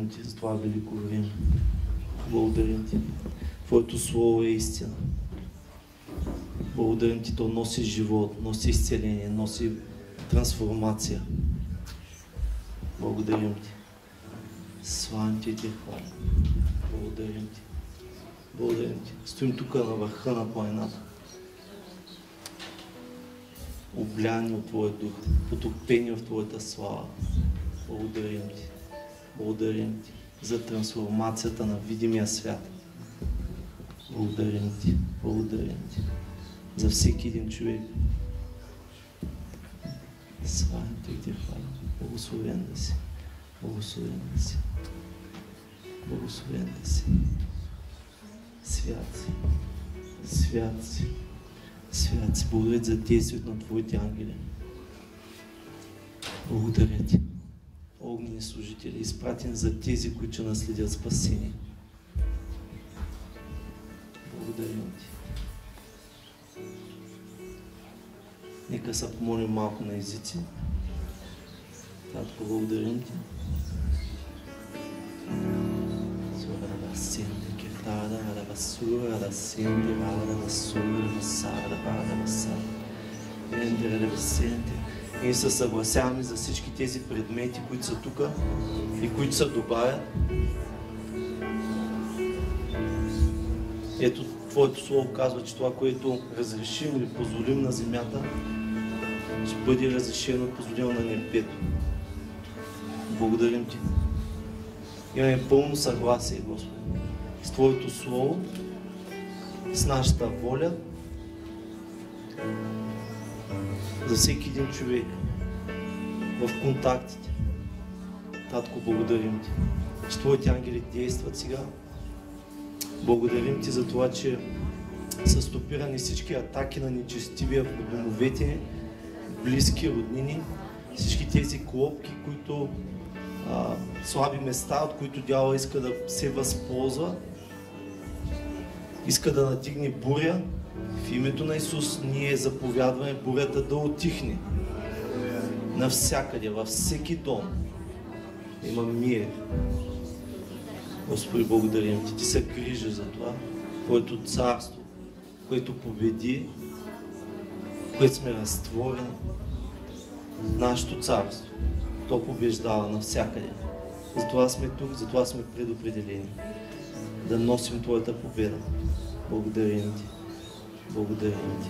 Благодарим Ти за това велико време. Благодарим Ти. Твоето Слово е истина. Благодарим Ти, то носи живот, носи изцеление, носи трансформация. Благодарим Ти. Славим Ти и Ти хваля. Благодарим Ти. Благодарим Ти. Стоим тук на върха на планината. Обляни от Твоя дух, потопени в Твоята слава. Благодарим Ти. Благодарим Ти за трансформацията на видимия свят. Благодарим Ти. Благодарим Ти за всеки един човек. Славим Те и Те хваля. Благословен да си. Благословен да си. Благословен да си. Свят си. Свят си. Свят си. Благодаря за действието на Твоите ангели. Благодаря Ти. Огнени служители, изпратени за тези, които ще наследят спасение. Благодарим Ти. Нека се помолим малко на езици. Татко, благодарим Ти. Ние се съгласяваме за всички тези предмети, които са тук и които се добавят. Ето, Твоето Слово казва, че това, което разрешим или позволим на земята, ще бъде разрешено и позволено на небето. Благодарим Ти. Имаме пълно съгласие, Господи, с Твоето Слово, с нашата воля, за всеки един човек, в контактите. Татко, благодарим Ти, че Твоите ангели действат сега. Благодарим Ти за това, че са стопирани всички атаки на нечестивия в домовете, близки, роднини, всички тези клопки, които слаби места, от които дявола иска да се възползва, иска да надигне буря. В името на Исус ние заповядваме бурята да утихне. Навсякъде, във всеки дом има мир. Господи, благодарим Ти. Ти се грижи за това, Твоето царство, което победи, което сме разтворени. Нашето царство, то побеждава навсякъде. Затова сме тук, затова сме предопределени. Да носим Твоята победа. Благодарим Ти. Благодарим Ти.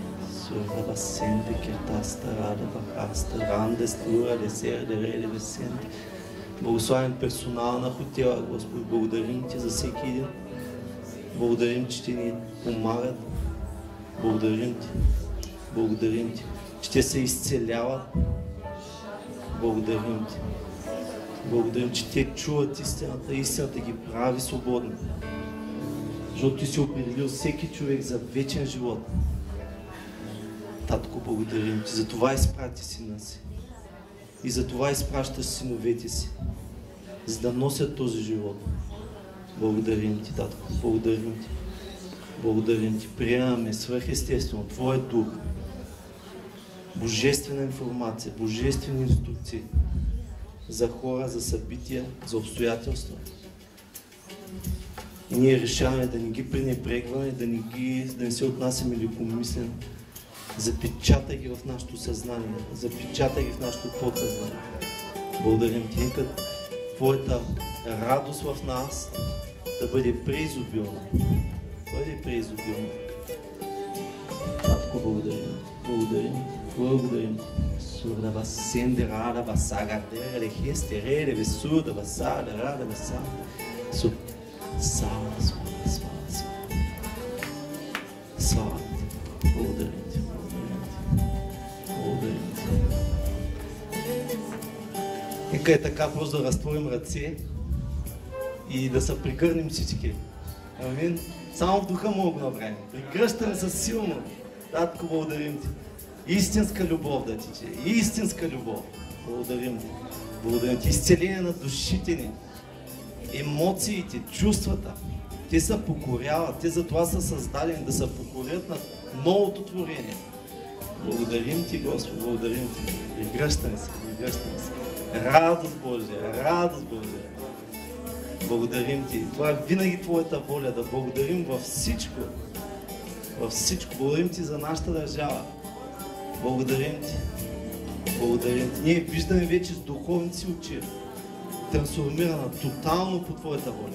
Благословен персонал на хотела, Господи. Благодарим Ти за всеки един. Благодарим, че Ти ни помагат. Благодарим Ти. Благодарим Ти, че те се изцеляват. Благодарим Ти. Благодарим, че те чуват истината. Истината ги прави свободни. Защото Ти си определил всеки човек за вечен живот. Татко, благодарим Ти. За това изпрати Сина Си. И за това изпращаш синовете Си. За да носят този живот. Благодарим Ти, Татко. Благодарим Ти. Благодарим Ти. Приемаме свръхестествено Твоя дух. Божествена информация, божествени инструкции за хора, за събития, за обстоятелства. И ние решаваме да не ги пренебрегваме, да не се отнасяме лекомислено. Запечатай ги в нашето съзнание, запечатай ги в нашето подсъзнание. Благодарим Ти, нека Твоята радост в нас да бъде преизобилна. Бъде преизобилна. Татко, благодарим. Благодарим. Благодарим. Сурда басенде рада басага тере хесте реде сурда басада рада баса. Су сала сала. Сала. Благодарим Ти. Благодарим Ти. Нека е така просто да разтворим ръце и да се прегърнем всички. Амин. Само в духа мога да направим. Прегръщаме се силно. Татко, благодарим Ти. Истинска любов да тече. Истинска любов. Благодарим Ти. Благодарим Ти. Изцеление на душите ни. Емоциите, чувствата. Те се покоряват. Те затова са създадени да се покорят на новото творение. Благодарим Ти, Господи. Благодарим Ти. Прегръщаме се. Прегръщаме се. Радост Божия. Радост Божия. Благодарим Ти. Това е винаги Твоята воля, да благодарим във всичко. Във всичко. Благодарим Ти за нашата държава. Благодарим Ти. Благодарим Ти. Ние виждаме вече с духовните си очи, трансформирана тотално по Твоята воля.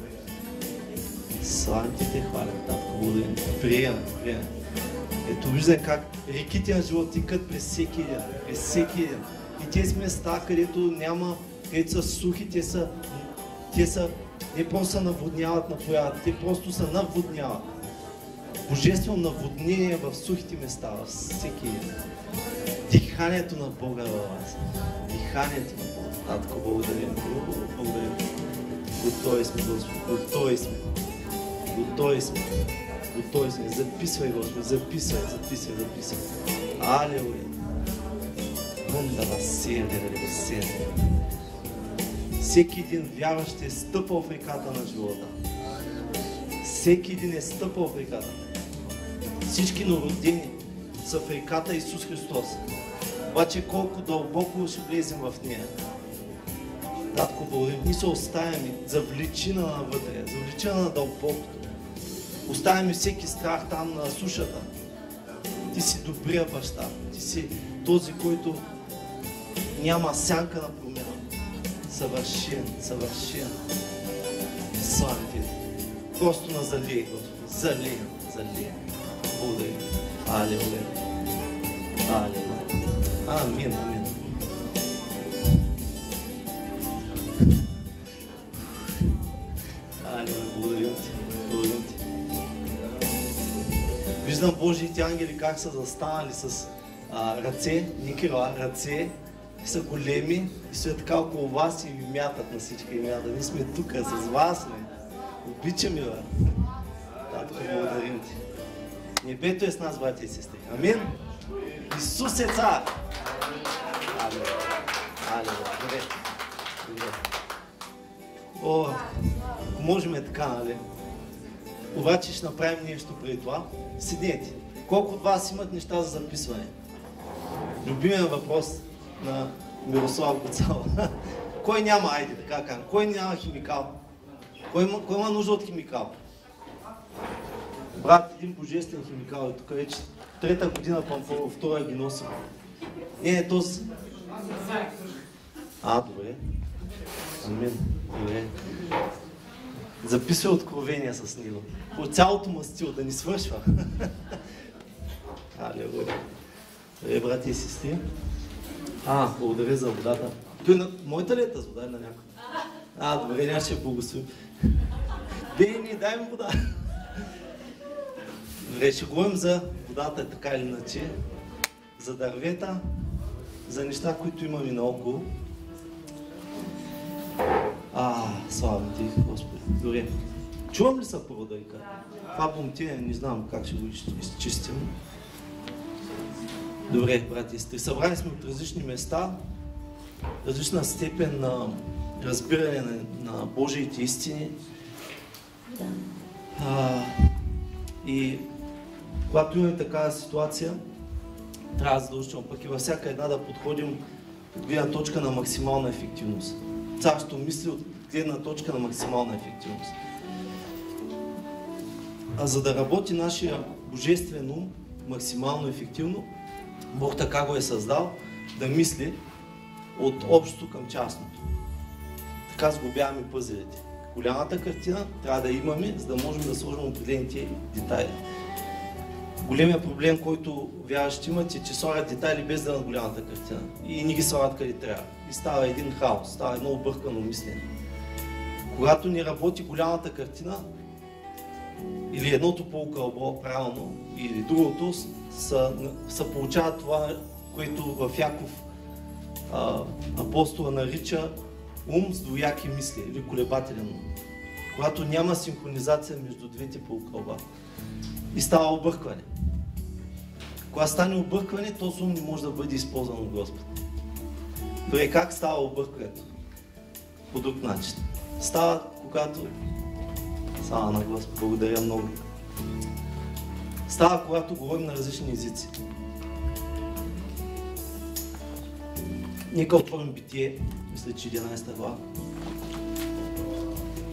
Славим Ти, Те хвалям, Татко. Благодарим Ти. Приемам. Ето виждам как реките на живота тикат през всеки един. И тези места, където няма, където са сухи, те са не просто се наводняват, напояват, те просто се наводняват. Божествено наводнение в сухите места, във всеки един. Диханието на Бога във вас. Диханието на Бога. Татко, благодарим. Благодарим. Готови сме, Господи. Готови сме. Записвай, Господи. Записвай. Алелуя. Всеки един вярващ е стъпал в реката на живота. Всеки един е стъпал в реката. Всички новородени са в реката Исус Христос. Обаче колко дълбоко ще влезем в нея. Татко, благодарим. Ние се оставяме за влечина навътре, за влечина на дълбокото. Оставяме всеки страх там на сушата. Ти си добрия баща. Ти си този, който няма сянка на промяна. Съвършен. Славим Ти. Просто на залей, Господи. Залей. Благодарим. Алелуя. Амин. Алелуя. Благодарим Ти. Виждам Божиите ангели как са застанали с ръце, не крила, ръце, са големи и стоят така около вас и ви мятат на всички. Ние сме тук, с вас сме. Обичаме, бе. Татко, благодарим Ти. Небето е с нас, братя и сестри. Амин. Исус е цар. Алелуя. Добре. Ако можем е така, нали? Обаче ще направим нещо преди това. Седнете. Колко от вас имат неща за записване? Любимият въпрос на Мирослав Гоцал. Кой няма, айде така кажем, кой няма химикал? Кой има нужда от химикал? Брат, един божествен химикал е тук вече. Трета година Памфоро, втора ги носи. Не, този. Добре. Амин. Добре. Записвай откровения с него. По цялото мастило, да ни свършва. Алелуя. Добре, брати и сестри. Благодаря за водата. Моята ли е тази вода? На някой? Добре, няма ще благословим. Бейни, дай ми вода. Добре, ще говорим за водата, така или иначе. За дървета, за неща, които имаме наоколо. Слава Ти, Господи. Добре. Чувам ли са проводайка? Това бомтие, не знам как ще го изчистим. Добре, брати и сестри. Събрани сме от различни места, различна степен на разбиране на Божиите истини. И когато имаме такава ситуация, трябва задължително пък и във всяка една да подходим от гледна точка на максимална ефективност. Царството мисли от гледна точка на максимална ефективност. За да работи нашия божествен ум максимално ефективно, Бог така го е създал да мисли от общото към частното. Така сглобяваме пъзелите. Голямата картина трябва да имаме, за да можем да сложим определените детайли. Големият проблем, който вярващите имат, е, че слагат детайли без да на голямата картина. И не ги слагат къде трябва. И става един хаос, става едно объркано мислене. Когато не работи голямата картина, или едното полукълбо правилно, или другото, се получава това, което в Яков апостола нарича ум с двояки мисли, или колебателен ум. Когато няма синхронизация между двете полукълба. И става объркване. Когато стане объркване, този ум не може да бъде използван от Господ. Добре, как става объркването? По друг начин. Става, когато... Слава на Господ, благодаря много. Става, когато говорим на различни езици. Нека отворим Битие, мисля, че 11 глава.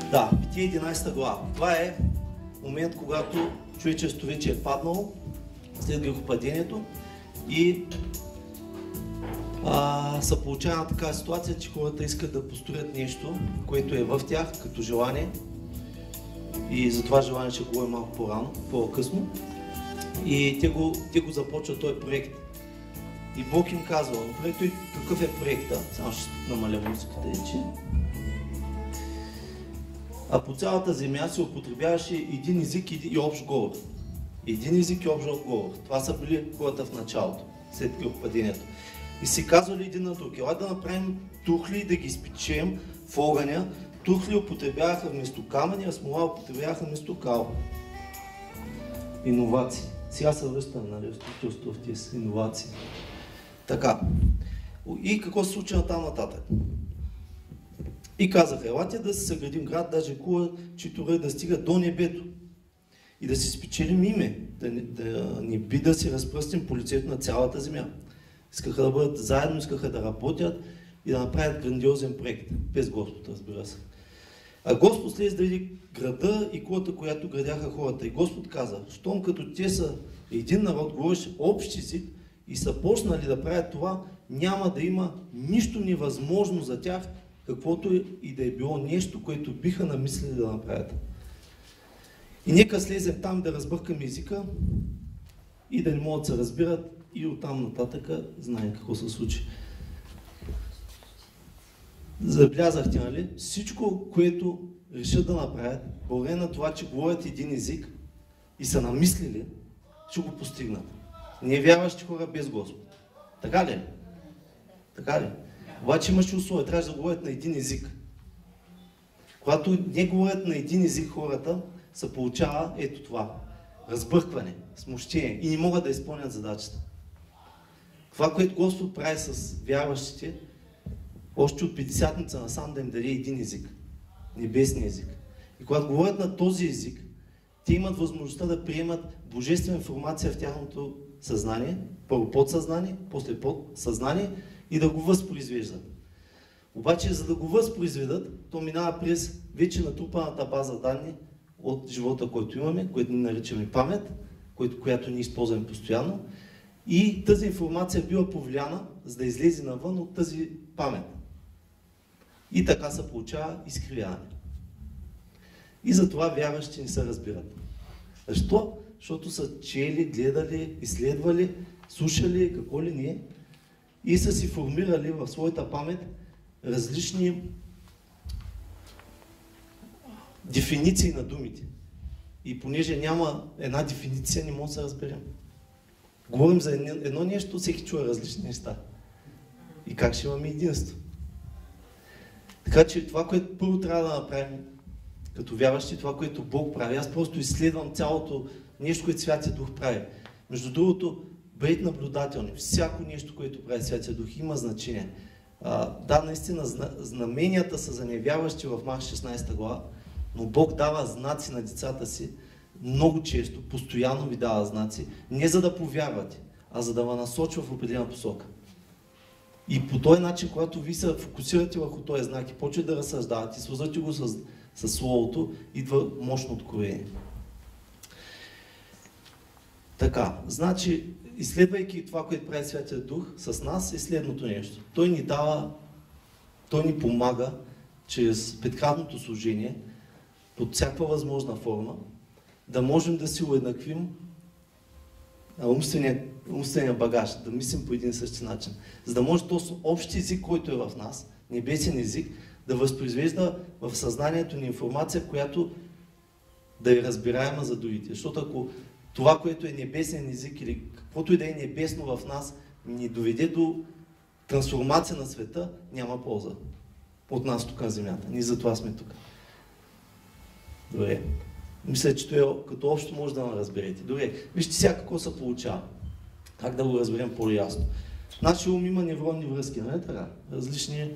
Да, Битие 11 глава. Това е момент, когато човечеството вече е паднало след грехопадението и се получава такава ситуация, че хората искат да построят нещо, което е в тях, като желание. И за това желание ще говорим малко по-рано, по-късно. И те го започват този проект. И Бог им казва, той какъв е проекта, само ще намаля музиката, че а по цялата земя се употребяваше един език и общ говор. Един език и общ говор. Това са били хората в началото, след грехопадението. И си казвали един на друг, ела да направим тухли, да ги изпечем в огъня. Тухли употребяваха вместо камъни, а смола употребяваха вместо кал. Иновации. Сега се връщам на строителство в тези иновации. Така. И какво се случи там нататък? И казаха, елате да се съградим град, даже кула, чието ръй да стига до небето. И да си спечелим име, да ни би да си разпръстим по лицето на цялата земя. Искаха да бъдат заедно, искаха да работят и да направят грандиозен проект. Без Господ, разбира се. А Господ слез да види града и кулата, която градяха хората. И Господ каза, щом като те са един народ, говориш общ език и са почнали да правят това, няма да има нищо невъзможно за тях, каквото и да е било нещо, което биха намислили да направят. И нека слезем там да разбъркаме езика и да не могат да се разбират и оттам нататък знаем какво се случи. Забелязахте, нали? Всичко, което решат да направят, благодарение на това, че говорят един език и са намислили, ще го постигнат. Не вярващи хора без Господ. Така ли? Така ли? Обаче имаше условия, трябваше да говорят на един език. Когато не говорят на един език хората, се получава ето това. Разбъркване, смущение и не могат да изпълнят задачата. Това, което Господ прави с вярващите, още от Петдесятница насам да им даде един език. Небесния език. И когато говорят на този език, те имат възможността да приемат божествена информация в тяхното съзнание, първо подсъзнание, после подсъзнание и да го възпроизвеждат. Обаче, за да го възпроизведат, то минава през вече натрупаната база данни от живота, който имаме, който ни наричаме памет, която ни използваме постоянно. И тази информация била повлияна, за да излезе навън от тази памет. И така се получава изкривяване. И затова вярващи не се разбират. Защо? Защото са чели, гледали, изследвали, слушали, какво ли не, и са си формирали в своята памет различни дефиниции на думите. И понеже няма една дефиниция, не може да се разберем. Говорим за едно нещо, всеки чува различни неща. И как ще имаме единство? Така че това, което първо трябва да направим като вярващи, това, което Бог прави, аз просто изследвам цялото нещо, което Святия Дух прави. Между другото, бъдете наблюдателни. Всяко нещо, което прави Святия Дух, има значение. Да, наистина, знаменията са за невярващи в Марк 16 глава, но Бог дава знаци на децата си много често, постоянно ви дава знаци, не за да повярвате, а за да ви насочва в определена посока. И по този начин, когато ви се фокусирате върху този знак и почвате да разсъждавате, свързвате го с Словото, идва мощно откровение. Така, значи, изследвайки това, което прави Святия Дух с нас, е следното нещо. Той ни дава, той ни помага чрез петкратното служение, под всякаква възможна форма, да можем да си уеднаквим умствения багаж, да мислим по един и същи начин. За да може този общ език, който е в нас, небесен език, да възпроизвежда в съзнанието ни информация, която да е разбираема за другите. Защото ако това, което е небесен език или каквото и да е небесно в нас, ни доведе до трансформация на света, няма полза от нас тук на земята. Ние за това сме тук. Добре. Мисля, че това като общо може да ме разберете. Добре. Вижте сега какво се получава. Как да го разберем по-ясно. Нашия ум има невронни връзки, нали така? Различни.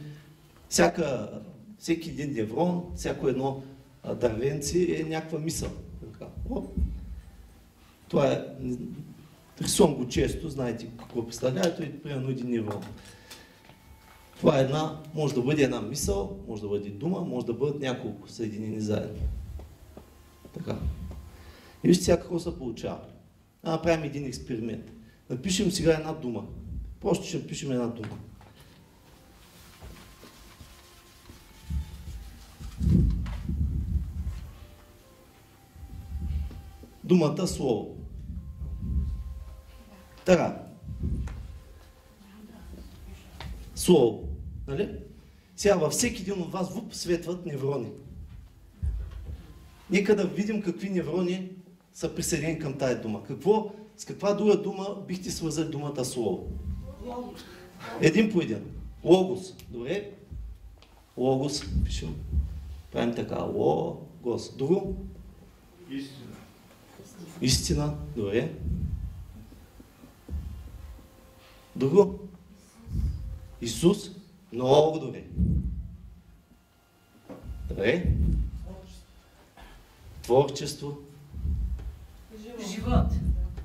Всеки един неврон, всяко едно дървенце е някаква мисъл. Така. Това е. Рисувам го често, знаете какво представлява, той е примерно един неврон. Това е може да бъде една мисъл, може да бъде дума, може да бъдат няколко съединени заедно. Така. И вижте сега какво се получава. Да направим един експеримент. Напишем сега една дума. Просто ще напишем една дума. Думата слово. Така. Слово. Нали? Сега във всеки един от вас светват неврони. Нека да видим какви неврони са присъединени към тая дума. С каква друга дума бихте свързали думата слово? Един по един. Логос. Добре. Логос. Пишем. Правим така. Логос. Друго? Истина. Истина. Добре. Друго? Исус. Много добре. Добре. Творчество. Живот.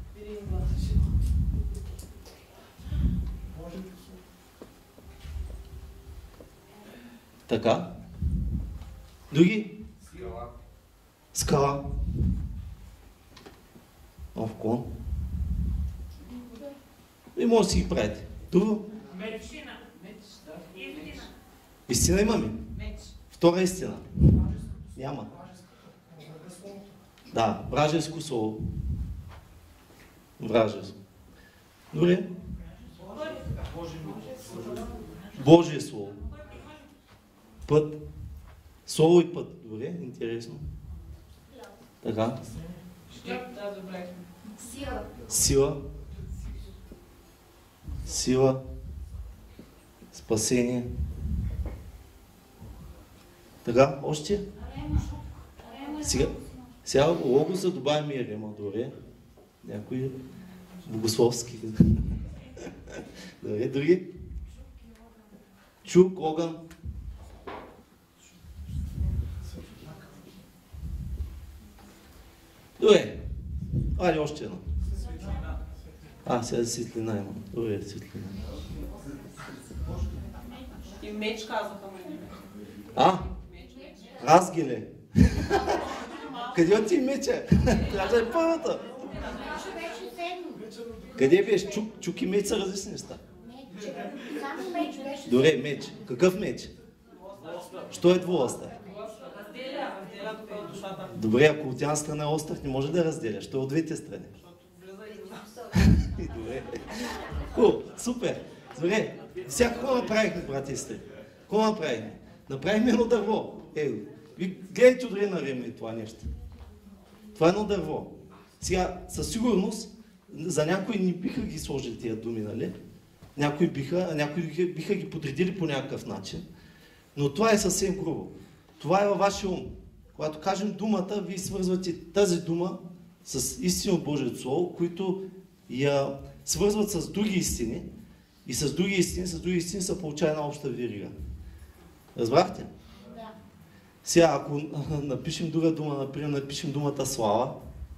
Така. Други? Скала. Нов клон. И може да си ги правите. Друго? Медицина. Истина. Истина имаме. Втора истина. Няма. Да, вражеско слово. Вражеско. Добре. Божие слово. Път. Слово и път. Добре, интересно. Така. Сила. Сила. Спасение. Така, още? Сега логоса добавим и рема, добре. Някои богословски. Добре, други? Чук, огън. Добре. Айде още едно. Сега светлина има. Добре, светлина. И меч казаха ме. Разгиле. Къде от ти меча? Трябва да е първата. Къде беше? Чук и меч са различни неща. Само меч беше. Добре, меч. Какъв меч? Що е двуостър? Разделя тук душата. Добре, ако от една страна е остров, не може да разделя. Що е от двете страни? Добре. Супер. Добре. Сега какво направихме, брати и сестри? Какво направихме? Направихме едно дърво. Ви гледайте отре на време това нещо. Това е едно дърво. Сега, със сигурност, за някои не биха ги сложили тия думи, нали? Някои биха ги подредили по някакъв начин. Но това е съвсем грубо. Това е във вашия ум. Когато кажем думата, вие свързвате тази дума с истина от Божието Слово, които я свързват с други истини и с други истини се получава една обща верига. Разбрахте? Да. Сега, ако напишем друга дума, например, напишем думата слава,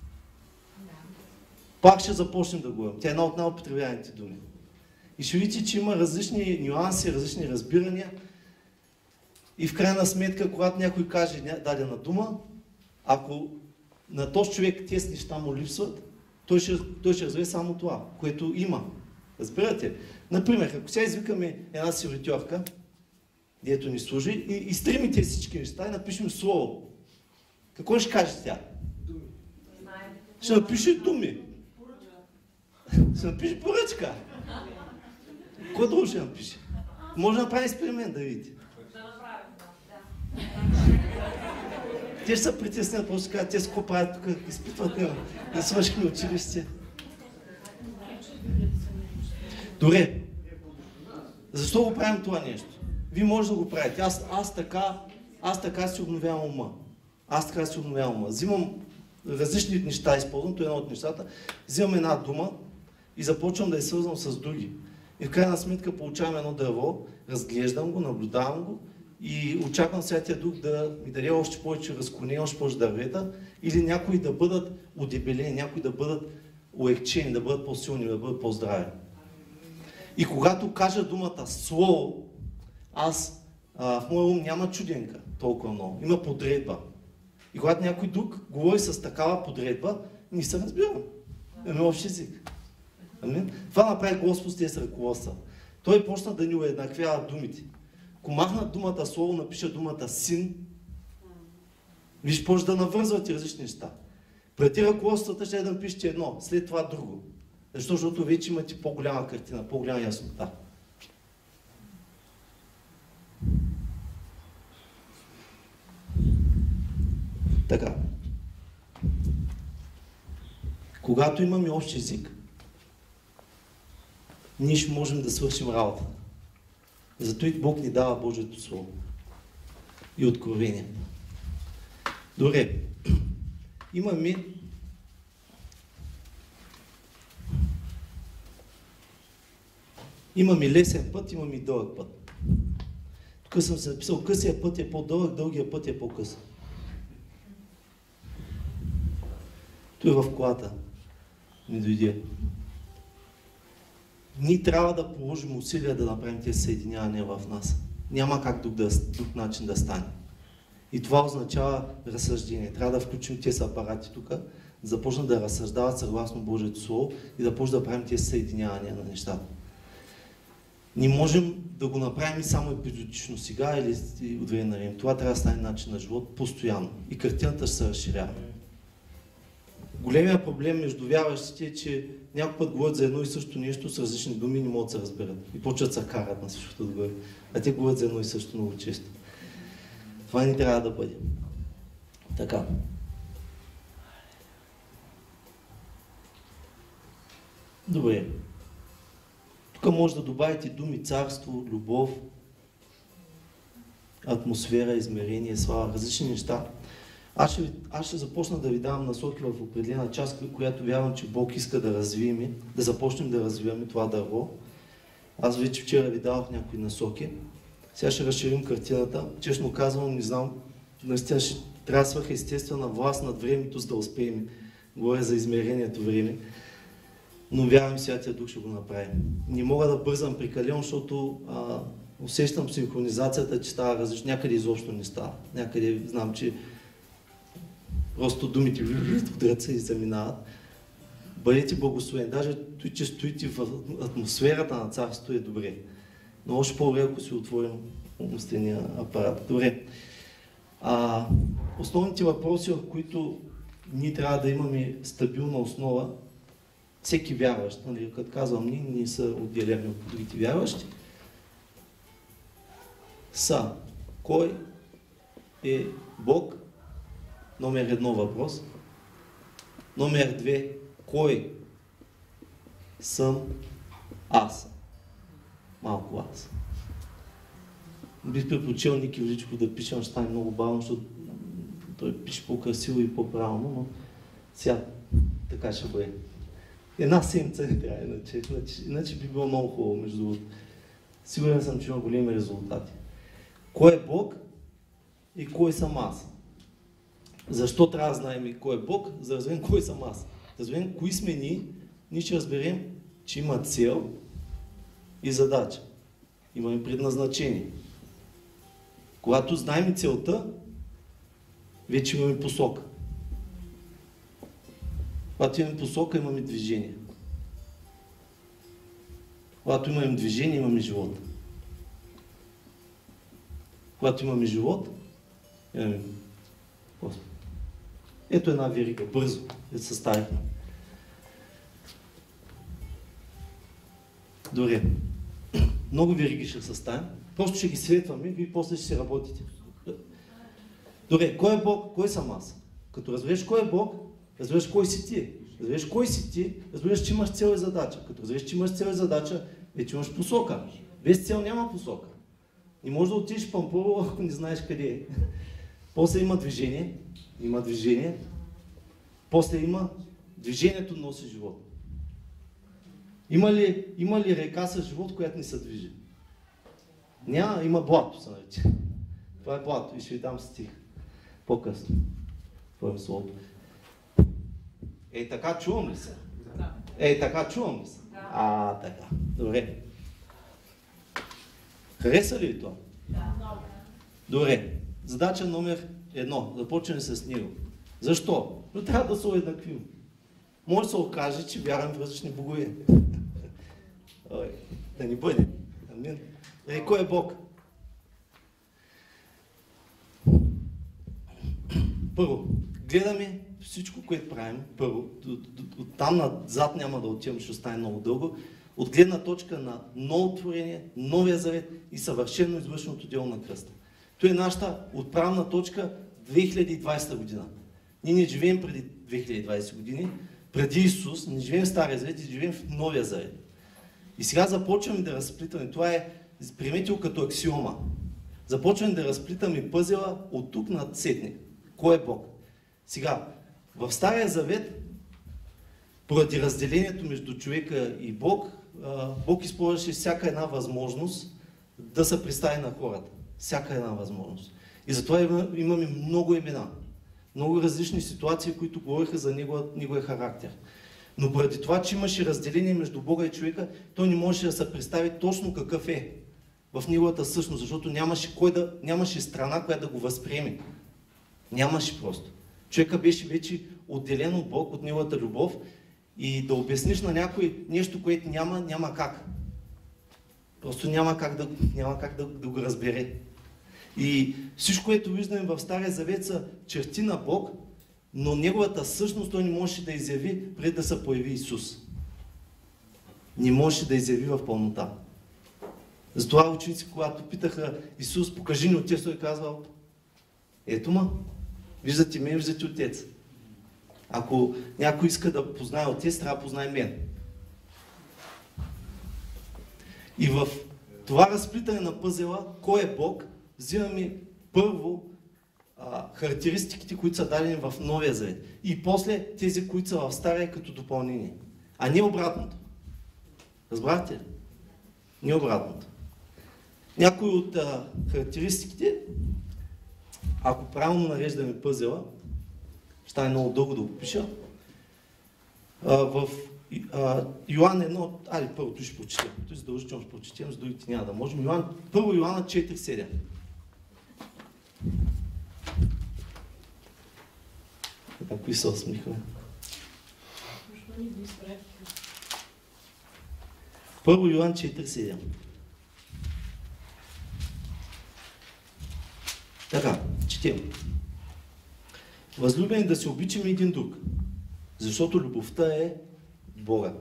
пак ще започнем да говорим. Тя е една от най-употребяемите думи. И ще видите, че има различни нюанси, различни разбирания. И в крайна сметка, когато някой каже дадена дума, ако на този човек тези неща му липсват, той ще разбере само това, което има. Разбирате? Например, ако сега извикаме една сервитьорка, дето ни служи, и изтримим тези всички неща и напишем слово. Какво ще каже тя? Думи. Ще напише думи. Ще напише поръчка. Кой друго ще напише? Може да направи експеримент, да видите. Те ще се притеснят, просто ще кажат, те с какво правят тук, изпитват да свършихме училище. Добре. Защо го правим това нещо? Вие може да го правите. Аз така си обновявам ума. Взимам различни неща, използвам, то е едно от нещата. Взимам една дума и започвам да я свързвам с други. И в крайна сметка получавам едно дърво, разглеждам го, наблюдавам го и очаквам Святия Дух да ми даде още повече разклонения, още повече дървета или някои да бъдат удебелени, някои да бъдат уекчени, да бъдат по-силни, да бъдат по-здрави. И когато кажа думата слово, в моя ум няма чуденка толкова много, има подредба. И когато някой друг говори с такава подредба, ние се разбираме. Имаме общ език. Амин? Това направи Господ с тези ръководства. Той почна да ни уеднаквява думите. Ако махна думата слово, напиша думата син, виж, почва да навързвате различни неща. Преди ръководствата ще да напишете едно, след това друго. Защото вече имате по-голяма картина, по-голяма яснота. Така. Когато имаме общ език, ние ще можем да свършим работа. Зато и Бог ни дава Божието Слово и откровение. Добре. Имаме лесен път, имаме и дълъг път. Тук съм се написал, късия път е по-дълъг, дългия път е по-къс. Той в колата ми дойде. Ние трябва да положим усилия да направим тези съединявания в нас. Няма как друг начин да стане. И това означава разсъждение. Трябва да включим тези апарати тук, да започнат да разсъждават съгласно Божието Слово и да почнем да правим тези съединявания на нещата. Не можем да го направим само епизодично сега или от време на време. Това трябва да стане начин на живот постоянно. И картината ще се разширява. Големия проблем между вярващите е, че някой път говорят за едно и също нещо с различни думи и не могат да се разберат. И почват да се карат на всичкото отгоре. А те говорят за едно и също много често. Това не трябва да бъде. Така. Добре. Тук може да добавите думи царство, любов, атмосфера, измерение, слава, различни неща. Аз ще започна да ви давам насоки в определена част, която вярвам, че Бог иска да развием, да започнем да развиваме това дърво. Аз вече вчера ви давах някои насоки. Сега ще разширим картината. Честно казвам, не знам, наистина ще трябва свърха естествена власт над времето, за да успеем. Говоря за измерението време. Но вярвам, Святия Дух ще го направим. Не мога да бързам прекалено, защото усещам синхронизацията, че става различно. Някъде изобщо не става. Някъде знам, че просто думите от ръце и заминават. Бъдете благословени. Даже той, че стоите в атмосферата на царството е добре. Но още по-добре, ако си отворим умствения апарат. Добре. Основните въпроси, в които ние трябва да имаме стабилна основа, всеки вярващ, нали, като казвам ние са отделени от другите вярващи, са кой е Бог, номер 1 въпрос. Номер 2, кой съм аз? Малко аз. Бих предпочел Ники Величко да пише, ще стане много бавно, защото той пише по-красиво и по-правилно, но сега така ще бъде. Една седмица не трябва, иначе би било много хубаво, между другото. Сигурен съм, че има големи резултати. Кой е Бог и кой съм аз? Защо трябва да знаем и кой е Бог? За да разберем кой съм аз. Да разберем кои сме ние ще разберем, че има цел и задача. Имаме предназначение. Когато знаем целта, вече имаме посока. Когато имаме посока, имаме движение. Когато имаме движение, имаме живот. Когато имаме живот, имаме Господ. Ето една верига, бързо я съставихме. Добре. Много вериги ще съставим. Просто ще ги светваме и вие после ще се работите. Добре, кой е Бог, кой съм аз? Като разбереш кой е Бог, разбереш кой си ти. Разбереш кой си ти, разбереш, че имаш цел и задача. Като разбереш, че имаш цел и задача, вече имаш посока. Без цел няма посока. Не можеш да отидеш пампуро, ако не знаеш къде е. После има движение. После има движението носи живот. Има ли река с живот, която не се движи? Няма, има блато, се нарича. Това е блато и ще ви дам стих. По-късно. Това е словото. Ей, така чувам ли се? Да. Така. Добре. Хареса ли това? Добре. Задача номер 1. Започваме с него. Защо? Но трябва да се уеднаквим. Може да се окаже, че вярвам в различни богове. Да ни бъде. Амин. Кой е Бог? Първо, гледаме всичко, което правим. Първо, от там назад няма да отивам, ще остане много дълго. От гледна точка на ново творение, новия завет и съвършено извършеното дело на кръста. Това е нашата отправна точка 2020 година. Ние не живеем преди 2020 години, преди Исус, не живеем в Стария завет и живеем в Новия завет. И сега започваме да разплитаме. Това е, приемете го като аксиома. Започваме да разплитаме пъзела от тук над сетне. Кой е Бог? Сега, в Стария завет, поради разделението между човека и Бог, Бог използваше всяка една възможност да се представи на хората. Всяка една възможност. И затова имаме много имена. Много различни ситуации, които говориха за неговия характер. Но поради това, че имаше разделение между Бога и човека, той не можеше да се представи точно какъв е в неговата същност, защото нямаше страна, която да го възприеме. Нямаше просто. Човека беше вече отделен от Бог, от неговата любов и да обясниш на някой нещо, което няма как. Просто няма как да го разбере. И всичко, което виждаме в Стария завет, са черти на Бог, но неговата същност той не можеше да изяви преди да се появи Исус. Не можеше да изяви в пълнота. Затова ученици, когато питаха Исус, покажи ни Отец, той казвал, ето ма, виждате мен, виждате Отец. Ако някой иска да познае Отец, трябва да познае мен. И в това разплитане на пъзела, кой е Бог, взимаме първо характеристиките, които са дадени в Новия завет. И после тези, които са в Стария като допълнение. А не обратното. Разбрахте ли? Не обратното. Някои от характеристиките, ако правилно нареждаме пъзела, ще стане много дълго да го пиша, в Йоан 1, първото ще прочетем. Той задължително ще прочетем, с другите няма да можем. Първо Йоанна 4.7. Кои се усмихва? Първо Йоан 4.7. Така, четем. Възлюбени, да се обичаме един друг, защото любовта е Бога.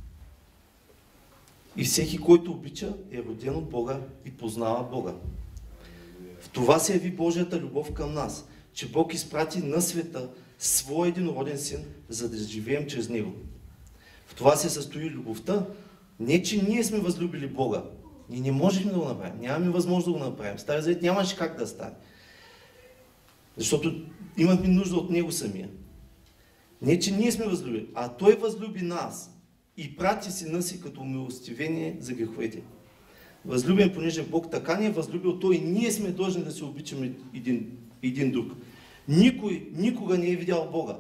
И всеки, който обича, е роден от Бога и познава Бога. В това се яви Божията любов към нас, че Бог изпрати на света своя единороден син, за да живеем чрез него. В това се състои любовта, не че ние сме възлюбили Бога. Ние не можем да го направим, нямаме възможност да го направим. Стария завет нямаше как да стане. Защото имахме нужда от него самия. Не, че ние сме възлюбили, а той възлюби нас и прати сина си като милостивение за греховете. Възлюбен, понеже Бог така ни е възлюбил, той и ние сме длъжни да се обичаме един друг. Никой никога не е видял Бога.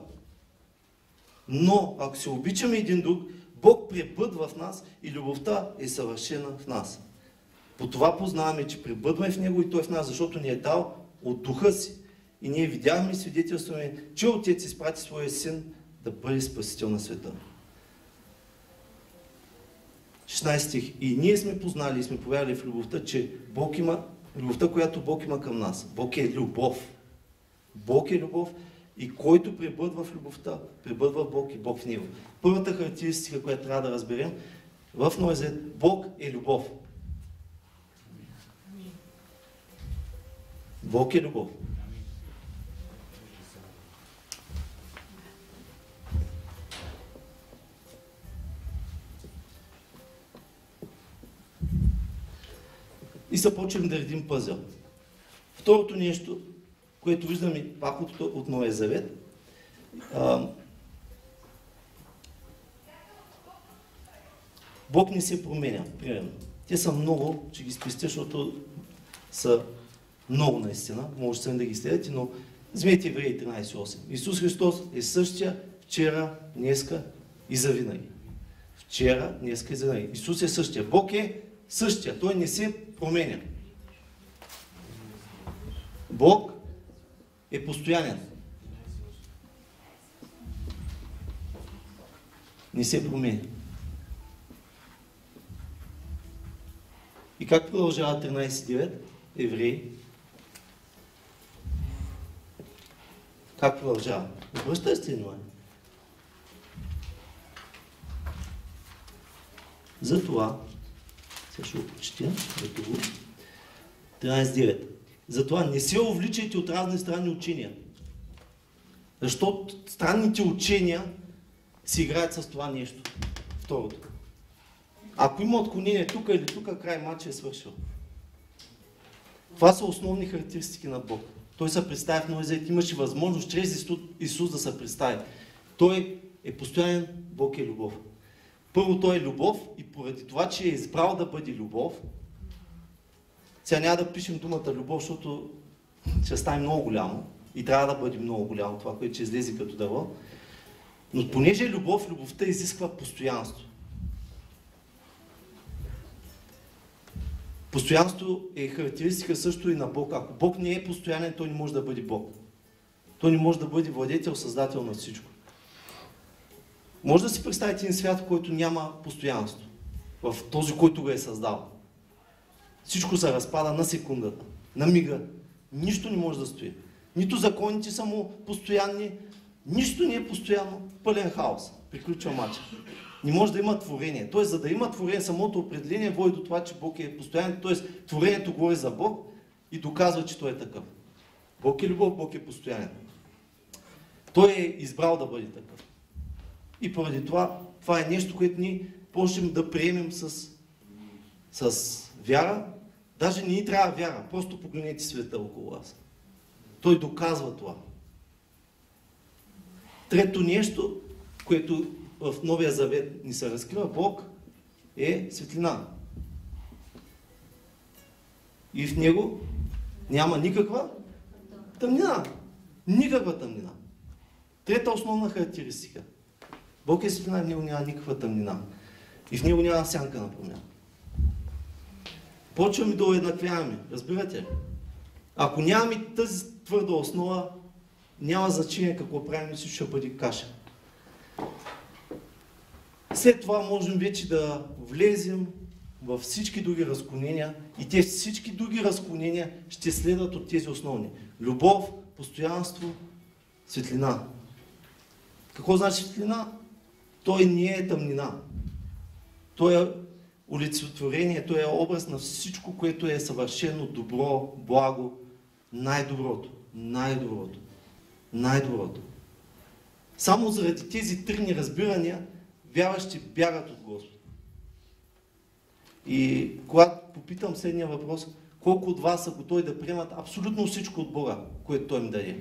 Но ако се обичаме един друг, Бог пребъдва в нас и любовта е съвършена в нас. По това познаваме, че пребъдваме в Него и Той в нас, защото ни е дал от духа си. И ние видяхме и свидетелстваме, че Отец изпрати своя син да бъде спасител на света. 16 стих. И ние сме познали и сме повярвали в любовта, че Бог има, любовта, която Бог има към нас. Бог е любов. Бог е любов и който пребъдва в любовта, пребъдва в Бог и Бог в него. Първата характеристика, която трябва да разберем в Новия завет, Бог е любов. Бог е любов. И започваме да редим пъзел. Второто нещо, което виждаме пак от Новия завет, Бог не се променя, примерно. Те са много, че ги спестя, защото са много наистина, може да ги следите, но вземете Евреи 13.8. Исус Христос е същия вчера, днеска и завинаги. Вчера, днеска и завинаги. Исус е същия. Бог е същия. Той не се променя. Бог е постоянен. Не се променя. И как продължава 13.9? Евреи. Как продължава? Обръщай сте внимание. Затова, сега ще го прочетя, 13.9. Затова не се увличайте от разни странни учения. Защото странните учения си играят с това нещо. Второто. Ако има отклонение тук или тук, край матча е свършил. Това са основни характеристики на Бог. Той се представя в Новия Завет. Имаше възможност чрез Исус да се представи. Той е постоянен, Бог е любов. Първо Той е любов и поради това, че е избрал да бъде любов, сега няма да пишем думата любов, защото ще стане много голямо и трябва да бъде много голямо това, което ще излезе като дърво. Но понеже е любов, любовта изисква постоянство. Постоянство е характеристика също и на Бог. Ако Бог не е постоянен, той не може да бъде Бог. Той не може да бъде владетел, създател на всичко. Може да си представите един свят, в който няма постоянство. В този, който го е създал. Всичко се разпада на секундата, на мига. Нищо не може да стои. Нито законите са му постоянни, нищо не е постоянно. Пълен хаос. Приключва мача. Не може да има творение. Тоест, за да има творение, самото определение води до това, че Бог е постоянен. Тоест, творението говори за Бог и доказва, че Той е такъв. Бог е любов, Бог е постоянен. Той е избрал да бъде такъв. И поради това, това е нещо, което ние почнем да приемем с вяра. Даже не ни трябва вяра. Просто погледнете света около вас. Той доказва това. Трето нещо, което в Новия Завет ни се разкрива, Бог е светлина. И в Него няма никаква тъмнина. Никаква тъмнина. Трета основна характеристика. Бог е светлина, в Него няма никаква тъмнина. И в Него няма сянка на промяна. Почваме да уеднаквяваме. Разбирате ли? Ако нямаме тази твърда основа, няма значение какво правим, всичко ще бъде каша. След това можем вече да влезем във всички други разклонения и те всички други разклонения ще следват от тези основни. Любов, постоянство, светлина. Какво значи светлина? Той не е тъмнина. Той е олицетворение, той е образ на всичко, което е съвършено, добро, благо, най-доброто, най-доброто, най-доброто. Само заради тези три неразбирания вярващи бягат от Господ. И когато попитам следния въпрос, колко от вас са готови да приемат абсолютно всичко от Бога, което Той им даде?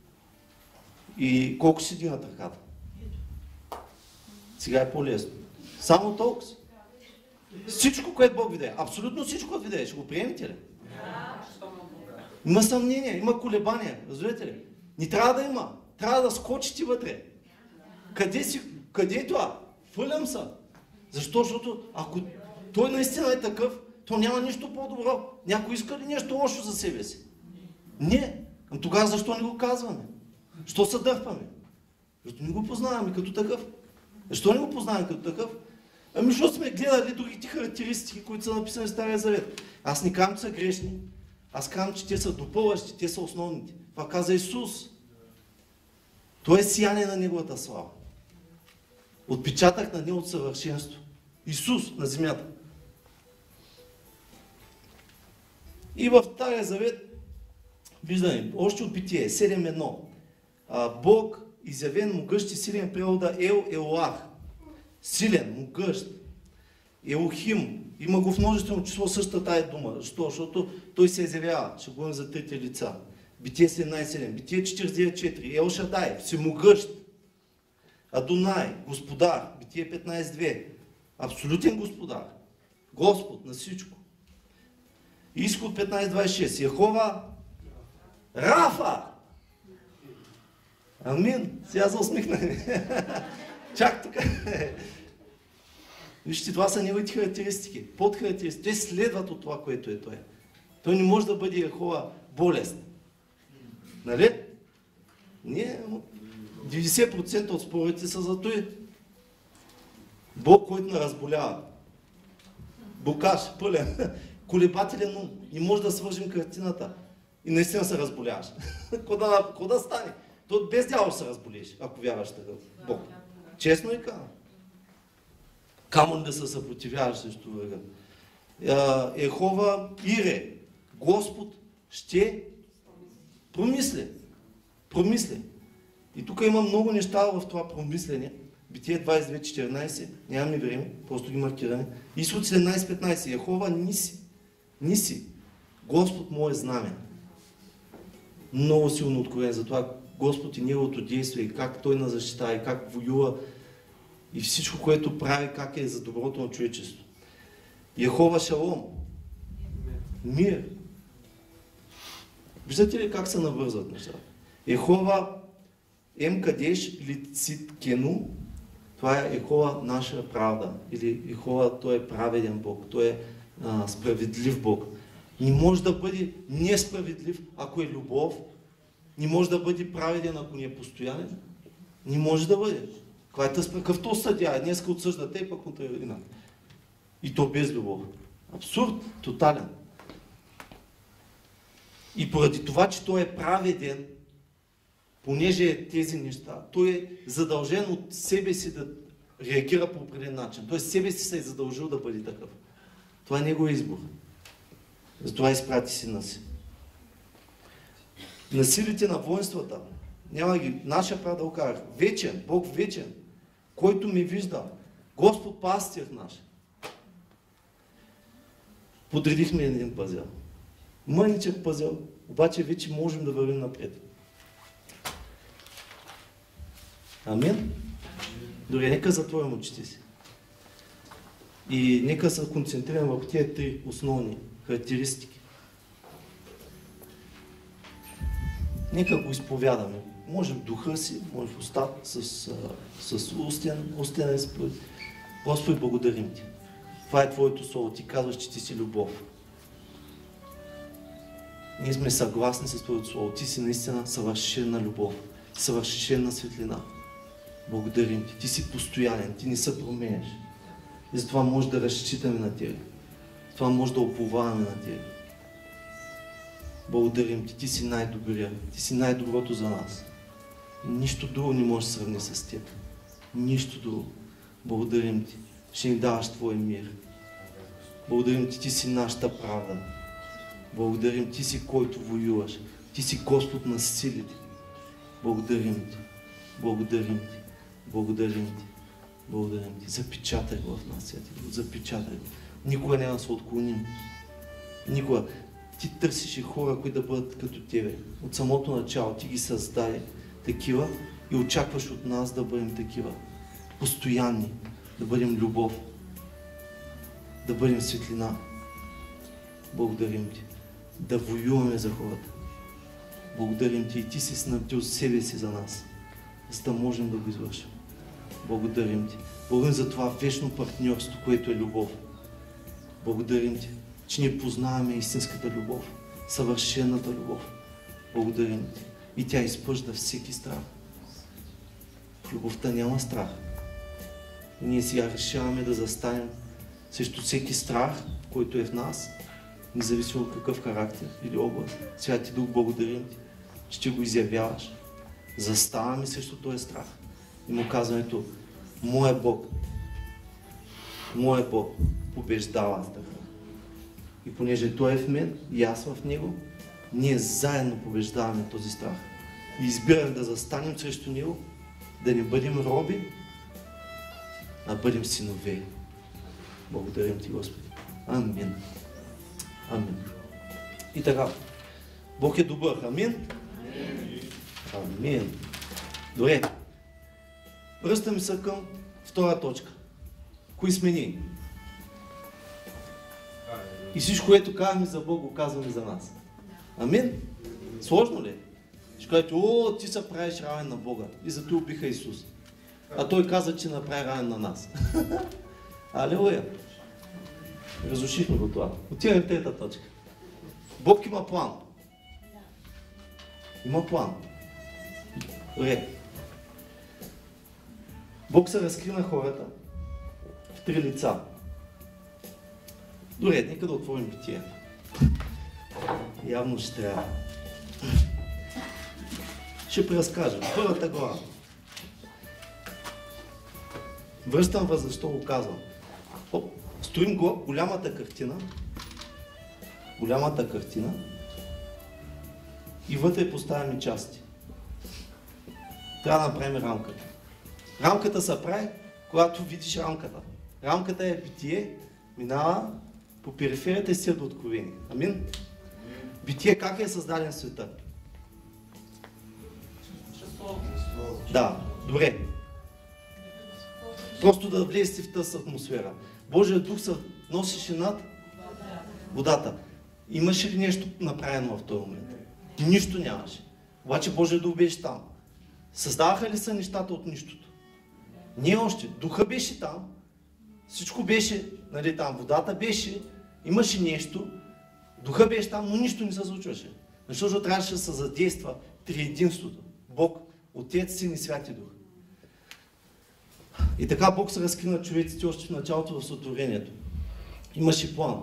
И колко си дигнат ръката? Сега е по-лесно. Само толкова. Всичко, което Бог ви даде. Абсолютно всичко, което ви даде. Ще го приемете ли? Има съмнение, има колебания. Разбирате ли? Не трябва да има. Трябва да скочите вътре. Къде е това? Фърлям се. Защо? Защото ако той наистина е такъв, то няма нищо по-добро. Някой иска ли нещо лошо за себе си? Не. Тогава защо не го казваме? Защо се дърпаме? Защо не го познаваме като такъв? Защо не го познаваме като такъв? Ами защото сме гледали другите характеристики, които са написани в Стария Завет. Аз не казвам, че са грешни. Аз казвам, че те са допълващи, те са основните. Това каза Исус. Той е сияние на Неговата слава. Отпечатък на Неговото съвършенство. Исус на земята. И в Стария Завет виждаме, още от Битие, 7.1. Бог, изявен, могъщ и силен, превода Елоах. Силен, могъщ. Елохим. Има го в множествено число същата тая дума. Защо? Защото той се изявява. Ще говорим за трите лица. Битие 17.7. Битие 49.4. Ел Шадай. Всемогъщ. Адонай. Господар. Битие 15.2. Абсолютен господар. Господ на всичко. Изход 15.26. Йехова Рафа. Амин. Сега се усмихнахме. Чак тук. Вижте, това са неговите характеристики, подхарактеристики. Те следват от това, което е Той. Той не може да бъде Йехова болест. Нали? Ние 90% от спорите са за Той. Бог, който не разболява. Бокаш, пълен, колебателен ум. Не може да свържим картината. И наистина се разболяваш. Какво да стане? То без дявол се разболееш, ако вярваш такъв Бог. Честно и казвам. Камо да се съпротивяваш срещу врага. Йехова Ире, Господ ще промисли. И тук има много неща в това промислене. Битие 22.14, нямаме време, просто ги маркираме. Изход 17.15, Йехова Ниси, Господ мое знамен. Много силно откровение за това Господ и неговото действие, и как Той нас защитава, и как воюва, и всичко, което прави, как е за доброто на човечеството. Йехова Шалом, мир. Виждате ли как се навързват нещата? Йехова Кадеш Лициткену, това е Йехова наша правда. Или Йехова, Той е праведен Бог, Той е справедлив Бог. Не може да бъде несправедлив, ако е любов. Не може да бъде праведен, ако не е постоянен. Не може да бъде. Какъвто съдя, днеска отсъжда те, пък контрарина. И то без любов. Абсурд, тотален. И поради това, че Той е праведен, понеже е тези неща, Той е задължен от себе си да реагира по определен начин. Той себе си се е задължил да бъде такъв. Това е Неговия избор. Затова изпрати Сина си. На силите на воинствата, няма ги, нашия прадъл казах, вечен, Бог вечен, който ме вижда, Господ пастир наш. Подредихме един пазел. Мъничък пазел, обаче вече можем да вървим напред. Амин? Дори нека затворим очите си. И нека се концентрираме върху тези три основни характеристики. Нека го изповядаме. Може в духа си, може в устата, с устен изповед. Господи, благодарим Ти. Това е Твоето Слово. Ти казваш, че Ти си любов. Ние сме съгласни с Твоето Слово. Ти си наистина съвършена любов, съвършена светлина. Благодарим Ти. Ти си постоянен, Ти не се променяш. И затова може да разчитаме на Тебе. Това може да уповаваме на Тебе. Благодарим Ти. Ти си най-добрия. Ти си най-доброто за нас. Нищо друго не може да се сравни с Теб. Нищо друго. Благодарим Ти. Ще ни даваш Твой мир. Благодарим Ти. Ти си нашата правда. Благодарим Ти си, който воюваш. Ти си Господ на силите. Благодарим Ти. Благодарим Ти. Благодарим Ти. Благодарим Ти. Запечатай го в нас, Святи Дух. Запечатай го. Никога няма да се отклоним. Никога. Ти търсиш и хора, които да бъдат като Тебе. От самото начало Ти ги създаде такива и очакваш от нас да бъдем такива. Постоянни. Да бъдем любов. Да бъдем светлина. Благодарим Ти. Да воюваме за хората. Благодарим Ти и Ти си снабдил себе си за нас, за да можем да го извършим. Благодарим Ти. Благодарим за това вечно партньорство, което е любов. Благодарим Ти, че ние познаваме истинската любов, съвършената любов. Благодарим Ти. И тя изпъжда всеки страх. В любовта няма страх. И ние сега решаваме да застанем срещу всеки страх, който е в нас, независимо от какъв характер или област. Святи Дух, благодарим Ти, че Ти го изявяваш. Заставаме срещу този страх. И му казването, моя Бог побеждава страха. И понеже Той е в мен и аз в Него, ние заедно побеждаваме този страх. И избираме да застанем срещу Него, да не бъдем роби, а бъдем синове. Благодарим Ти, Господи. Амин. Амин. И така, Бог е добър. Амин? Амин. Добре. Връщаме се към втора точка. Кои сме ние? И всичко, което казваме за Бог, го казваме за нас. Амин? Сложно ли? Ще кажете, ти се правиш равен на Бога. И зато убиха Исус. А Той каза, че направи равен на нас. Алелуя! Разрушихме го това. Отиваме в трета точка. Бог има план. Има план. Добре. Бог се разкри на хората в три лица. Добре, нека да отворим Битие. Явно ще трябва. Ще преразкажа. Първата глава. Връщам вас, защо го казвам. Строим голямата картина и вътре поставяме части. Трябва да направим рамката. Рамката се прави, когато видиш рамката. Рамката е Битие, минава по периферията и стига до Откровение. Амин? Битие, как е създаден света? Да, добре. Просто да влезете в тази атмосфера. Божия дух се носеше над водата. Имаше ли нещо направено в този момент? Нищо нямаше. Обаче Божия дух беше там. Създаваха ли са нещата от нищото? Не още. Духа беше там. Всичко беше, нали, там. Водата беше. Имаше нещо. Духа беше там, но нищо не се случваше. Защото трябваше да се задейства триединството. Бог, Отец, Син и Святи Дух. И така Бог се разкри на човеците още в началото в сътворението. Имаше план.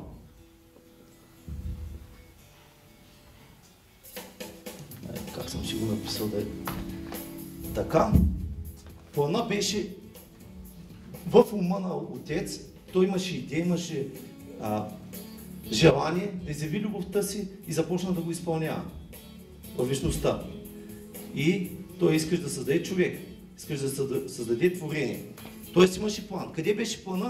Как съм си го написал да е? Така. Плана беше в ума на Отец. Той имаше идея, имаше желание да изяви любовта си и започна да го изпълнява във вечността. И той искаше да създаде човек. Искаш да създаде творение. Тоест имаше план. Къде беше плана?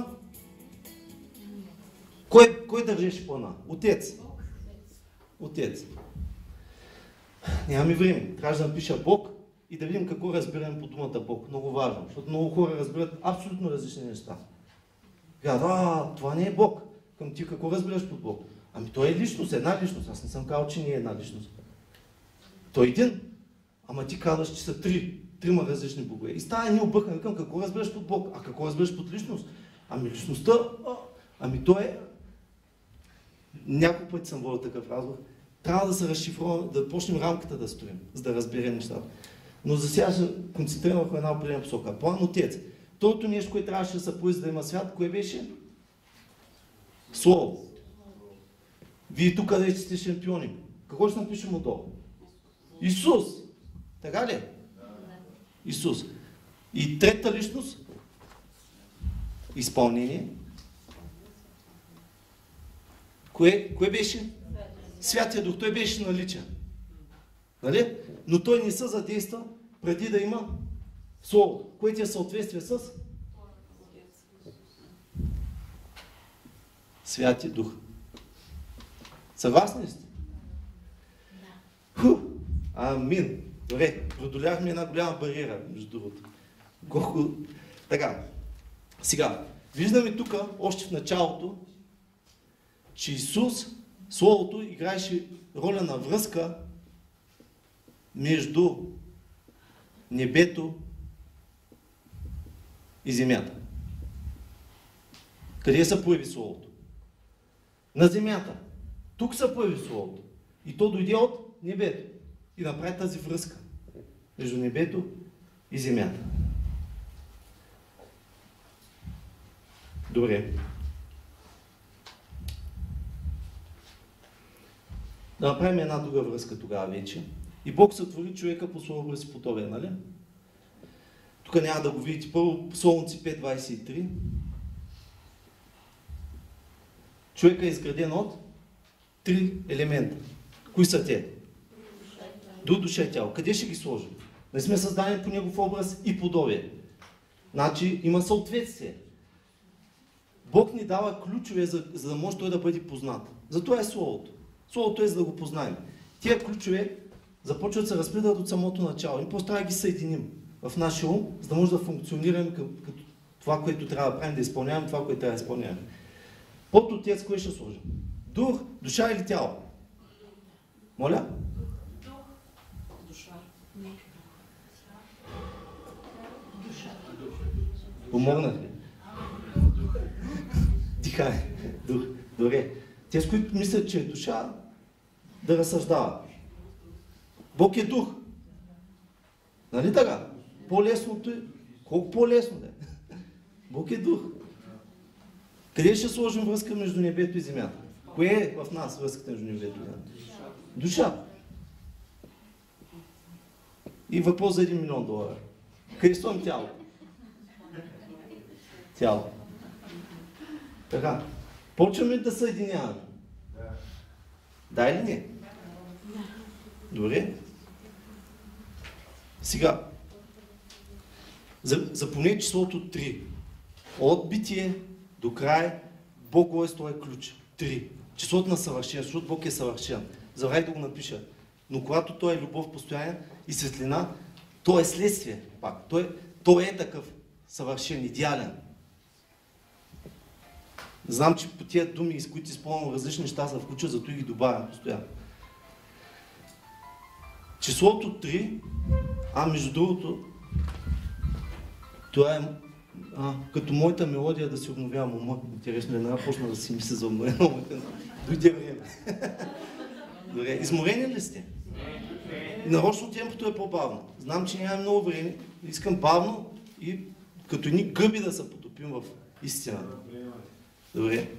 Кой държеше плана? Отец. Отец. Нямаме време. Трябва да напиша Бог и да видим какво разбираме по думата Бог. Много важно, защото много хора разбират абсолютно различни неща. Казват, това не е Бог. Към ти какво разбираш под Бог? Ами той е личност, една личност. Аз не съм казал, че не е една личност. Той е един. Ама ти казваш, че са трима различни богове. И става ни объркане към какво разбираш под Бог, а какво разбираш под личност. Ами личността, ами той е... Няколко пъти съм водил такъв разговор. Трябва да се разшифруваме, да почнем рамката да строим, за да разберем нещата. Но за сега ще концентрирам върху една определена посока. План Отец. Второто нещо, което трябваше да се поиска, за да има свят, кое беше? Слово. Вие тук къде сте шампиони. Какво ще напишем отдолу? Исус. Така ли? Исус. И трета личност? Изпълнение. Кое беше? Святия Дух. Той беше наличен. Нали? Но той не се задейства преди да има Слово, което е в съответствие с Святия Дух. Съгласни ли сте? Амин. Добре, преодоляхме една голяма бариера, между другото. Колко... Така. Сега, виждаме тук, още в началото, че Исус, Словото, играеше роля на връзка между небето и земята. Къде се появи Словото? На земята. Тук се появи Словото. И то дойде от небето. И направи тази връзка между небето и земята. Добре. Да направим една друга връзка тогава вече. И Бог сътвори човека по своя си подобие, нали? Тук няма да го видите. Първо, Псалмци 5.23. Човека е изграден от три елемента. Кои са те? Дух, душа и тяло. Къде ще ги сложим? Не сме създадени по негов образ и подобие. Значи има съответствие. Бог ни дава ключове, за да може той да бъде познат. Затова е Словото. Словото е за да го познаем. Тия ключове започват да се разпределят от самото начало. И просто трябва да ги съединим в нашия ум, за да може да функционираме като това, което трябва да правим, да изпълняваме това, което трябва да изпълняваме. Под Отец, кое ще сложим? Дух, душа или тяло? Моля? Помогнах ли? Дихание. Дух. Добре. Те, с които мислят, че е душа, да разсъждават. Бог е дух. Нали така? По-лесното е. Колко по-лесно да е? Бог е дух. Къде ще сложим връзка между небето и земята? Кое е в нас връзката между небето и земята? Душа. И въпрос за $1 милион. Къде сложим тяло? Тяло. Така. Почваме да съединяваме. Да или не? Добре. Сега. Запомнете числото 3. От битие до край Бог го е с този ключ. 3. Числото на съвършен, защото Бог е съвършен. Забравих да го напиша. Но когато Той е любов постоянен и светлина, Той е следствие пак. Той е такъв съвършен, идеален. Знам, че по тия думи, с които използвам различни неща, се включат, зато и ги добавям постоянно. Числото 3, между другото, това е като моята мелодия да си обновявам ума. Интересно е, веднага почна да си мисля за обновявам ума. Дойде време. Добре, изморени ли сте? Нарочно темпото е по-бавно. Знам, че нямаме много време. Искам бавно и като едни гъби да се потопим в истината. Добре.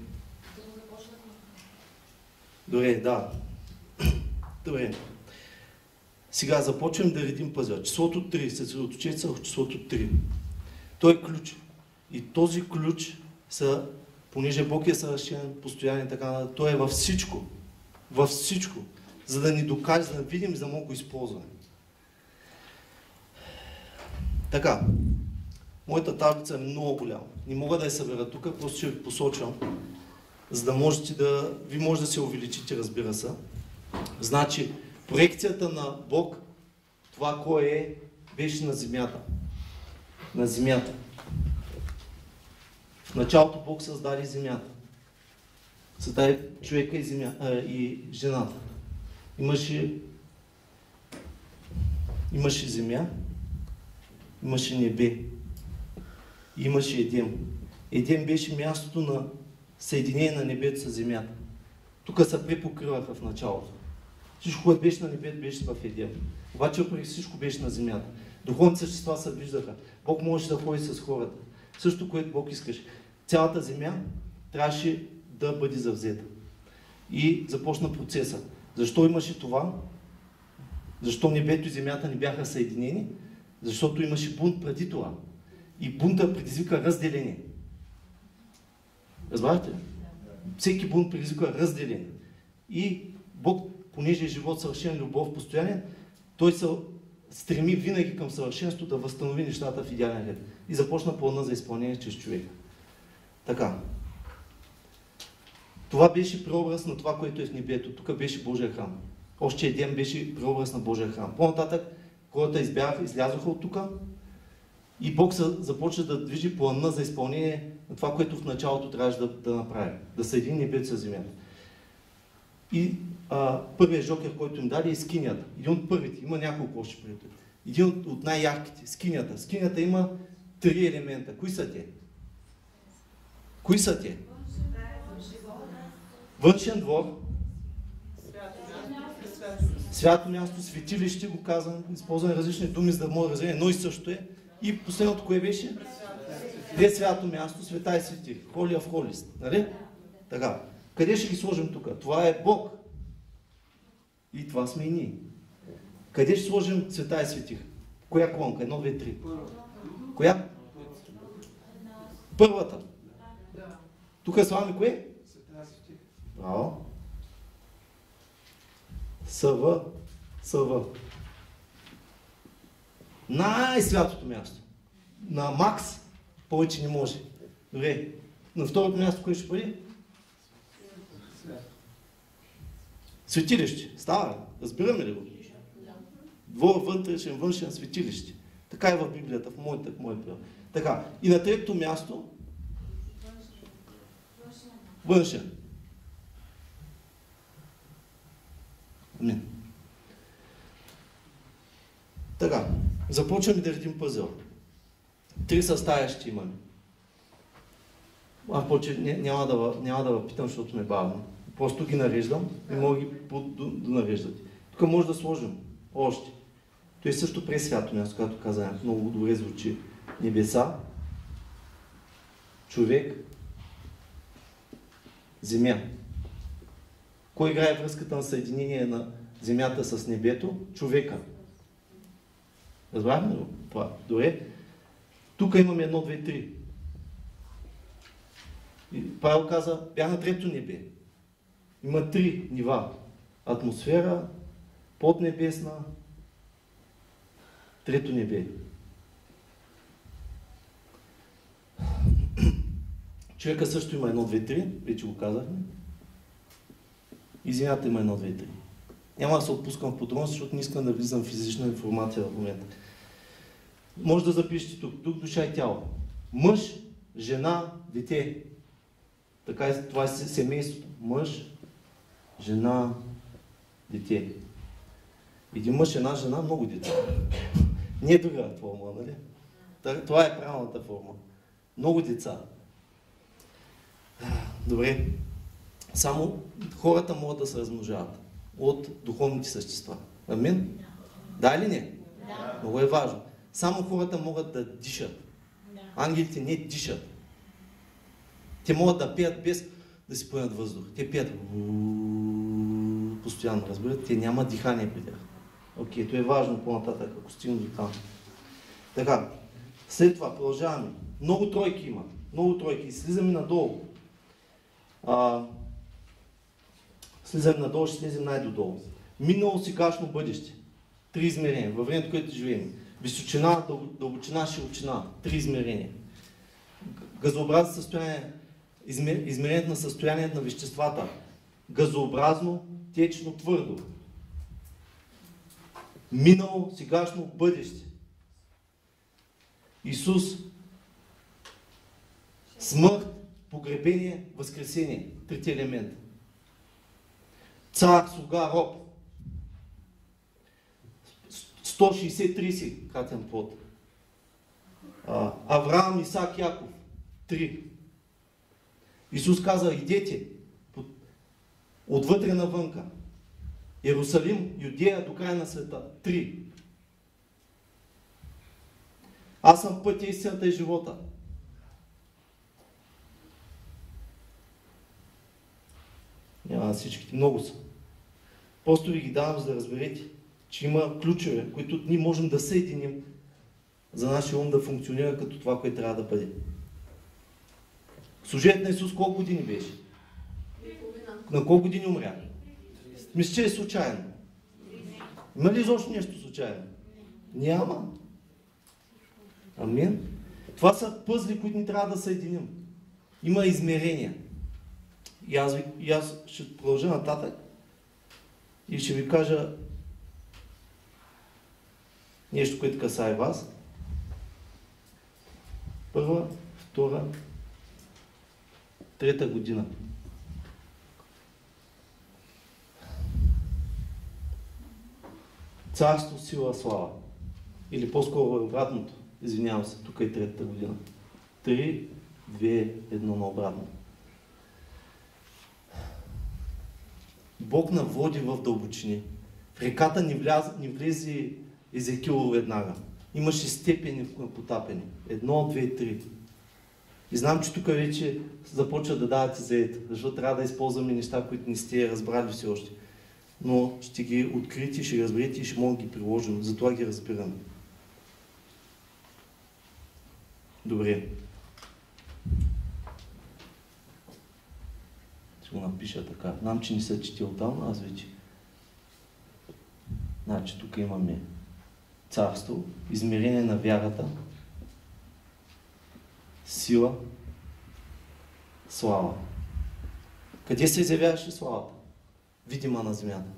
Добре, да. Добре. Сега започваме да редим пъзела. Числото 3. Съсредоточете се в числото 3. Той е ключ. И този ключ понеже Бог е съвършен, постоянен, така, той е във всичко. Във всичко. За да ни докаже, за да видим, за да мога го използваме. Така. Моята таблица е много голяма. Не мога да я събера тук, просто ще ви посочвам, за да можете ви може да се увеличите, разбира се. Значи, проекцията на Бог, това кой е, беше на земята. На земята. В началото Бог създаде земята. Създаде човека и жената. Имаше земя, имаше небе. Имаше Едем. Едем беше мястото на съединение на небето с земята. Тук се препокриваха в началото. Всичко, което беше на небето, беше в Едем. Обаче въпреки всичко беше на земята. Духовните същества се виждаха. Бог можеше да ходи с хората. Също, което Бог искаше. Цялата земя трябваше да бъде завзета. И започна процеса. Защо имаше това? Защо небето и земята не бяха съединени? Защото имаше бунт преди това. И бунта предизвика разделение. Разбрахте ли? Всеки бунт предизвика разделение. И Бог, понеже е живот съвършен, любов, постоянен, Той се стреми винаги към съвършенство да възстанови нещата в идеален ред. И започна плана за изпълнение чрез човека. Така. Това беше преобраз на това, което е в небето. Тук беше Божия храм. Още един беше преобраз на Божия храм. По-нататък хората излязоха от тук и Бог започна да движи плана за изпълнение на това, което в началото трябваше да направи. Да съедини небето с земята. И първият жокер, който им даде, е скинята. Един от първите. Има няколко още преди. Един от най-ярките. Скинята. Скинята има 3 елемента. Кои са те? Кои са те? Външен двор. Свято място, светилище, го казвам. Използваме различни думи, за да мога да разберем. Едно и също е. И последното, кое беше? Де свято място, света и свети. Холия в холист. Нали? Така. Къде ще ги сложим тук? Това е Бог. И това сме и ние. Къде ще сложим света и светих? Коя колонка? 1, 2, 3. Коя? Първата. Тук слагаме кое? Браво. Съва. Най-святото място. На Макс повече не може. Добре. На второто място кое ще бъде? Светилище. Става. Разбираме ли го? Двор, вътрешен, външен, светилище. Така е в Библията, в моята превод. Така. И на третото място външен. Амин. Така. Започваме да редим пъзел. 3 съставящи имаме. Аз повече няма да питам, защото ме бавно. Просто ги нареждам и мога ги да нареждате. Тук може да сложим още. Той също през свято място, както казах, много добре звучи. Небеса, човек, земя. Кой играе връзката на съединение на земята с небето? Човека. Разбрахме ли това? Добре. Тук имаме 1, 2, 3. И Павел каза, бях на трето небе. Има 3 нива. Атмосфера, поднебесна, трето небе. Човека също има 1, 2, 3, вече го казахме. И земята има 1, 2, 3. Няма да се отпускам в подробности, защото не искам да влизам в физична информация в момента. Може да запишете тук. Дух, душа и тяло. Мъж, жена, дете. Така е, това е семейството. Мъж, жена, дете. Един мъж, една жена, много деца. Не е друга форма, нали? Това е правилната форма. Много деца. Добре. Само хората могат да се размножават от духовните същества. Амин? Да или не? Да. Много е важно. Само хората могат да дишат. Да. Ангелите не дишат. Те могат да пеят без да си поемат въздух. Те пеят постоянно, разбирате? Те няма дихание при тях. Окей, това е важно по-нататък, ако стигнем до там. Така, след това продължаваме. Много тройки има. Много тройки. Слизаме надолу. Слизаме надолу, ще слезем най-додолу. Минало, сегашно, бъдеще. 3 измерения. Във времето, което живеем. Височина, дълбочина, широчина. 3 измерения. Газообразно състояние, измерението на състоянието на веществата. Газообразно, течно, твърдо. Минало, сегашно, бъдеще. Исус. Смърт, погребение, възкресение. 3 елемента. Цар, слуга, роб. 160-30 кратен плод. Авраам, Исак, Яков. 3. Исус каза, идете отвътре навънка. Иерусалим, Юдея до края на света. 3. Аз съм пътя, истината и живота. Няма всичките, много са. Просто ви ги давам, за да разберете, че има ключове, които ние можем да съединим за нашия ум да функционира като това, което трябва да бъде. Служението на Исус колко години беше? На колко години умря? Мисля, че е случайно. Има ли изобщо нещо случайно? Няма. Амин. Това са пъзли, които ни трябва да съединим. Има измерения. И аз ще продължа нататък и ще ви кажа нещо, което касае вас. Първа, втора, трета година. Царство, сила, слава. Или по-скоро обратното. Извинявам се, тук е третата година. 3, 2, 1 на обратно. Бог наводи в дълбочини. В реката не влезе Езекил веднага. Имаше степени на потапени. 1, 2, 3. И знам, че тук вече започва да давате заето, защото трябва да използваме неща, които не сте разбрали все още. Но ще ги откриете, ще ги разберете и ще мога да ги приложим. Затова ги разбираме. Добре. Ще го напиша така. Знам, че не се четил там, аз вече. Значи, тук имаме царство, измерение на вярата, сила, слава. Къде се изявяваше славата? Видима на земята.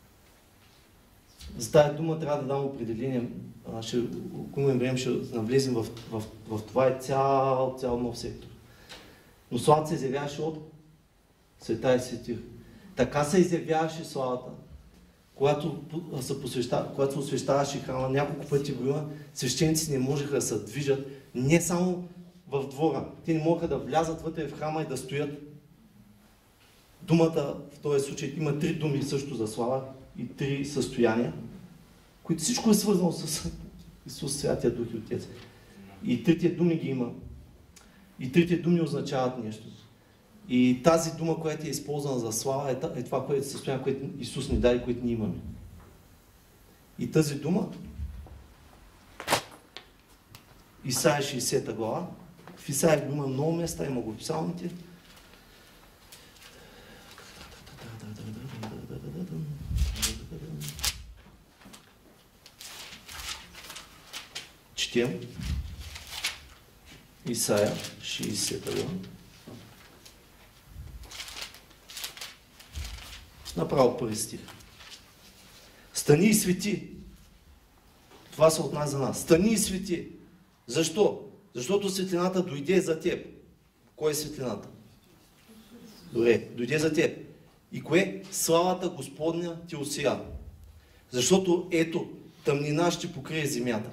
За тази дума трябва да дам определение. Ако имаме време, ще навлезем в това е цял нов сектор. Но славата се изявяваше от света и светир. Така се изявяваше славата, когато се освещаваше храма, няколко пъти го има, свещеници не можеха да се движат, не само в двора. Те не могат да влязат вътре в храма и да стоят. Думата в този случай има 3 думи също за слава и 3 състояния, които всичко е свързано с Исус, Святия Дух и Отец. И 3 думи ги има. И 3 думи означават нещо. И тази дума, която е използвана за слава, е това, което е състояние, което Исус ни даде, което ние имаме. И тази дума, Исаия 60 глава, в Исаия има много места, има го в псалмите. Четем Исаия 60 глава. Направо първи стих. Стани и свети. Това се отнася за нас. Стани и свети. Защо? Защото светлината дойде за теб. Кой е светлината? Добре, дойде за теб. И кое? Славата Господня ти осия. Защото ето, тъмнина ще покрие земята.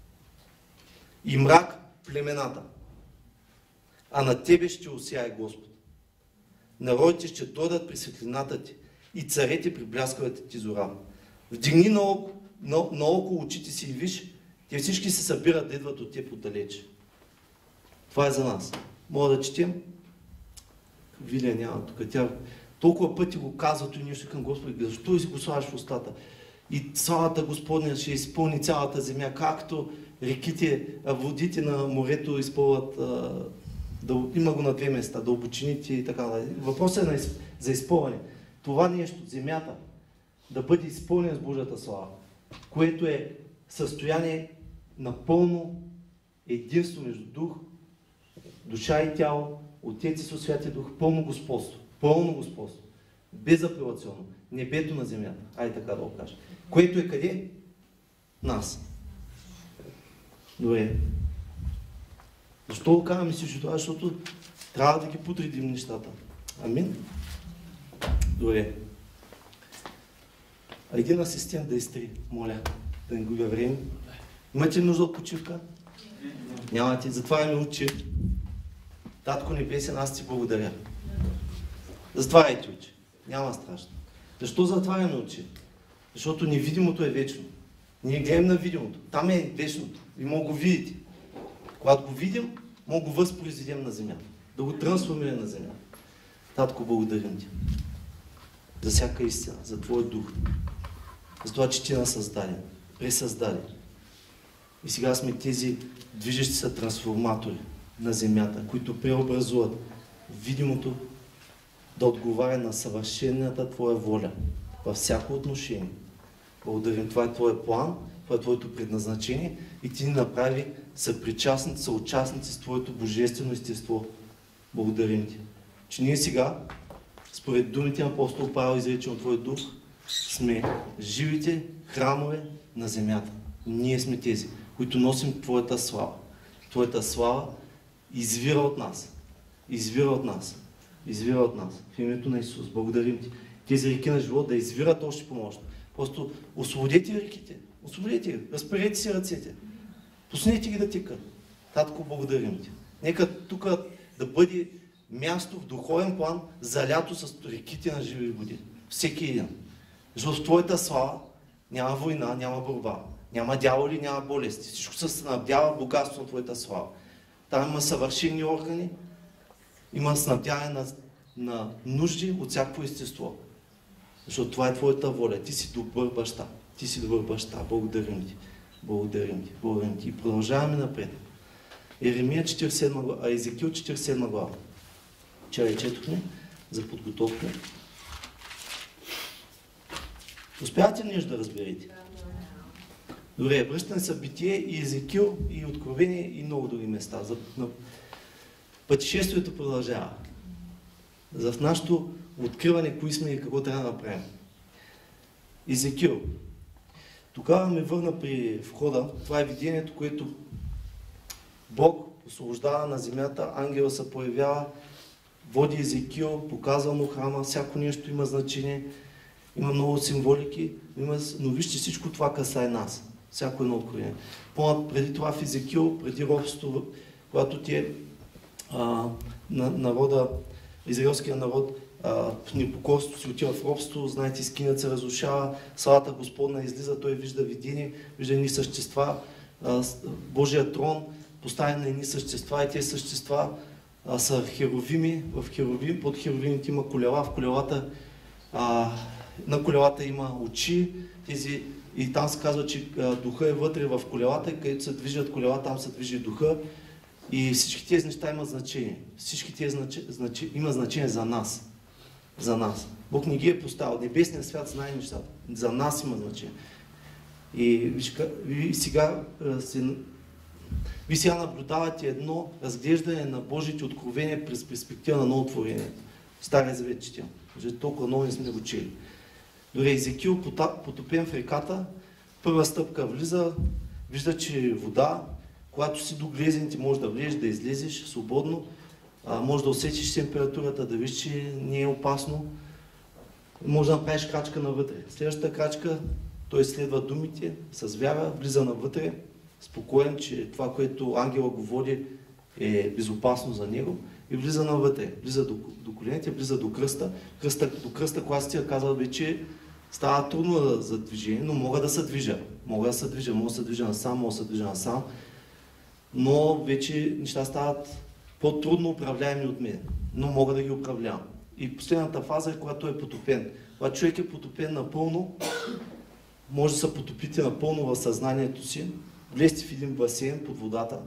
И мрак племената. А на тебе ще осяе Господ. Народите ще дойдат при светлината ти и царете при бляскавата ти зора. Вдигни наоколо очите си и виж, те всички се събират да идват от теб отдалече. Това е за нас. Мога да четем? Вилия няма тук. Тя толкова пъти го казва и нещо към Господи. Защо си го слагаш в устата? И славата Господня ще изпълни цялата земя, както реките, водите на морето изпълват. Има го на 2 места, дълбочините и така. Въпросът е за изпълване. Това нещо, земята, да бъде изпълнен с Божията слава, което е състояние на пълно единство между дух, душа и тяло, Отец Исус, Святия Дух, пълно господство. Пълно господство. Безапелационно. Небето на земята. Ай така да го кажа. Което е къде? Нас. Добре. Защо го казваме всичко това? Защото трябва да ги подредим нещата. Амин? Добре. Един асистент да изтри, моля, да не губя време. Имате ли нужда от почивка? Нямате. Затваряме очи. Татко Небесен, аз ти благодаря. Затваряйте очи. Няма страшно. Защо затваряме очи? Защото невидимото е вечно. Ние гледаме на видимото. Там е вечното. И мога го видите. Когато го видим, мога го възпроизведем на земята. Да го трансформираме на земята. Татко, благодарим ти. За всяка истина, за Твой дух. За това, че Ти нас създаде, пресъздаде. И сега сме тези движещи се трансформатори на земята, които преобразуват видимото да отговаря на съвършената Твоя воля във всяко отношение. Благодарим, това е Твоя план, това е Твоето предназначение и Ти ни направи съпричастници, съучастници с Твоето божествено естество. Благодарим Ти, че ние сега, според думите на апостол Павел, изречен от Твой дух, сме живите храмове на земята. Ние сме тези, които носим Твоята слава. Твоята слава извира от нас. Извира от нас. Извира от нас. В името на Исус. Благодарим Ти. Тези реки на живот да извират още по-мощно. Просто освободете реките. Освободете ги. Разперете си ръцете. Пуснете ги да текат. Татко, благодарим Ти. Нека тук да бъде място в духовен план за лято с реките на живи води. Всеки един. Защото в Твоята слава няма война, няма борба. Няма дяволи, няма болести. Всичко се снабдява богатство на Твоята слава. Там има съвършени органи, има снабдяване на нужди от всяко естество. Защото това е Твоята воля. Ти си добър баща. Ти си добър баща. Благодарим Ти. Благодарим Ти. Благодарим Ти. И продължаваме напред. Еремия 47 глава, Езекил 47 глава. Вчера четохме за подготовка. Успявате ли нещо да разберете? Добре, връщане са Битие и Езекил и Откровение и много други места. Пътешествието продължава. За в нашето откриване, кои сме и какво трябва да направим. Езекил. Тогава ме върна при входа. Това е видението, което Бог освобождава на земята, ангела се появява, води Езекил, показва му храма, всяко нещо има значение, има много символики, но вижте, всичко това касае нас. Всяко едно откровение. Преди това в Езекил, преди робството когато народа, израелския народ в непокорство си отива в робство, знаете, скинят се разрушава, славата Господна излиза, той вижда видение, вижда едни същества, Божия трон поставен на едни същества и тези същества са херовими, под херовимите има колела, в колелата, на колелата има очи, и там се казва, че духа е вътре в колелата, и където се движат колела, там се движи духа. И всички тези неща имат значение. Всички тези имат значение за нас. За нас. Бог не ги е поставил. Небесният свят знае нещата. За нас има значение. И ви сега наблюдавате едно разглеждане на Божите откровения през перспектива на новотворението. Стария завет четем. Толкова много не сме го чели. Дори Езекил, потопен в реката, първа стъпка влиза, вижда, че е вода. Когато си до глезените, можеш да влезеш, да излезеш свободно, може да усетиш температурата, да видиш, че не е опасно. Може да направиш крачка навътре. Следващата крачка, той следва думите, с вяра, влиза навътре, спокоен, че това, което ангела го води, е безопасно за него, и влиза навътре. Влиза до коленете, влиза до кръста. До кръста, когато си казва вече, става трудно за движение, но мога да се движа. Мога да се движа насам, но вече неща стават по-трудно управляеми от мен, но мога да ги управлявам. И последната фаза е, когато е потопен. Когато човек е потопен напълно, може да се потопите напълно в съзнанието си, влезте в един басейн под водата,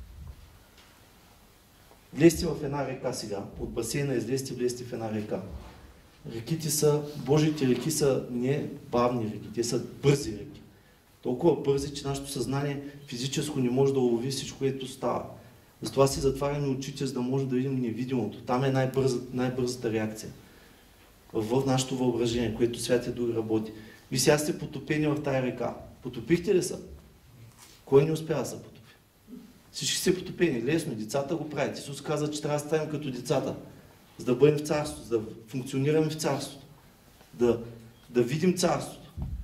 влезте в една река сега, от басейна излезте, влезте в една река. Божите реки са не бавни реки, те са бързи реки. Толкова бързи, че нашето съзнание физическо не може да улови всичко, което става. Затова си затваряме очите, за да може да видим невидимото. Там е най-бързата реакция. В нашето въображение, което Святия Дух работи. Ви сега сте потопени в тая река. Потопихте ли са? Кой не успя да се потопи? Всички сте потопени. Лесно. Децата го правят. Исус каза, че трябва да ставим като децата. За да бъдем в царството, за да функционираме в царството. Да видим царството.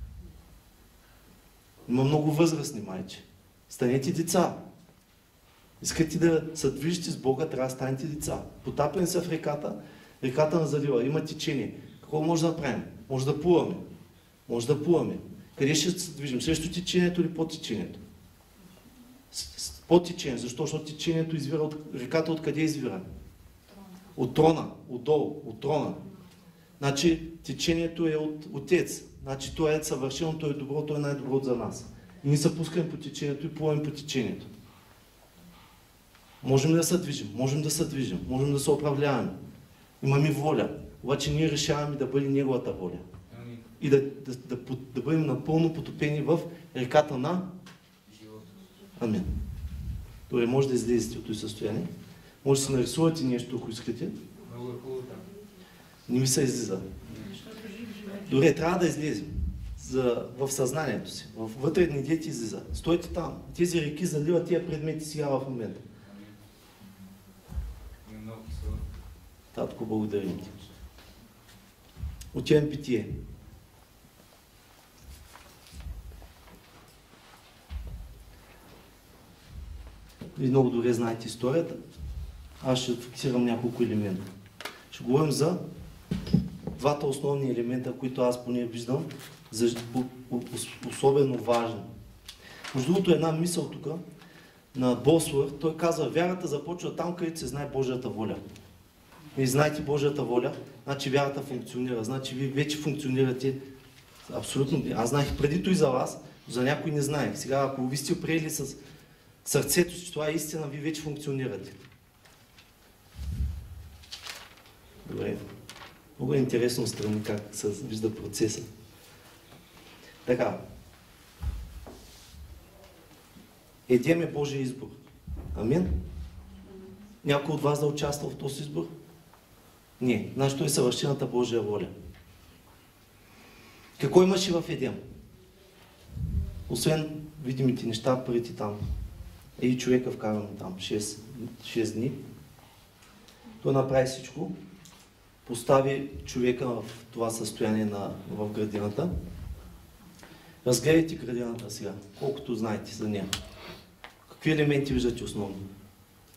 Има много възрастни майче. Станете деца. Искате да се движите с Бога, трябва да станете деца. Потапени са в реката на залива, има течение. Какво може да направим? Може да плуваме. Къде ще се движим? Срещу течението или по течението? По течението. Защо? Защото течението извира от реката, откъде извира? От трона, отдолу, от трона. Значи течението е от Отец. Значи той е съвършено, той е добро, той е най-добро за нас. И ние се пускаме по течението и плуваме по течението. Можем да се движим, можем да се управляваме. Имаме воля. Обаче ние решаваме да бъде Неговата воля. И да бъдем напълно потопени в реката на живота. Амин. Добре, може да излезете от това състояние. Може да си нарисувате нещо, ако искате. Не ми се излиза. Добре, трябва да излезем в съзнанието си. Вътре не идете излиза. Стойте там. Тези реки заливат тия предмети сега в момента. Татко, благодарим ти. Отивам Битие. Вие много добре знаете историята. Аз ще фиксирам няколко елемента. Ще говорим за двата основни елемента, които аз поне виждам за особено важни. Между другото, една мисъл тук на Босуър, той казва, вярата започва там, където се знае Божията воля. И знаете Божията воля, значи вярата функционира, значи вие вече функционирате абсолютно. Аз знаех предито и за вас, за някой не знаех. Сега, ако ви сте приели с сърцето си, това е истина, вие вече функционирате. Добре. Много е интересно страни как се вижда процеса. Така. Едем е Божия избор. Амин? Някой от вас да участва в този избор? Не. Значи той е съвършената Божия воля. Какво имаше в Едем? Освен видимите неща, парите там. И човека вкараме там 6 дни. Той направи всичко. Постави човека в това състояние в градината. Разгледайте градината сега, колкото знаете за нея. Какви елементи виждате основно?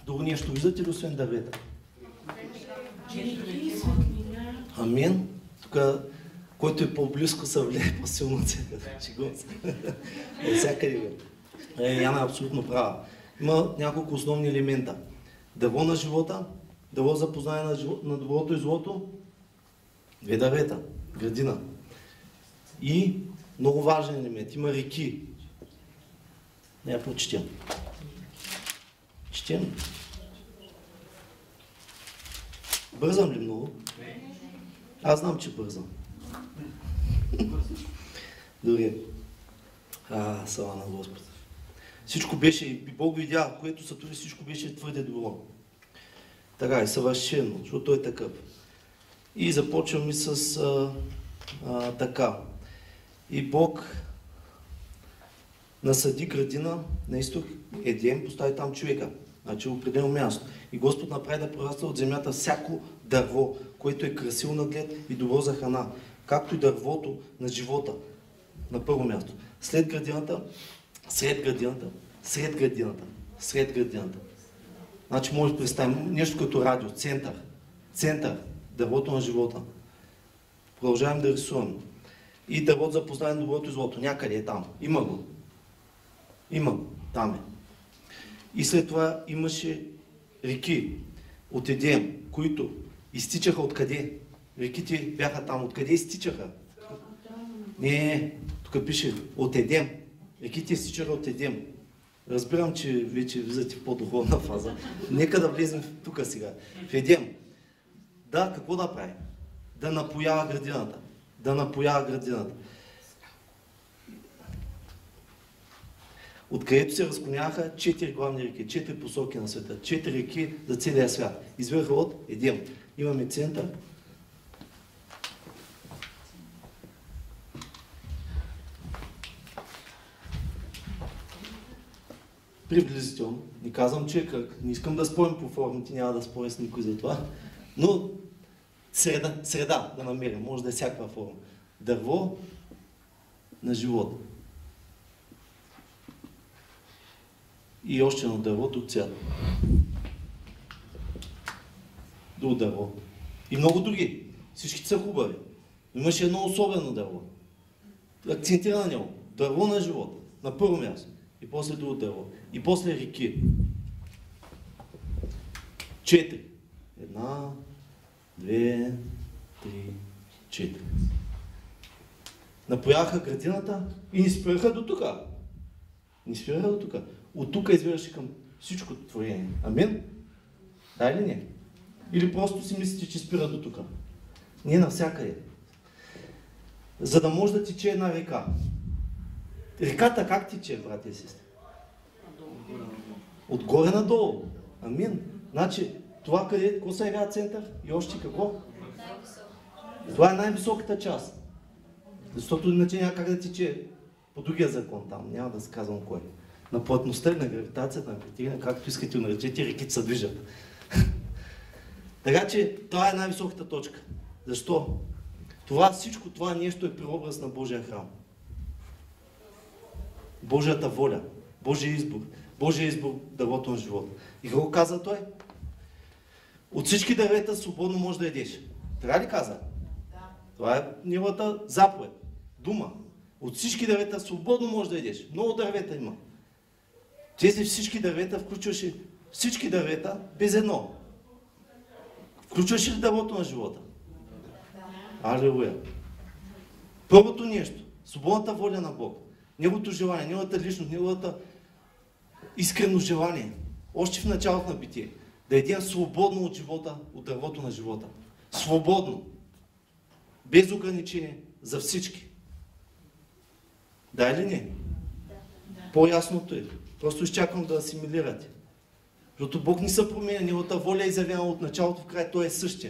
Друго нещо виждате ли освен дървета? Амин. Тук, който е по-близко, се влияе по-силно църквата. Шегувам се. Всякъде. Яна е абсолютно права. Има няколко основни елемента. Дърво на живота, дърво за познание на доброто и злото, 2 дървета, градина. И много важен елемент, има реки. Не я прочетем. Четем. Бързам ли много? Аз знам, че бързам. Добре. Слава на Господа. Всичко беше, и Бог видя, което сътвори, всичко беше твърде добро. Така е, съвършено, защото той е такъв. И започваме с така. И Бог насади градина на изток Едем, постави там човека. Значи определено място. И Господ направи да прораства от земята всяко дърво, което е красиво на глед и добро за храна, както и дървото на живота. На първо място. Сред градината. Значи може да представим нещо като радио, център, дървото на живота. Продължаваме да рисуваме. И дървото за познание на доброто и злото. Някъде е там. Има го. Там е. И след това имаше реки от Едем, които изтичаха откъде? Реките бяха там. Откъде изтичаха? Не, тук пише от Едем. Реките изтичаха от Едем. Разбирам, че вече влизате в по-духовна фаза. Нека да влезем тук сега. В Едем. Да, какво да прави? Да напоява градината. Откъдето се разклоняваха 4 главни реки, 4 посоки на света, 4 реки за целия свят. Извърха от Едем. Имаме център. Приблизително. Не казвам, че е кръг. Не искам да спорим по формите, няма да спорим с никой за това. Но среда да намерим. Може да е всякаква форма. Дърво на живота. И още едно дърво, друг цвят. Друго дърво. И много други. Всички са хубави. Имаше едно особено дърво. Акцентира на него. Дърво на живота. На първо място. И после друго дърво. И после реки. 4. 1, 2, 3, 4. Напояха градината и ни спираха до тук. От тук извираше към всичко творение. Амин? Да или не? Или просто си мислите, че спира до тук? Не навсякъде. За да може да тече една река. Реката как тече, брати и сестри? Отгоре надолу. Амин. Значи, това къде, какво се явява център? И още какво? Това е най-високата част. Защото иначе няма как да тече по другия закон там. Няма да се казвам кой. На плътността и на гравитацията, на притигане, както искате да наречете, реките се движат. Така че това е най-високата точка. Защо? Всичко това нещо е преобраз на Божия храм. Божията воля, Божия избор дървото на живота. И какво каза той? От всички дървета свободно можеш да ядеш. Така ли каза? Да. Това е неговата заповед, дума. От всички дървета свободно можеш да ядеш. Много дървета има. Тези всички дървета включваше всички дървета без едно. Включваше ли дървото на живота? Да. Алелуя. Първото нещо, свободната воля на Бог. Неговото желание, неговата личност, неговата искрено желание. Още в началото на битие. Да едем свободно от живота, от дървото на живота. Свободно. Без ограничение. За всички. Да или не? Да. По-ясното е. Просто изчаквам да асимилирате. Защото Бог не се променя. Неговата воля е изявена от началото в край. Той е същия.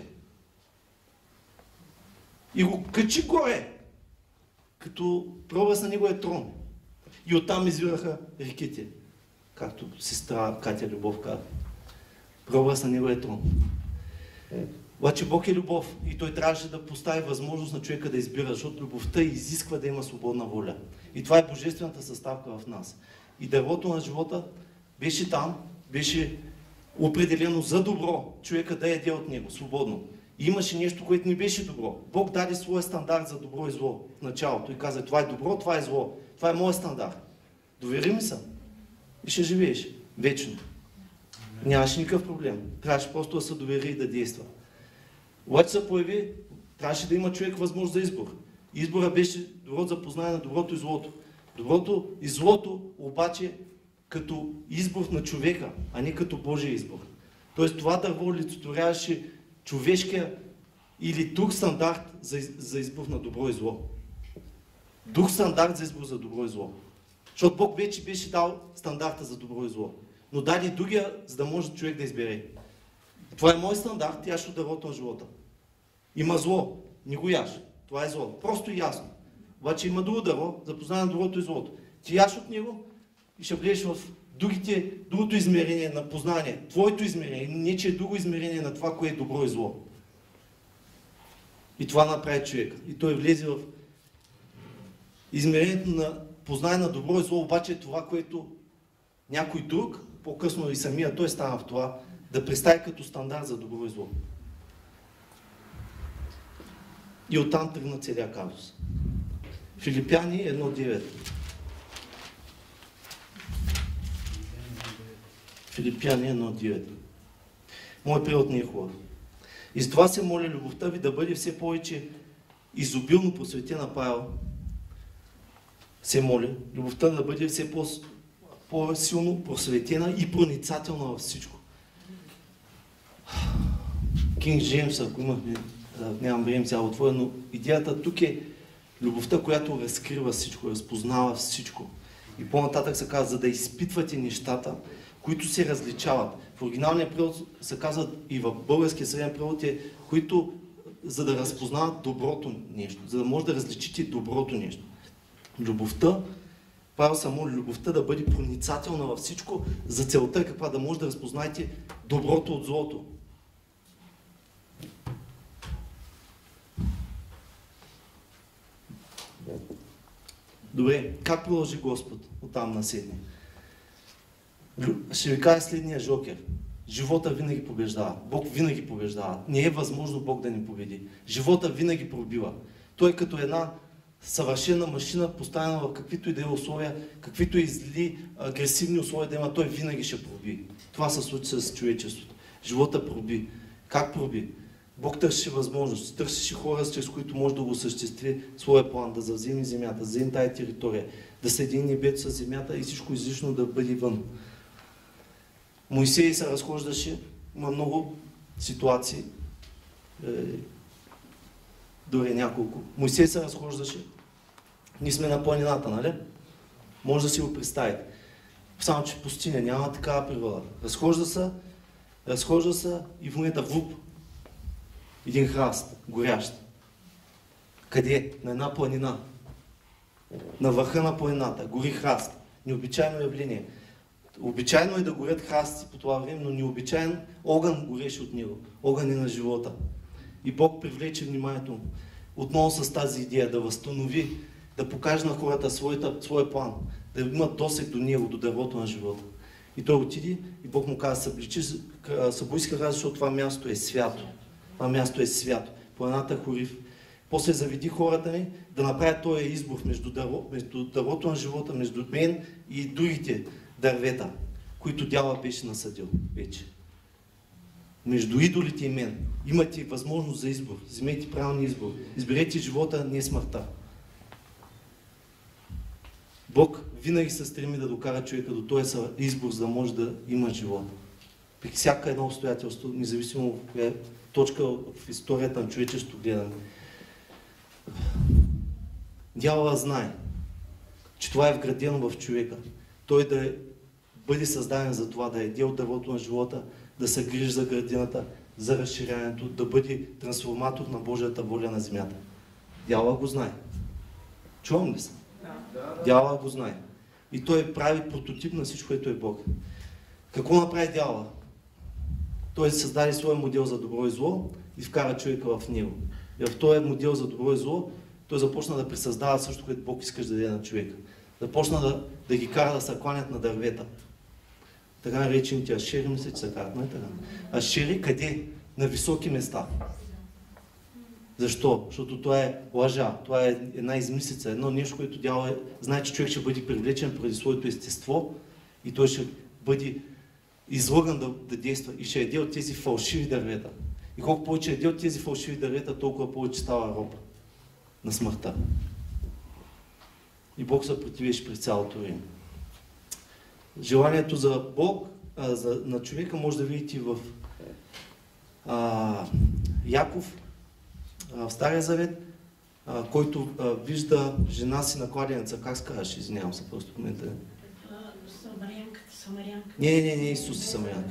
И го качи горе. Като прообраз на неговия трон. И оттам извираха реките. Както сестра Катя Любов каза. Прообраз на неговия трон. Обаче Бог е любов и той трябваше да постави възможност на човека да избира, защото любовта изисква да има свободна воля. И това е божествената съставка в нас. И дървото на живота беше там, беше определено за добро, човека да яде от него свободно. И имаше нещо, което не беше добро. Бог даде своя стандарт за добро и зло в началото и каза, това е добро, това е зло. Това е моят стандарт. Довери ми се и ще живееш вечно. Нямаше никакъв проблем. Трябваше просто да се довери и да действа. Обаче се появи, трябваше да има човек възможност за избор. Избора беше доброто за познание на доброто и злото. Доброто и злото обаче като избор на човека, а не като Божия избор. Тоест това дърво олицетворяваше човешкия или друг стандарт за избор на добро и зло. Друг стандарт за избор за добро и зло. Защото Бог вече беше дал стандарта за добро и зло. Но даде другия, за да може човек да избере. Това е мой стандарт, яш от дървото на живота. Има зло, не го яш. Това е зло. Просто и ясно. Обаче има друго дърво, за познание на доброто и злото. Ти яш от него и ще влезеш в другото измерение на познание. Твоето измерение, не че е друго измерение на това, кое е добро и зло. И това направи човека. И той влезе в измерението на познание на добро и зло, обаче е това, което някой друг, по-късно и самия той стана в това, да представи като стандарт за добро и зло. И оттам тръгна целия казус. Филипяни 1.9. Филипяни 1.9. Мой превод не е хубав. И с това се моля любовта ви да бъде все повече изобилно просветена, Павел. Се моля любовта да бъде все по-силно просветена и проницателна във всичко. Кинг Джеймс, ако имахме, нямам време цяло твоя, но идеята тук е любовта, която разкрива всичко, разпознава всичко. И по-нататък се казва, за да изпитвате нещата, които се различават. В оригиналния превод се казва и в българския съдебен превод е, които за да разпознават доброто нещо, за да може да различите доброто нещо. Любовта, Павел се моли любовта да бъде проницателна във всичко, за целта е каква да може да разпознаете доброто от злото. Добре, как продължи Господ оттам насетне? Ще ви кажа следния жокер. Живота винаги побеждава. Бог винаги побеждава. Не е възможно Бог да ни победи. Живота винаги пробива. Той е като една съвършена машина, поставена в каквито и да е условия, каквито и зли, агресивни условия да има, той винаги ще проби. Това се случи с човечеството. Живота проби. Как проби? Бог търсеше възможност, търсеше хора, чрез които може да го осъществи своя план, да завземе земята, да вземе тая територия, да съедини небето с земята и всичко излишно да бъде вън. Моисей се разхождаше, има много ситуации, дори няколко. Моисей се разхождаше, ние сме на планината, нали? Може да си го представите. Само че в пустиня няма такава природа. Разхожда се и в момента вуп. Един храст, горящ. Къде? На една планина. На върха на планината. Гори храст. Необичайно явление. Обичайно е да горят храсти по това време, но необичайен огън гореше от него. Огън е на живота. И Бог привлече вниманието му. Отново с тази идея да възстанови, да покаже на хората своя план. Да имат досег до него, до дървото на живота. И той отиде и Бог му каза, събуди се храна, защото това място е свято. Това място е свято. Планината Хорив. После заведи хората ми да направят този избор между дървото на живота, между мен и другите дървета, които дявол беше насъдил вече. Между идолите и мен. Имате възможност за избор. Вземете правилния избор. Изберете живота, не смъртта. Бог винаги се стреми да докара човека до този избор, за да може да има живота. При всяка едно обстоятелство, независимо в коя точка в историята на човечеството гледаме. Дявола знае, че това е вградено в човека. Той да бъде създаден за това, да яде от дървото на живота, да се грижи за градината, за разширяването, да бъде трансформатор на Божията воля на земята. Дявола го знае. Чувам ли се? Дявола го знае. И той прави прототип на всичко, което е Бог. Какво направи дявола? Той създаде своя модел за добро и зло и вкара човека в него. И в този модел за добро и зло той започна да пресъздава също, което Бог иска да даде на човека. Започна да ги кара да се кланят на дървета. така наречените ашери, мисля, че се казват, не така. Ашери къде? На високи места. Защо? Защото това е лъжа, това е една измислица, едно нещо, което дявол знае, че човек ще бъде привлечен преди своето естество и той ще бъде излъган да действа и ще яде от тези фалшиви дървета. И колко повече яде от тези фалшиви дървета, толкова повече става роб на смъртта. И Бог се противеше през цялото време. Желанието за Бог, на човека може да видите в Яков, в Стария Завет, който вижда жена си на кладенеца. Как се казваш? Извинявам се, просто в момента. Самарянка. Не, Исус е Самарянка.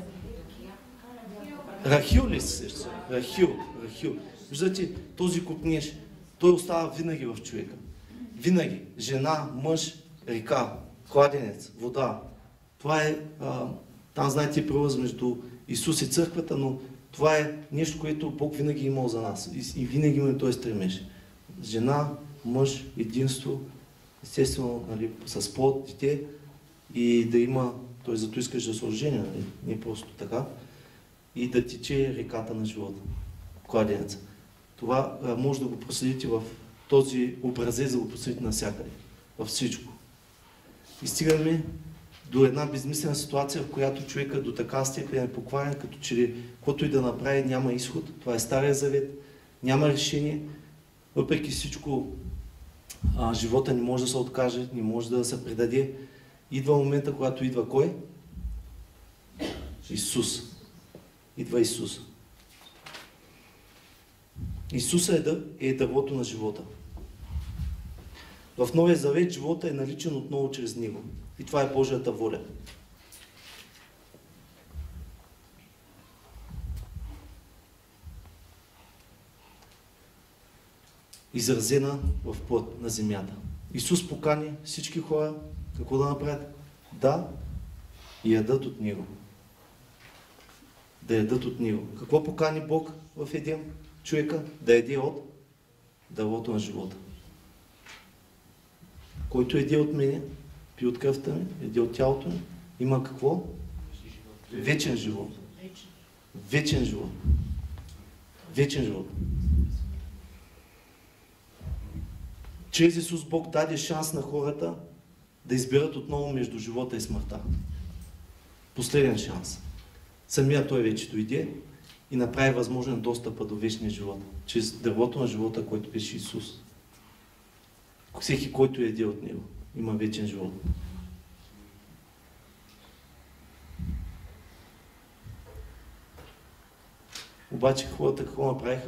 Рахил ли се сеща? Рахил. Виждате, този купнеж, той остава винаги в човека. Винаги. Жена, мъж, река, кладенец, вода. Това е, там знаете превъз между Исус и църквата, но това е нещо, което Бог винаги е имал за нас. И винаги има той стремеж. Жена, мъж, единство, естествено, нали, с плод, дете и да има, той зато искаш да се оженя, нали, не просто така, и да тече реката на живота, кладенеца. Това може да го проследите в този образец, да го проследите навсякъде, във всичко. И стигаме до една безмислена ситуация, в която човека до така степен е покварен, като че каквото и да направи няма изход. Това е Стария Завет, няма решение. Въпреки всичко, живота не може да се откаже, не може да се предаде. Идва момента, когато идва кой? Исус. Идва Исус. Исус е дървото на живота. В Новия Завет живота е наличен отново чрез Него. И това е Божията воля. Изразена в плът на земята. Исус покани всички хора какво да направят? Да ядат от Него. Да ядат от Него. Какво покани Бог в Едем? Човека да яде от дървото на живота. Който яде от мене, пи от кръвта ми, яде от тялото ми, има какво? Вечен живот. Вечен живот. Вечен живот. Чрез Исус Бог даде шанс на хората да изберат отново между живота и смъртта. Последен шанс. Самия Той вече дойде и направи възможен достъпа до вечния живот. Чрез дървото на живота, който беше Исус. Всеки, който яде от Него, има вечен живот. Обаче хората какво направиха?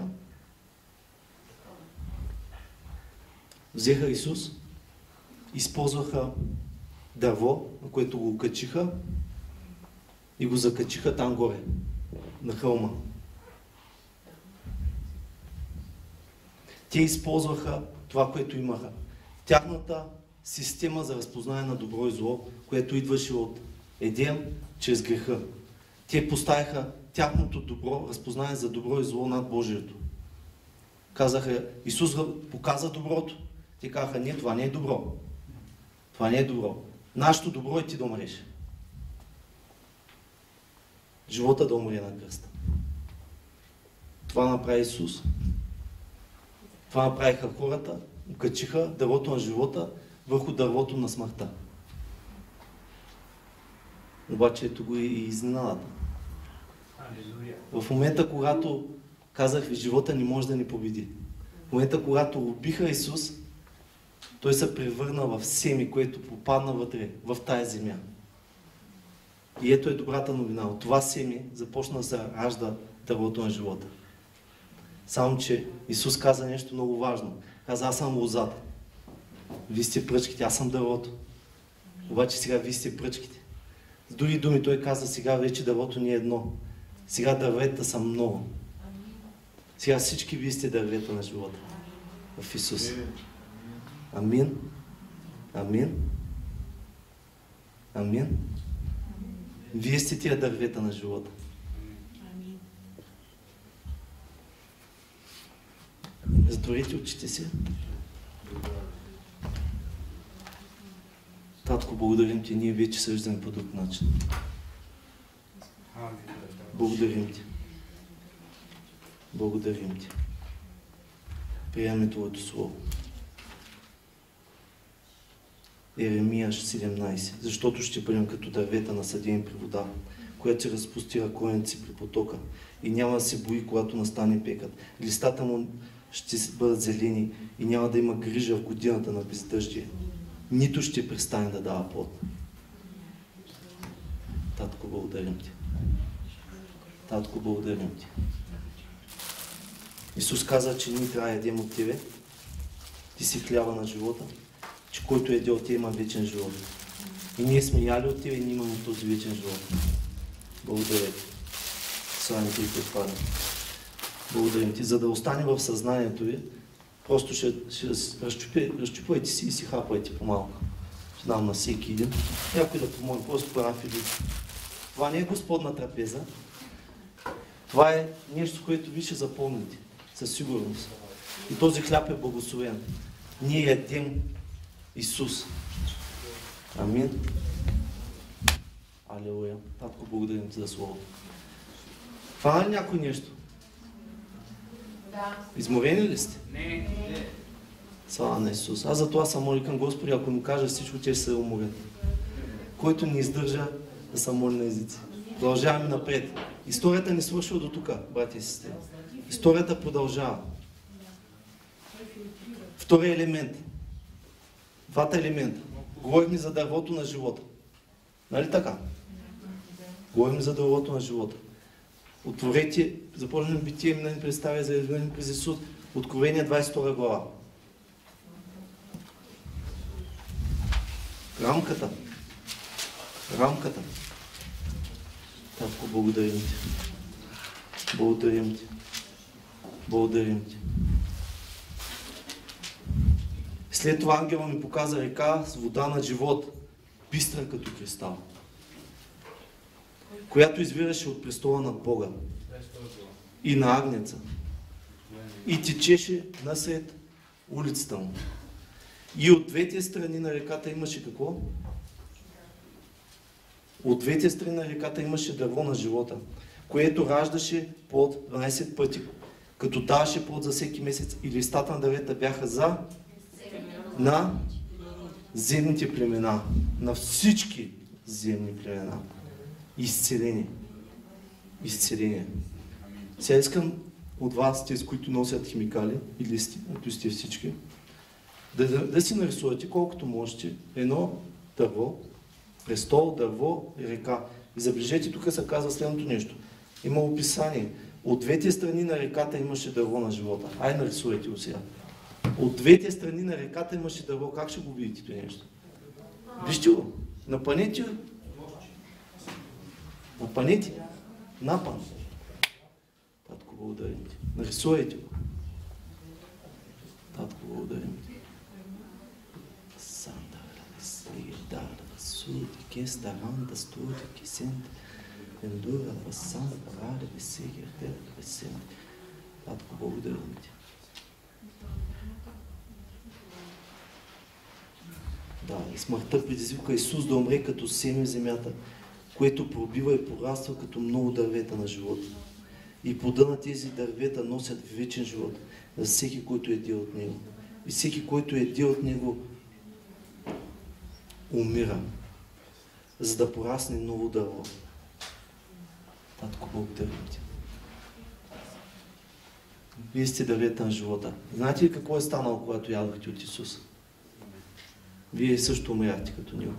Взеха Исус, използваха дърво, на което го качиха и го закачиха там горе, на хълма. Те използваха това, което имаха. Тяхната система за разпознаване на добро и зло, което идваше от Едем чрез греха. Те поставиха тяхното добро, разпознаване за добро и зло над Божието. Казаха, Исус показа доброто. Те казаха, не, това не е добро. Това не е добро. Нашето добро е ти да умреш. Живота да умре на кръста. Това направи Исус. Това направиха хората, качиха дървото на живота върху дървото на смъртта. Обаче ето го и изненадата. В момента, когато казах ви, живота не може да ни победи. В момента, когато убиха Исус, Той се превърна в семи, което попадна вътре, в тая земя. И ето е добрата новина. От това семи започна да се ражда дървото на живота. Само, че Исус каза нещо много важно. Каза, аз съм лозата. Вие сте пръчките, аз съм дървото. Обаче сега вие сте пръчките. С други думи, Той каза, сега вече дървото не е едно. Сега дървета са много. Сега всички вие сте дървета на живота. В Исус. Амин. Амин. Амин. Вие сте тия дървета на живота. Затворите очите си. Татко, благодарим Ти, ние вече съждаме по друг начин. Благодарим Ти. Благодарим Ти. Приемаме Твоето Слово. Еремия 17. Защото ще бъдем като дървета насадени при вода, която се разпустира корените си при потока и няма да се бои, когато настане пекът. Листата му ще бъдат зелени и няма да има грижа в годината на бездъждие. Нито ще престане да дава плод. Татко, благодарим Ти. Татко, благодарим Ти. Исус каза, че ние трябва да ядем от Тебе. Ти си хляба на живота, че който еде от Тебе има вечен живот. И ние сме яли от Тебе и ние имаме този вечен живот. Благодаря Ти. Слава Ти и Господа. Благодарим Ти. За да остане в съзнанието Ви, просто ще разчупвайте си и си хапайте по-малко. Ще дам на всеки един. Някой да помогне, просто парафили. Това не е Господна трапеза. Това е нещо, което ви ще запомните. Със сигурност. И този хляб е благословен. Ние ядем Исус. Амин. Алелуя. Татко, благодарим Ти за Словото. Това е някой нещо? Да. Изморени ли сте? Не. Слава на Исус. Аз за това съм моли към Господи, ако му кажа всичко, че ще се уморят. Който ни издържа да са моли на езици. Продължаваме напред. Историята не свършва до тук, братя и сестри. Историята продължава. Втори елемент. Двата елемента. Говорихме за дървото на живота. Нали така? Говорим за дървото на живота. Отворете, започнем Битие, минем през Стария Завет, минем през Исус. Откровение 22 глава. Рамката. Рамката. Татко, благодарим Ти. Благодарим Ти. Благодарим Ти. След това ангела ми показа река с вода на живот, бистра като кристал, която извираше от престола над Бога и на агнеца и течеше насред улицата му. И от двете страни на реката имаше какво? От двете страни на реката имаше дърво на живота, което раждаше плод 12 пъти, като даваше плод за всеки месец и листата на дървета бяха на земните племена, на всички земни племена. Изцеление. Изцеление. Сега искам от вас, тези, които носят химикали, или сте всички, да си нарисувате колкото можете едно дърво, престол, дърво и река. И забележете, тук се казва следното нещо. Има описание. От двете страни на реката имаше дърво на живота. Ай, нарисувайте го сега. От двете страни на реката имаше дърво. Как ще го видите това нещо? Вижте го. Напънете го. Напънете. Напън. Татко, благодарим Ти. Нарисувайте го. Татко, благодарим Ти. Татко, благодарим Ти. Да, и смъртта предизвика Исус да умре като семе в земята, което пробива и пораства като много дървета на живота. И плода на тези дървета носят вечен живот за всеки, който еде от него. И всеки, който еде от него, умира, за да порасне ново дърво. Татко, благодарим Ти. Вие сте дървета на живота. Знаете ли какво е станало, когато ядохте от Исус? Вие също умряхте като Него.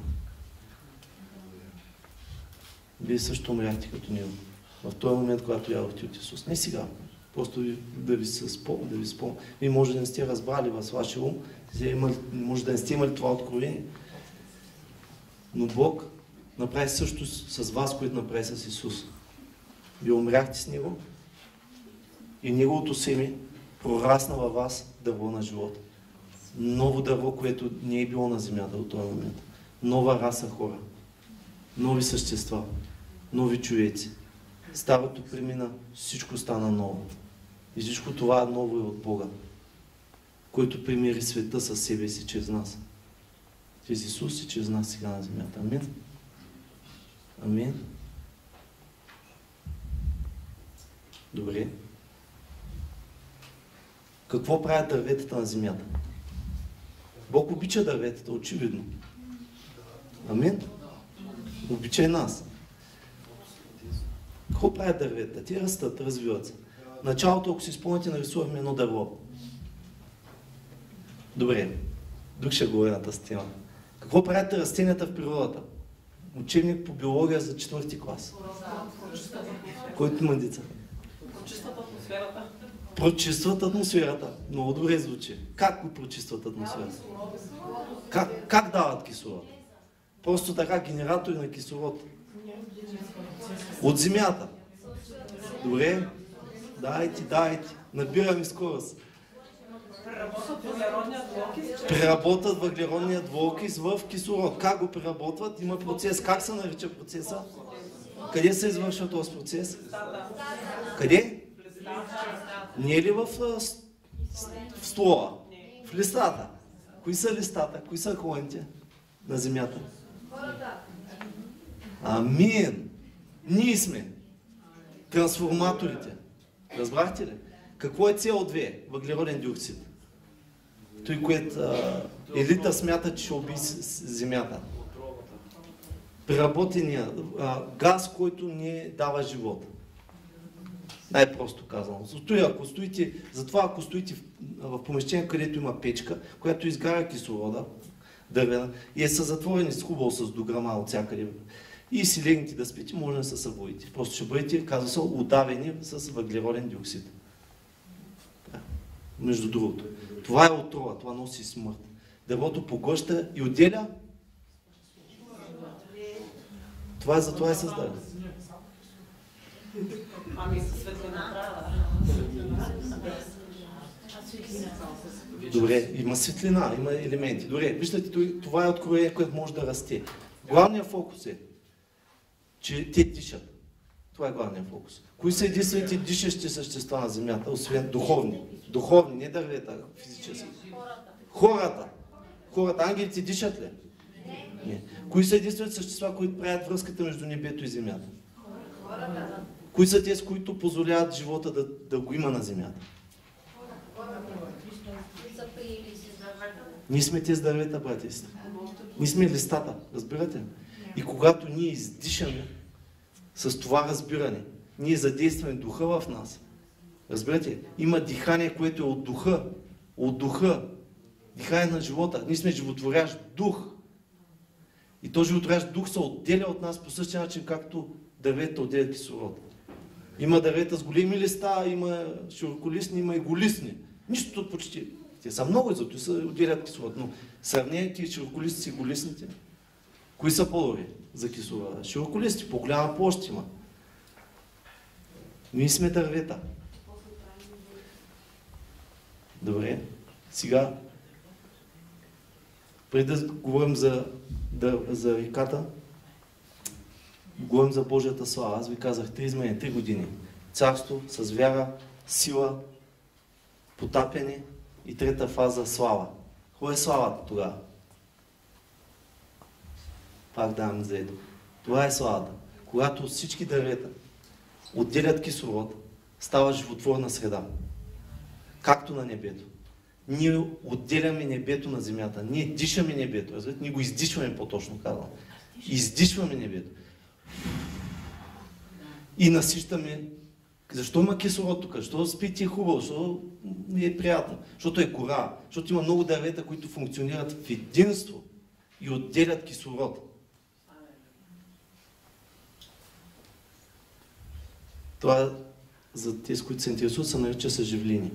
Вие също умряхте като Него. В този момент, когато ядохте от Исус. Не сега. Просто да ви спомня. Вие може да не сте разбрали във вашия ум, може да не сте имали това откровение. Но Бог направи също с вас, което направи с Исус. Вие умряхте с Него и Неговото семе прорасна във вас дърво на живота. Ново дърво, което не е било на земята до този момент. Нова раса хора. Нови същества. Нови човеци. Старото премина, всичко стана ново. И всичко това ново е от Бога, който примири света със себе си чрез нас. Чрез Исус и чрез нас сега на земята. Амин. Амин. Добре. Какво правят дърветата на земята? Бог обича дърветата, очевидно. Амин? Обича и нас. Какво правят дърветата? Те растат, развиват се. В началото, ако си спомняте, нарисувахме едно дърво. Добре. Друг ще говори на тази тема. Какво правят растенията в природата? Учебник по биология за 4-ти клас. Който има деца? Прочистват атмосферата. Прочистват атмосферата. Много добре звучи. Как го прочистват атмосферата? Как дават кислород? Просто така генератори на кислород. От земята. Добре? Дайте. Набираме скорост. Преработват въглеродния двуокис в кислород. Как го преработват? Има процес. Как се нарича процеса? Къде се извършва този процес? Къде? Не е ли в ствола? В листата. Кои са листата? Кои са клоните на земята? Амин! Ние сме трансформаторите. Разбрахте ли? Какво е CO2? Въглероден диоксид. Той, което елита смята, че ще уби земята. Преработения газ, който ни дава живот. Най-просто казано. Затова ако стоите в помещение, където има печка, която изгаря кислорода, дървена, и е със затворени с хубаво с дограма от всякъде, и си легнете да спите, може да се събудите. Просто ще бъдете, казва се, удавени с въглероден диоксид. Между другото. Това е отрова, това носи смърт. Дървото поглъща и отделя. Това е за това е създадено. Ами със светлина. Добре, има светлина, има елементи. Добре, виждате, това е откровение, което може да расте. Главният фокус е, че те дишат. Това е главният фокус. Кои са единствените дишащи същества на земята, освен духовни? Духовни, не дървета, физически. Хората. Ангелите дишат ли? Не. Кои са единствените същества, които правят връзката между небето и земята? Кои са тези, които позволяват живота да го има на земята? Ние сме тези дървета, братя и сестри. Ние сме листата, разбирате? И когато ние издишаме с това разбиране, ние задействаме духа в нас. Разбирате? Има дихание, което е от духа. От духа. Дихание на живота. Ние сме животворящ дух. И този животворящ дух се отделя от нас по същия начин, както дървета отделят кислород. Има дървета с големи листа, има широколистни, има и голистни. Нищо почти. Те са много, зато се отделят кислород. Но сравнението широколистите и голистните, кои са по-добри за кислорода? Широколисти, по-голяма площ има. Ние сме дървета. Добре. Сега, преди да говорим за реката, говорим за Божията слава. Аз ви казах 3 измени, 3 години. Царство с вяра, сила, потапяне и 3-та фаза слава. Кой е славата тогава? Пак давам за едно. Това е славата. Когато всички дървета отделят кислород, става животворна среда. Както на небето. Ние отделяме небето на земята. Ние дишаме небето. Разбирате? Ние го издишваме, по-точно казвам. Издишваме небето. И насищаме. Защо има кислород тук? Защо спите е хубаво? Защо ми е приятно? Защото е кора. Защото има много дървета, които функционират в единство и отделят кислород. Това за тези, които се интересуват, се нарича съживление.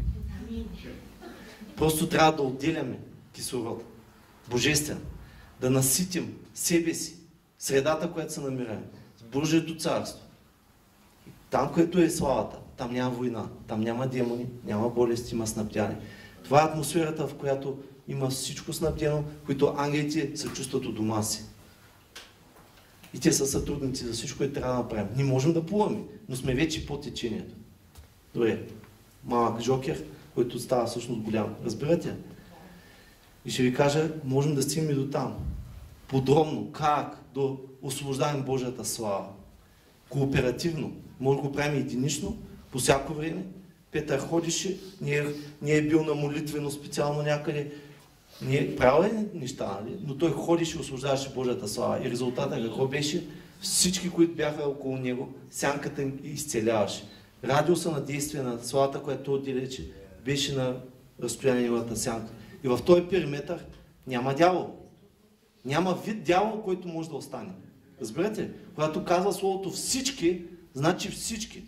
Просто трябва да отделяме кислород. Божествен. Да наситим себе си, средата, която се намираме. С Божието царство. Там, където е славата, там няма война, там няма демони, няма болести, има снабдяне. Това е атмосферата, в която има всичко снабдено, които ангелите се чувстват у дома си. И те са сътрудници за всичко, което трябва да направим. Ние можем да плуваме, но сме вече по течението. Добре, малък жокер, който става всъщност голям. Разбирате? И ще ви кажа, можем да стигнем и до там. Подробно, как да освобождаем Божията слава. Кооперативно. Може да го правим единично, По всяко време Петър ходеше, не е бил на молитвено специално някъде, не е правил неща, нали? Но той ходеше и освобождаваше Божията слава. И резултата какво беше? Всички, които бяха около него, сянката им изцеляваше. Радиуса на действие на славата, която той отделече, беше на разстояние на неговата сянка. И в този периметър няма дявол. Няма вид дявол, който може да остане. Разбирате ли? Когато казва словото всички, значи всички.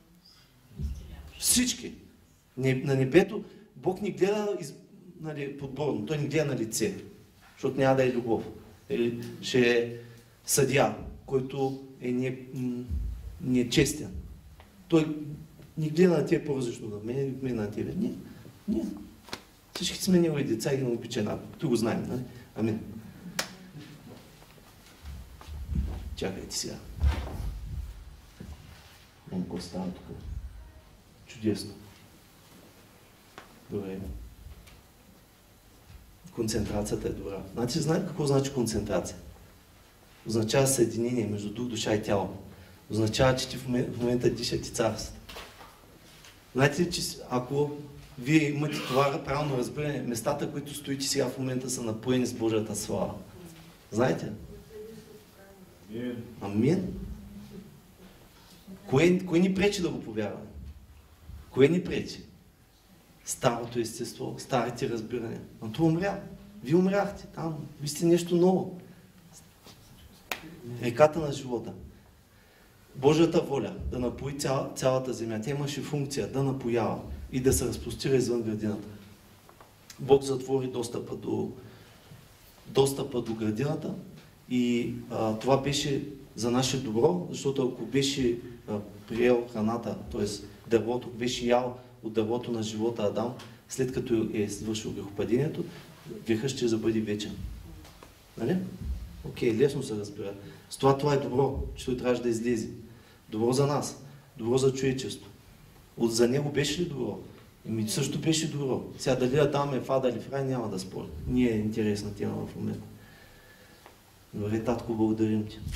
Всички. На небето Бог ни гледа подборно. Той ни гледа на лице. Защото няма да е любов. Или ще е съдия, който е нечестен. Той ни гледа на тебе по-различно на мен на тебе. Не. Всички сме негови деца и ги обича. Той го знаем, нали? Амин. Чакайте сега. Какво става тук? Чудесно. Добре. Концентрацията е добра. Знаете какво значи концентрация? Означава съединение между дух, душа и тяло. Означава, че ти в момента дишате царството. Знаете ли, че ако вие имате това правилно разбиране, местата, които стоите сега в момента са напоени с Божията слава. Знаете? Амин. Кое ни пречи да го повярваме? Кое ни пречи? Старото естество, старите разбирания. Но това умря. Вие умряхте там. Вие сте нещо ново. Реката на живота. Божията воля да напои цялата земя. Тя имаше функция да напоява и да се разпростира извън градината. Бог затвори достъпа до градината и това беше за наше добро, защото ако беше приел храната, т.е. дървото, беше ял от дървото на живота Адам, след като е свършил грехопадението, грехът ще бъде вечен. Нали? Окей, лесно се разбира. С това е добро, че той трябваше да излезе. Добро за нас, добро за човечество. За него беше ли добро? Също беше добро. Сега дали Адам е в ада или в рай, няма да спорим. Ние е интересна тема в момента. Добре, татко, благодарим ти.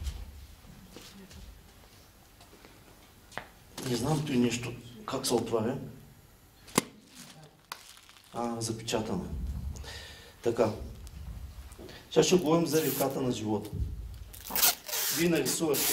Не знам той нещо, как се отваря. Запечатано. Така. Сега ще говорим за реката на живота. Вие нарисувате.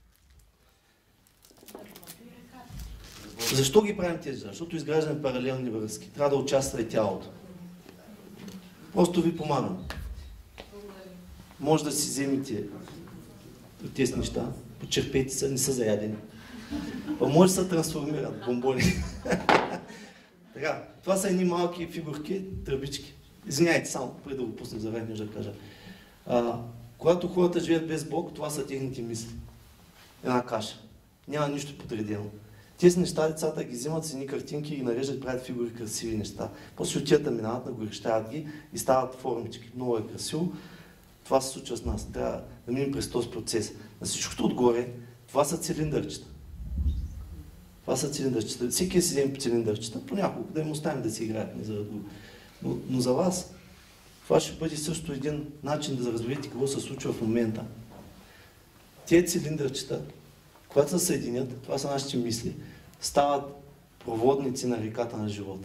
Защо ги правим тези? Защото изграждаме паралелни връзки. Трябва да участва и тялото. Просто ви помагам. Може да си вземете от тези неща. Почерпете се, не са заядени. Може да се трансформират бомбони. Така, това са едни малки фигурки, тръбички. Извиняйте, само преди да го пусна за време, да кажа. Когато хората живеят без Бог, това са техните мисли. Една каша. Няма нищо подредено. Тези неща децата ги взимат с едни картинки и ги нареждат, правят фигури, красиви неща. После отиват минават, нагорещават ги и стават формички. Много е красиво. Това се случва с нас. Трябва да минем през този процес. На всичкото отгоре, това са цилиндърчета. Това са цилиндърчета. Всеки си вземе по цилиндърчета, понякога да им оставим да си играят. Но за вас, това ще бъде също един начин да разберете какво се случва в момента. Тези цилиндърчета, когато се съединят, това са нашите мисли, стават проводници на реката на живота.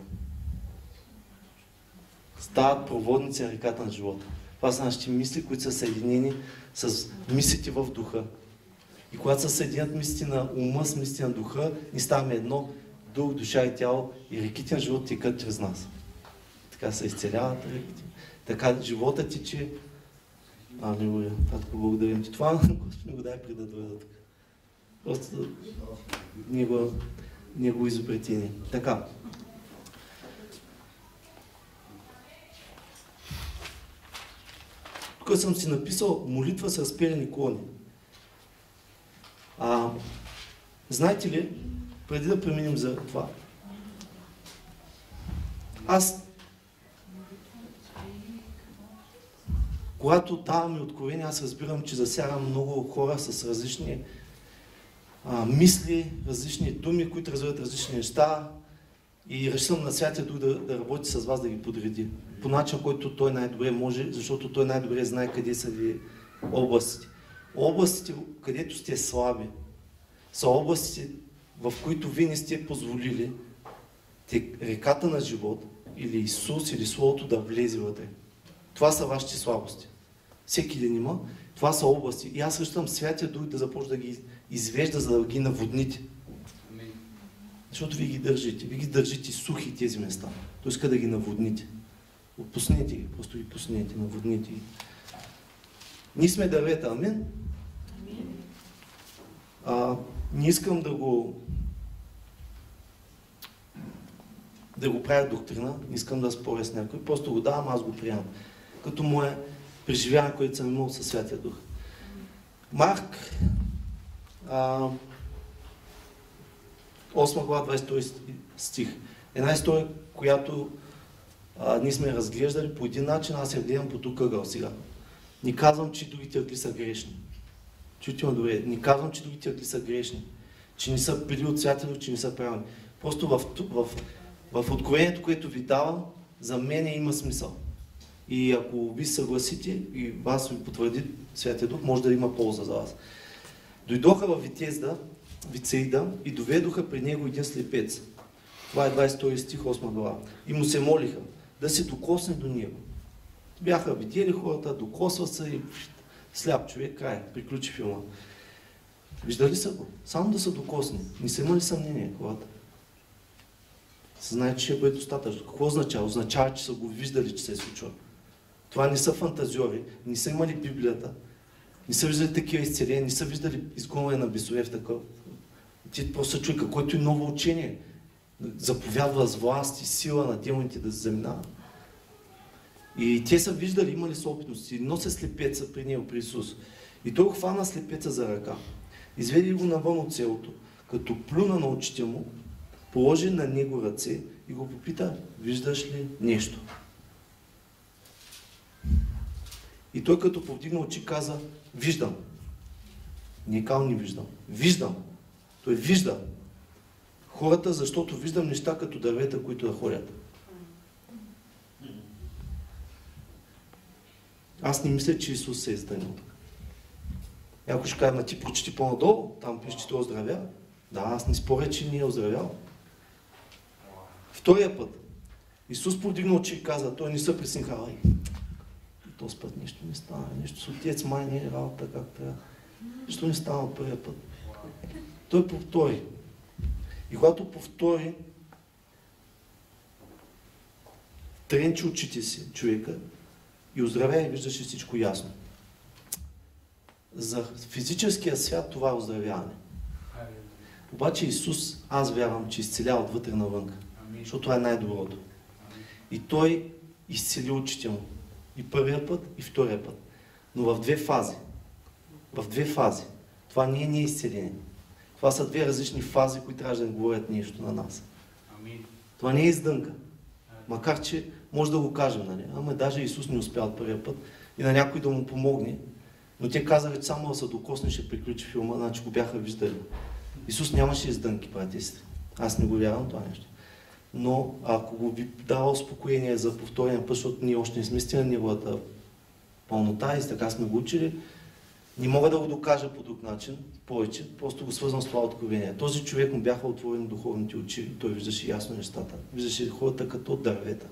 Стават проводници на реката на живота. Това са нашите мисли, които са съединени с мислите в духа. И когато се съединят мислите на ума с мислите на духа, ни ставаме едно, дух, душа и тяло и реките на живота текат чрез нас. Така се изцеляват реките. Така живота тече. Алилуя. Татко, благодарим ти. Това Господи го дай преди да дойда тук. Просто него изобретение. Така. Тук съм си написал молитва с разпилени клони. Знаете ли, преди да преминем за това, когато даваме откровение, аз разбирам, че засягам много хора с различни мисли, различни думи, които развиват различни неща и решам на Святия Дух да работи с вас, да ги подреди. По начин, който той най-добре може, защото той най-добре знае къде са ви областите. Областите, където сте слаби, са областите, в които вие не сте позволили реката на живот или Исус или Словото да влезе вътре. Това са вашите слабости. Всеки ден има. Това са области. И аз срещам Святия Дух да започне да ги извежда, за да ги наводните. Защото ви ги държите. Ви ги държите сухи тези места. Той иска да ги наводните. Отпуснете ги. Просто ги пуснете. Наводните ги. Ние сме дървета. Амин? Не искам да го правя доктрина. Не искам да споря с някой. Просто го давам, аз го приемам. Като мое преживяване, което съм имал със Святия Дух. Марк 8 глава 22 стих. Една история, която ние сме разглеждали по един начин, аз я гледам по друг ъгъл сега. Не казвам, че другите ъгли са грешни. Чуйте ме добре. Не казвам, че другите ъгли са грешни. Че не са били от Святия Дух, че не са правилни. Просто в откровението, което ви давам, за мен има смисъл. И ако ви съгласите и вас ви потвърди Святия Дух, може да има полза за вас. Дойдоха в Вицеида и доведоха при него един слепец. Това е 22 стих, 8 глава. И му се молиха да се докосне до него. Бяха видели хората, докосва се и сляп човек, край, приключи филма. Виждали са го? Само да са докосни. Не са имали съмнение хората. Се знае, че ще бъде достатъчно. Какво означава? Означава, че са го виждали, че се е случва. Това не са фантазиори, не са имали Библията, не са виждали такива изцеления, не са виждали изгонване на бесове в такъв. Ти просто човека, който е ново учение, заповядва с власт и сила на демоните да се заминават. И те са виждали, имали са опитности, нося слепеца при него, при Исус. И той хвана слепеца за ръка. Изведи го навън от селото, като плюна на очите му, положи на него ръце и го попита, виждаш ли нещо? И той като повдигна очи каза, виждам. Не казал не виждам. Виждам. Той вижда хората, защото виждам неща като дървета, които да ходят. Аз не мисля, че Исус се е изданил. Ако ще кажа, ти прочети по-надолу, там пише, че той оздравява. Да, аз не споря, че не е оздравял. Втория път. Исус повдигна очи и каза, той не се присънхава. Този път нещо не стана, нещо с отец май не е работа как трябва. Защо не стана от първия път? Той повтори. И когато повтори, тренчи очите си човека и оздравя и виждаше всичко ясно. За физическия свят това е оздравяване. Обаче Исус, аз вярвам, че изцеля отвътре навънка. Защото това е най-доброто. И Той изцели очите му. И първия път, и втория път. Но в две фази. В две фази. Това не е изцеление. Това са две различни фази, които трябва да говорят нещо на нас. Това не е издънка. Макар, че може да го кажем, нали? Ама даже Исус не успя от първия път и на някой да му помогне. Но те казаха, че само да се докосне ще приключи филма, значи го бяха виждали. Исус нямаше издънки, братя и сестри. Аз не го вярвам това нещо. Но ако го ви дава успокоение за повторен път, защото ние още не сме стигнали неговата пълнота и така сме го учили, не мога да го докажа по друг начин, повече, просто го свързвам с това откровение. Този човек му бяха отворени духовните очи и той виждаше ясно нещата. Виждаше хората като дървета.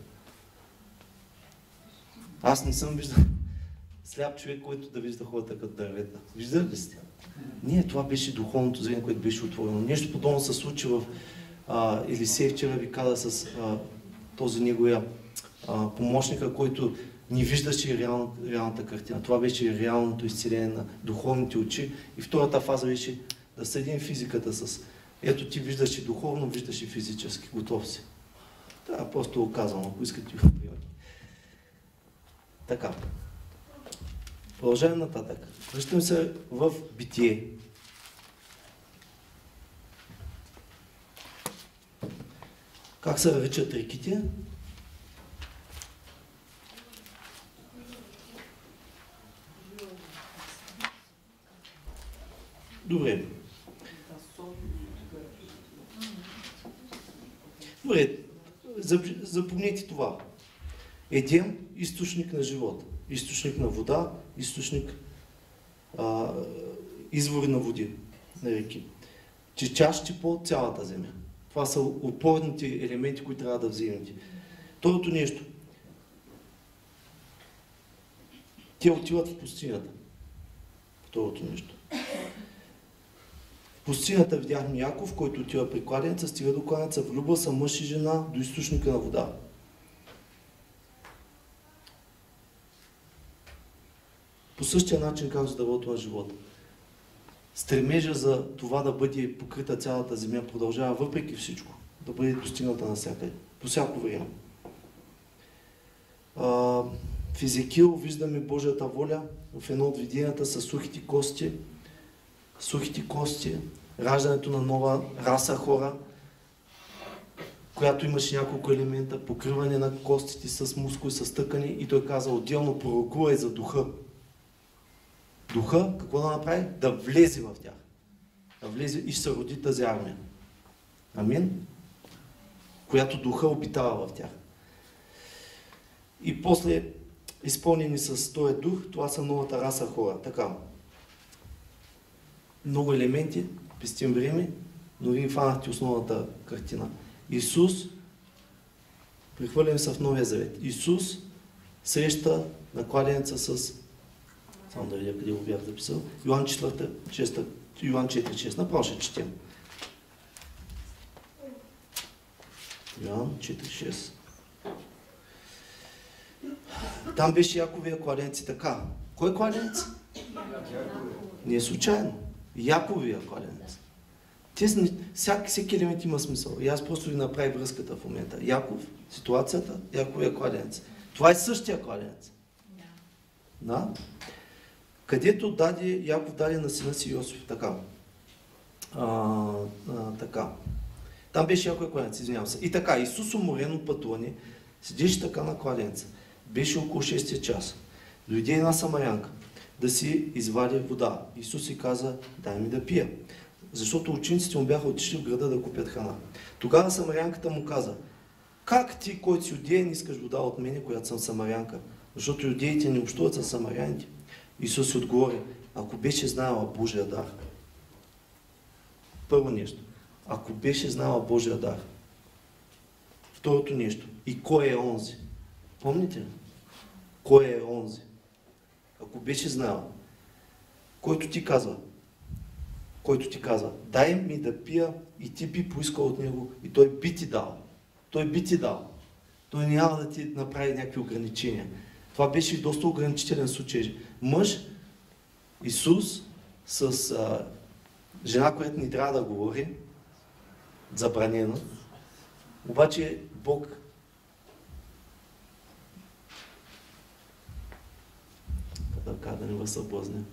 Аз не съм виждал сляп човек, който да вижда хората като дървета. Виждали ли сте? Не, това беше духовното зрение, което беше отворено. Нещо подобно се случи в Елисей вчера ви каза с този неговия помощника, който не виждаше реалната картина. Това беше реалното изцеление на духовните очи. И втората фаза беше да съединим физиката с ето ти виждаш и духовно, виждаш и физически. Готов си. Това просто го казвам, ако искате го приемате. Така. Продължаваме нататък. Връщам се в Битие. Как се наричат реките? Добре. Добре, запомнете това. Едем – източник на живот, източник на вода, източник, извори на води, на реки. че чашите по цялата земя. Това са опорните елементи, които трябва да вземете. Второто нещо. Те отиват в пустинята. Второто нещо. В пустинята видяхме Яков, който отива при кладенеца, стига до кладенеца, влюбва са мъж и жена до източника на вода. По същия начин, както с дървото на живота. Стремежа за това да бъде покрита цялата земя продължава въпреки всичко. Да бъде достигната навсякъде. По всяко време. В Езекил виждаме Божията воля в едно от виденията с сухите кости. Сухите кости, раждането на нова раса хора, която имаше няколко елемента, покриване на костите с мускули, с тъкани, и той каза: отделно пророкувай за духа. Духа, какво да направи? Да влезе в тях. Да влезе и ще се роди тази армия. Амин? Която духа обитава в тях. И после, изпълнени с този дух, това са новата раса хора. Така. Много елементи, пестим време, но вие фанахте основната картина. Исус, прехвърлям се в Новия Завет. Исус среща на кладенеца с, само да видя къде го бях записал, Йоан 4.6. Направо ще четем. Йоан 4.6. Там беше Яковия кладенец и така. Кой кладенец? Не е случайно. Яковия кладенец. Всеки елемент има смисъл. И аз просто ви направя връзката в момента. Яков, ситуацията, Яковия кладенец. Това е същия кладенец. Да? Където Яков даде на сина си Йосиф. Така. Така. Там беше Яковия кладенец, извинявам се. И така, Исус уморен от пътуване, седеше така на кладенеца. Беше около 6 час. Дойде една самарянка да си извади вода. Исус си каза: дай ми да пия. Защото учениците му бяха отишли в града да купят храна. Тогава самарянката му каза: как ти, който си юдеен, искаш вода от мене, която съм самарянка? Защото юдеите не общуват с самаряните. Исус си отговори: ако беше знала Божия дар. Първо нещо. Ако беше знала Божия дар. Второто нещо. И кой е онзи? Помните ли? Кой е онзи? Ако беше знала. Който ти казва: дай ми да пия, и ти би поискал от него, и той би ти дал. Той би ти дал. Той няма да ти направи някакви ограничения. Това беше доста ограничителен случай. Мъж, Исус, с жена, която ни трябва да говори, забранена, обаче Бог да не възсъблазня.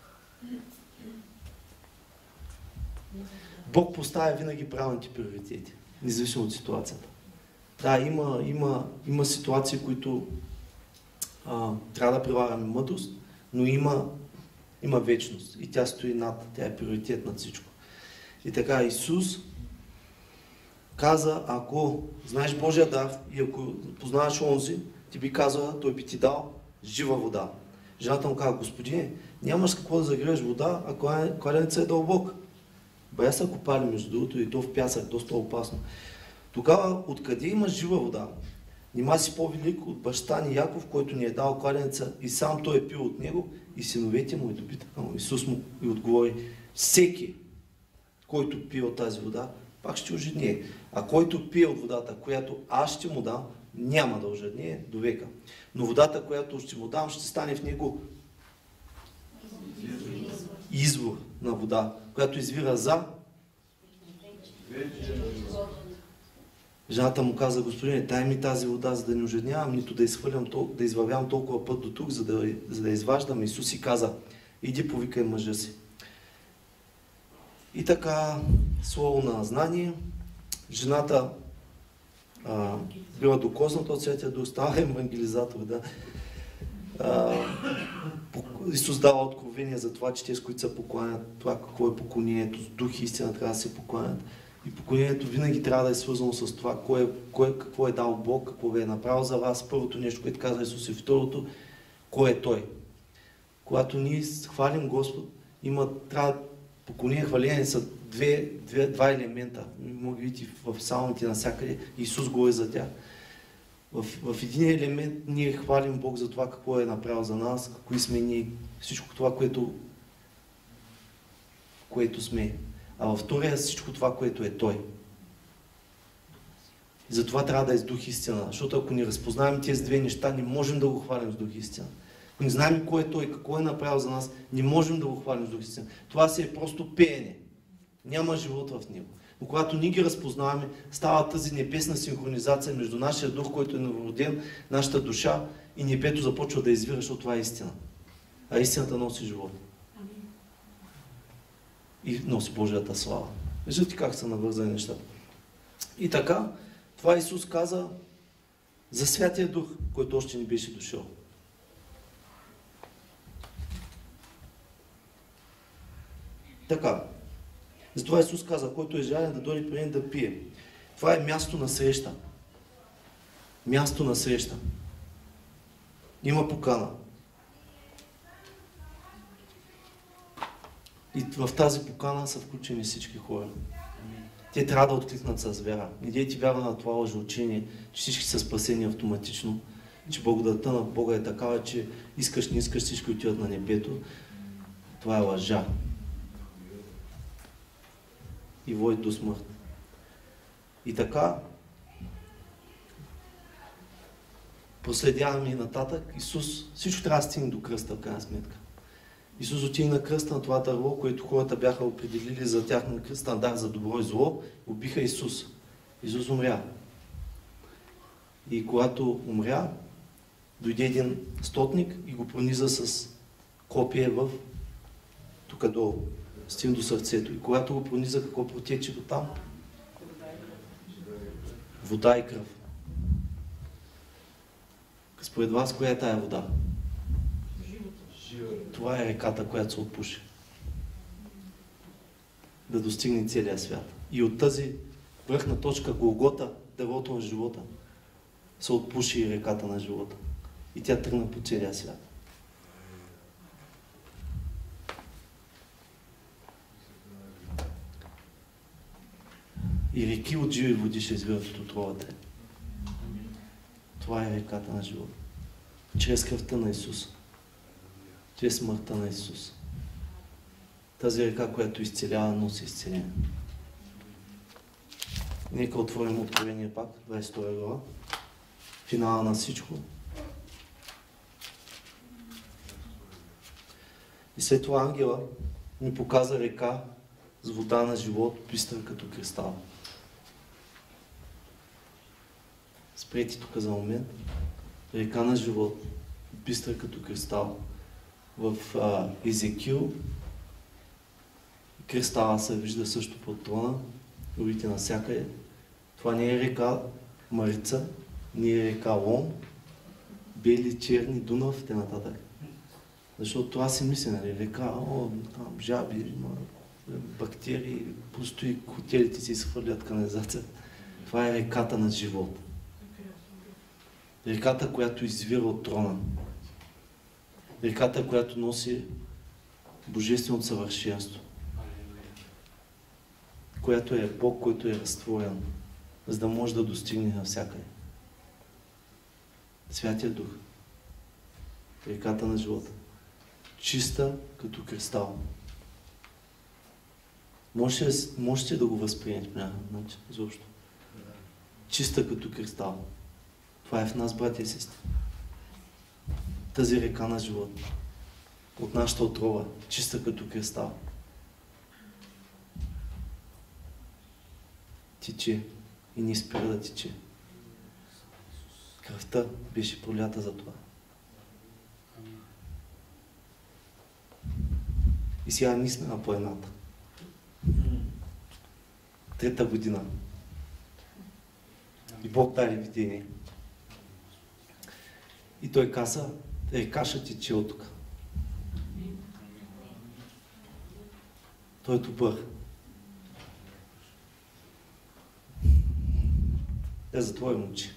Бог поставя винаги правилните приоритети, независимо от ситуацията. Да, има ситуации, които трябва да прилагаме мъдрост, но има вечност и тя стои над, тя е приоритет над всичко. И така Исус каза: ако знаеш Божия дар и ако познаваш онзи, ти би казала, той би ти дал жива вода. Жената му каза: Господине, нямаш какво да загреваш вода, ако кладенецът е дълбок. Бая са копали, между другото, и то в пясък, доста опасно. Тогава, откъде имаш жива вода? Нима си по-велик от баща ни Яков, който ни е дал кладенеца, и сам той е пил от него, и синовете му, и допитаха му. Исус му и отговори: всеки, който пие от тази вода, пак ще ожеднее. А който пие от водата, която аз ще му дам, няма да ожеднее до века. Но водата, която ще му дам, ще стане в него извор на вода, която извира за. Жената му каза: Господине, дай ми тази вода, за да не ожеднявам, нито да изхвърлям, да извървявам толкова път до тук, за да изваждам. Исус си каза: иди повикай мъжа си. И така, слово на знание, жената била докосната от Святия Дух, става евангелизатор, да. Исус дава откровение за това, че те, с които се покланят, това какво е поклонението, с дух и истина трябва да се покланят. И поклонението винаги трябва да е свързано с това, какво е дал Бог, какво е направил за вас. Първото нещо, което каза Исус, и второто, кой е Той. Когато ние хвалим Господ, трябва Поклонение и хваление са два елемента. Може да видите в псалмите навсякъде. Исус говори за тях. В един елемент ние хвалим Бог за това какво е направил за нас, кои сме ние, всичко това, което сме. А във втория всичко това, което е Той. И затова трябва да е с дух истина. Защото ако ни разпознаем тези две неща, не можем да го хвалим с дух истина. Ако не знаем кой е Той, какво е направил за нас, не можем да го хвалим с дух истина. Това си е просто пеене. Няма живот в него. Но когато ние ги разпознаваме, става тази небесна синхронизация между нашия дух, който е новороден, нашата душа и небето започва да извира, защото това е истина. А истината носи живот. И носи Божията слава. Виждате как са навързани нещата. И така, това Исус каза за Святия Дух, който още не беше дошъл. Така. Затова Исус каза, който е жаден да дойде при мен да пие. Това е място на среща. Място на среща. Има покана. И в тази покана са включени всички хора. Те трябва да откликнат с вяра. Не дейте вяра на това лъжеучение, че всички са спасени автоматично, че благодатта на Бога е такава, че искаш, не искаш, всички отиват на небето. Това е лъжа. И води до смърт. И така, проследяваме и нататък. Исус, всичко трябва да стигне до кръста, в крайна сметка. Исус отиде на кръста на това дърво, което хората бяха определили за тях на стандарт за добро и зло, убиха Исус. Исус умря. И когато умря, дойде един стотник и го прониза с копие в тук долу. Стигна до сърцето. И когато го прониза, какво протече до там? Вода и кръв. Според вас, коя е тая вода? Това е реката, която се отпуши. Да достигне целия свят. И от тази върхна точка Голгота, дървото на живота, се отпуши и реката на живота. И тя тръгна по целия свят. И реки от живи води ще извират от отровата. Това е реката на живота. Чрез кръвта на Исус. Чрез смъртта на Исус. Тази река, която изцелява, носи изцеление. Нека отворим Откровение пак, 22 глава. Финала на всичко. И след това ангела ни показа река с вода на живот, бистър като кристал. Спрете тук за момент. Река на живот, бистър като кристал. В Езекил кристала се вижда също под трона, рубите навсякъде. Това не е река Марица, не е река Лом, бели, черни, Дунав, т.н. Защото това си мисли, нали, река, там жаби, бактерии, просто и хотелите си изхвърлят канализация. Това е реката на живот. Реката, която извира от трона. Реката, която носи божественото съвършенство. Която е Бог, който е разтворен, за да може да достигне навсякъде. Святия Дух. Реката на живота. Чиста като кристал. Можете да го възприемете по някакъв начин, изобщо. Чиста като кристал. Това е в нас, братя и сестри. Тази река на живот. От нашата отрова. Чиста като кристал. Тече. И не спира да тече. Кръвта беше пролята за това. И сега ние сме на планината. 3-та година. И Бог даде видение. И той каза, река ще тече от тук. Той е добър. Затворим очи.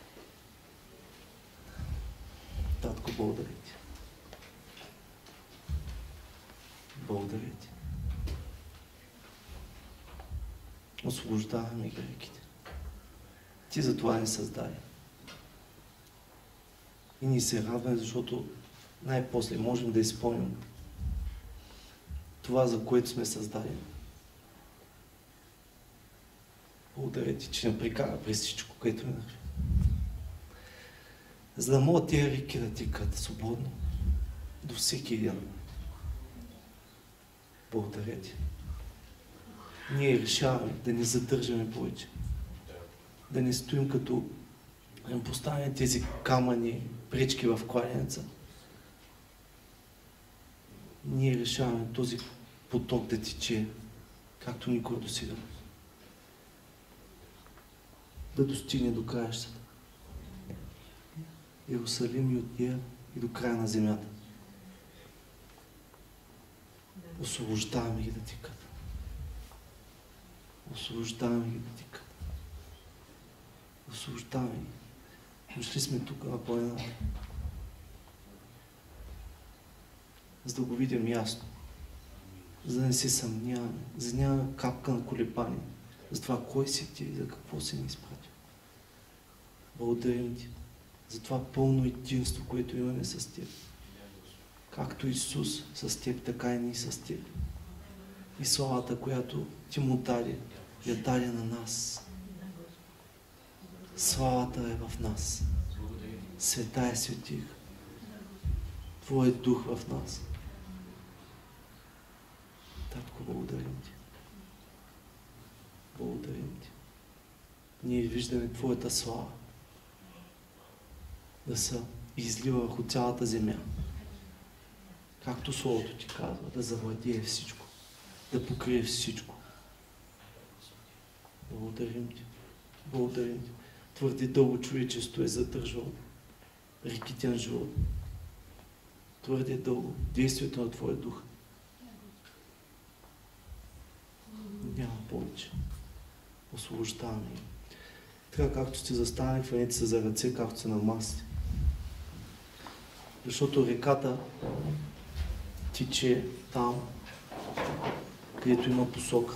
Татко, благодаря ти. Благодаря Ти. Освобождаваме грехите. Ти за това ни създаде. И ни се радваме, защото най-после можем да изпълним това, за което сме създадени. Благодаря Ти, че не прекара през всичко, което е наред. За да могат тия реки да текат свободно до всеки един. Благодаря Ти. Ние решаваме да не задържаме повече. Да не стоим като да поставяме тези камъни, пречки в кладенеца. Ние решаваме този поток да тече, както никога досега. Да достигне до краищата. Иерусалим и от нея и до края на земята. Освобождаваме ги да текат. Освобождаваме ги да текат. Освобождаваме ги. Дошли сме тук на планината, за да го видим ясно. За да не се съмняваме, за да няма капка на колебание. За това кой си Ти и за какво си ни изпратил. Благодарим Ти за това пълно единство, което имаме с Теб. Както Исус с Теб, така и ние с Теб. И славата, която Ти му даде, я даде на нас. Славата е в нас. Света е светих. Твоят дух в нас. Татко, благодарим Ти. Благодарим Ти. Ние виждаме Твоята слава да се излива върху цялата земя. Както Словото Ти казва, да завладее всичко, да покрие всичко. Благодарим Ти. Благодарим Ти. Твърде дълго човечество е задържало реките на живота. Твърде дълго действието на Твоя дух. Няма повече. Освобождаваме ги. Така както сте застанали, хванете се за ръце, както се намасите. Защото реката тече там, където има посока.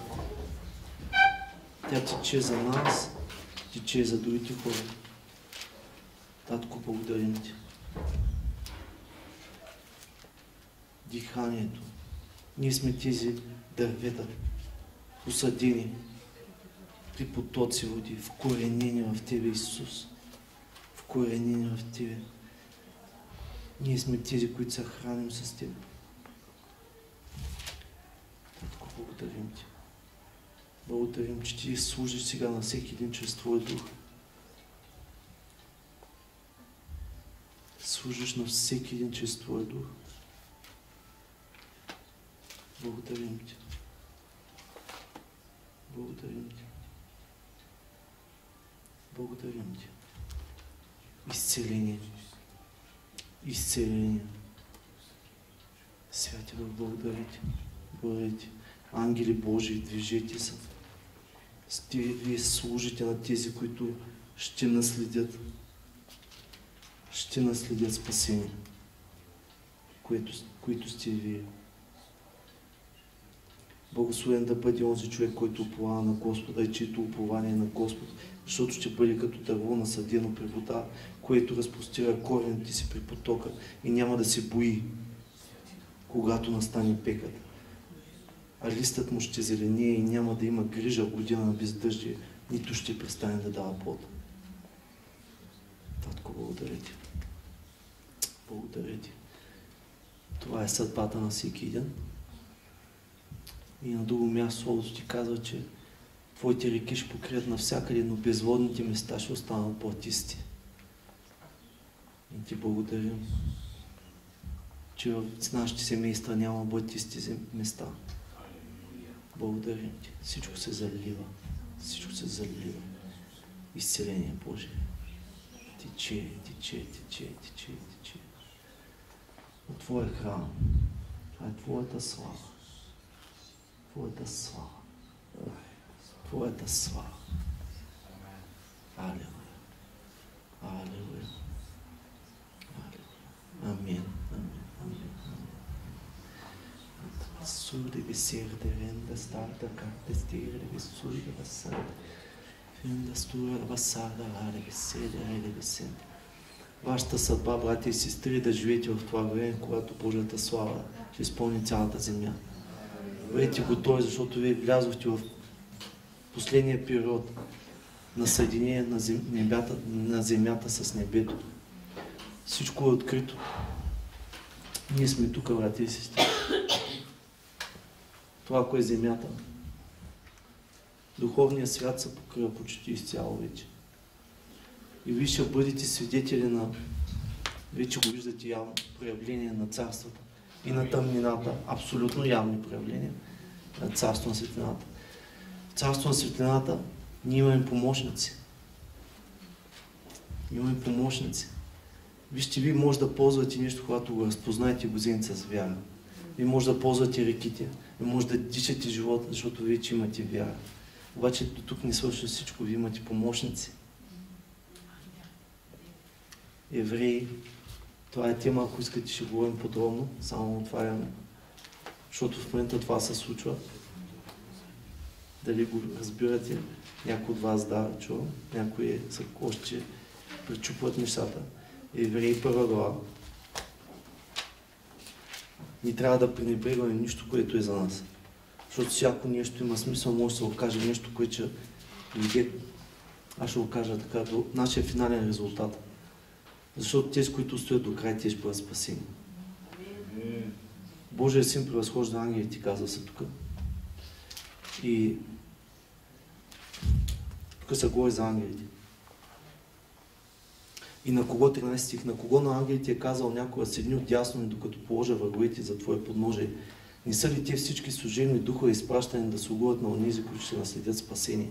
Тя тече за нас, тече за другите хора. Татко, благодарим Ти. Диханието. Ние сме тези дървета, посадени при потоци води, вкоренени в Тебе, Исус. Вкоренени в Тебе. Ние сме тези, които се храним с Тебе. Татко, благодарим Ти. Благодарим, че Ти служиш сега на всеки един чрез Твоя дух. Служиш на всеки един чрез Твоя дух. Благодарим Ти. Благодарим Ти. Благодарим Ти. Изцеление. Изцеление. Святи Бог, благодаря Ти. Благодаря Ти. Ангели Божии, движете се. Вие служите на тези, които ще наследят спасение, които сте Вие. Благословен да бъде онзи човек, който уповава на Господа и чието упование е на Господ, защото ще бъде като дърво насадено при вода, което разпростира корените си при потока и няма да се бои, когато настане пекът. А листът му ще зеленее и няма да има грижа година на бездъждие, нито ще престане да дава плод. Татко, благодаря Ти. Благодаря Ти. Това е съдбата на всеки един. И на друго място Словото Ти казва, че Твоите реки ще покрият навсякъде, но безводните места ще останат платисти. И Ти благодарим, че в нашите семейства няма платисти места. Благодарим Ти. Всичко се залива. Всичко се залива. Изцеление Божие. Тече, тече, тече, тече, тече. От Твоя храм. Това е Твоята слава. Твоята слава. Твоята слава. Алелуя. Алелуя. Алелуя. Амин. Амин. Амин. Амин. Сурде серде ренда старта карте стире сурде басада. Финда стура басада аре седе аре седе. Вашата съдба, брати и сестри, да живеете в това време, когато Божията слава ще изпълни цялата земя. Бъдете готови, защото вие влязохте в последния период на съединение на земята с небето. Всичко е открито. Ние сме тук, брати и сестри. Това, ако е земята. Духовният свят се покрива почти изцяло вече. И вие ще бъдете свидетели на, вече го виждате явно, проявление на царствата и на тъмнината, абсолютно явни проявления на царство на светлината. В царство на светлината ние имаме помощници. Имаме помощници. Вижте, вие може да ползвате нещо, когато го разпознаете, го вземете с вяра. Вие може да ползвате реките, вие може да дишате живота, защото вече имате вяра. Обаче до тук не свършва всичко, вие имате помощници. Евреи, това е тема, ако искате ще говорим подробно, само отваряме. Защото в момента това се случва. Дали го разбирате? Някой от вас да, чувам, някои са още пречупват нещата. Евреи 1 глава. Не трябва да пренебрегваме нищо, което е за нас. Защото всяко нещо има смисъл, може да се окаже нещо, което ще дойде. Аз ще го кажа така, до нашия финален резултат. Защото тези, които стоят до край, те ще бъдат спасени. Божия син превъзхожда ангелите, казва се тук. И тук се говори за ангелите. И на кого 13 стих, на кого на ангелите е казал някога седни отдясно ми, докато положа враговете за твое подножие. Не са ли те всички служебни духове изпращани да слугуват на онези, които ще наследят спасение?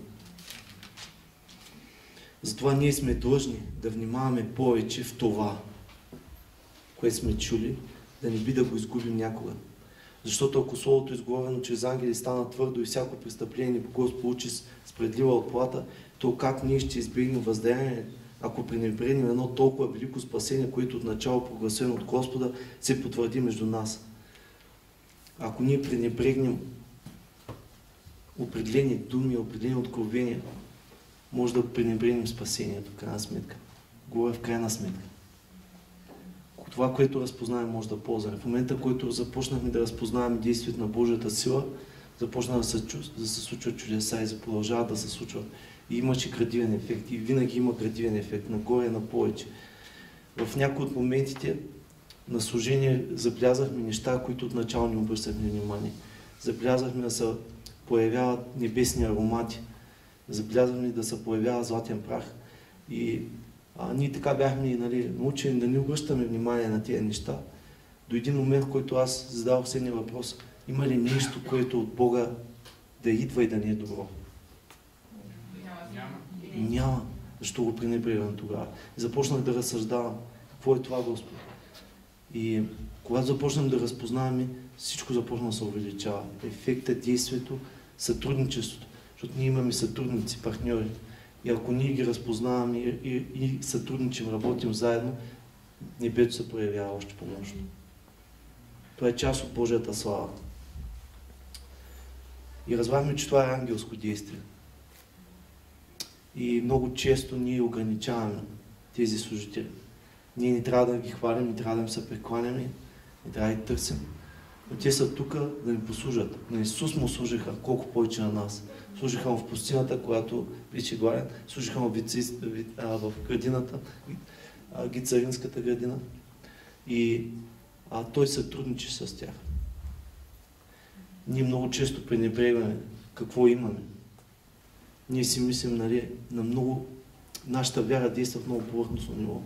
Затова ние сме длъжни да внимаваме повече в това, което сме чули, да не би да го изгубим някога. Защото ако словото изговорено чрез ангели стана твърдо и всяко престъпление по което получи справедлива отплата, то как ние ще избегнем въздаяние, ако пренебрегнем едно толкова велико спасение, което отначало прогласено от Господа, се потвърди между нас. Ако ние пренебрегнем определени думи, определени откровения, може да пренебрегнем спасението, в крайна сметка. Говоря в крайна сметка. Това, което разпознаем, може да ползваме. В момента, в който започнахме да разпознаваме действието на Божията сила, започна да се случват чудеса и продължават да се случват. И имаше градивен ефект. И винаги има градивен ефект. Нагоре, на повече. В някои от моментите на служение забелязахме неща, които отначало не обръщахме внимание. Забелязахме да се появяват небесни аромати. Забелязахме да се появява златен прах. И ние така бяхме научени да не обръщаме внимание на тези неща. До един момент, в който аз задавах следния въпрос: има ли нещо, което от Бога да идва и да не е добро? Няма. Защо го пренебрегвам тогава? И започнах да разсъждавам. Какво е това, Господи? И когато започнем да разпознаваме, всичко започна да се увеличава. Ефекта, действието, сътрудничеството. Защото ние имаме сътрудници, партньори. И ако ние ги разпознаваме и сътрудничим, работим заедно, небето се проявява още по-мощно. Това е част от Божията слава. И разбрахме, че това е ангелско действие. И много често ние ограничаваме тези служители. Ние не трябва да ги хвалим, не трябва да им се прекланяме, не трябва да ги търсим. Но те са тук да ни послужат. На Исус му служиха колко повече на нас. Служиха му в пустината, която вече гладен. Служиха му в градината, Гицаринската градина. И той сътрудничи с тях. Ние много често пренебрегваме какво имаме. Ние си мислим, на много... Нашата вяра действа в много повърхностно ниво.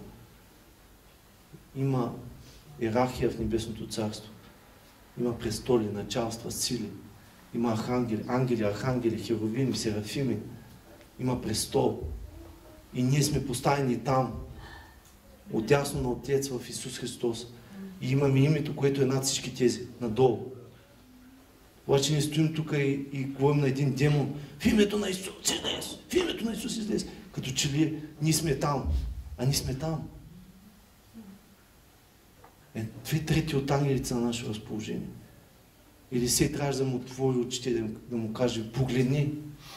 Има иерархия в Небесното царство. Има престоли, началства, сили. Има ангели, архангели, херовими, серафими. Има престол. И ние сме поставени там, отдясно на Отец в Исус Христос. И имаме името, което е над всички тези, надолу. Обаче не стоим тук и говорим на един демон: в името на Исус излез! В името на Исус излез! Като че ли ние сме там. А ние сме там. 2/3 от ангелите на наше разположение. Елисей трябваше да му отвори очите, да му каже, погледни,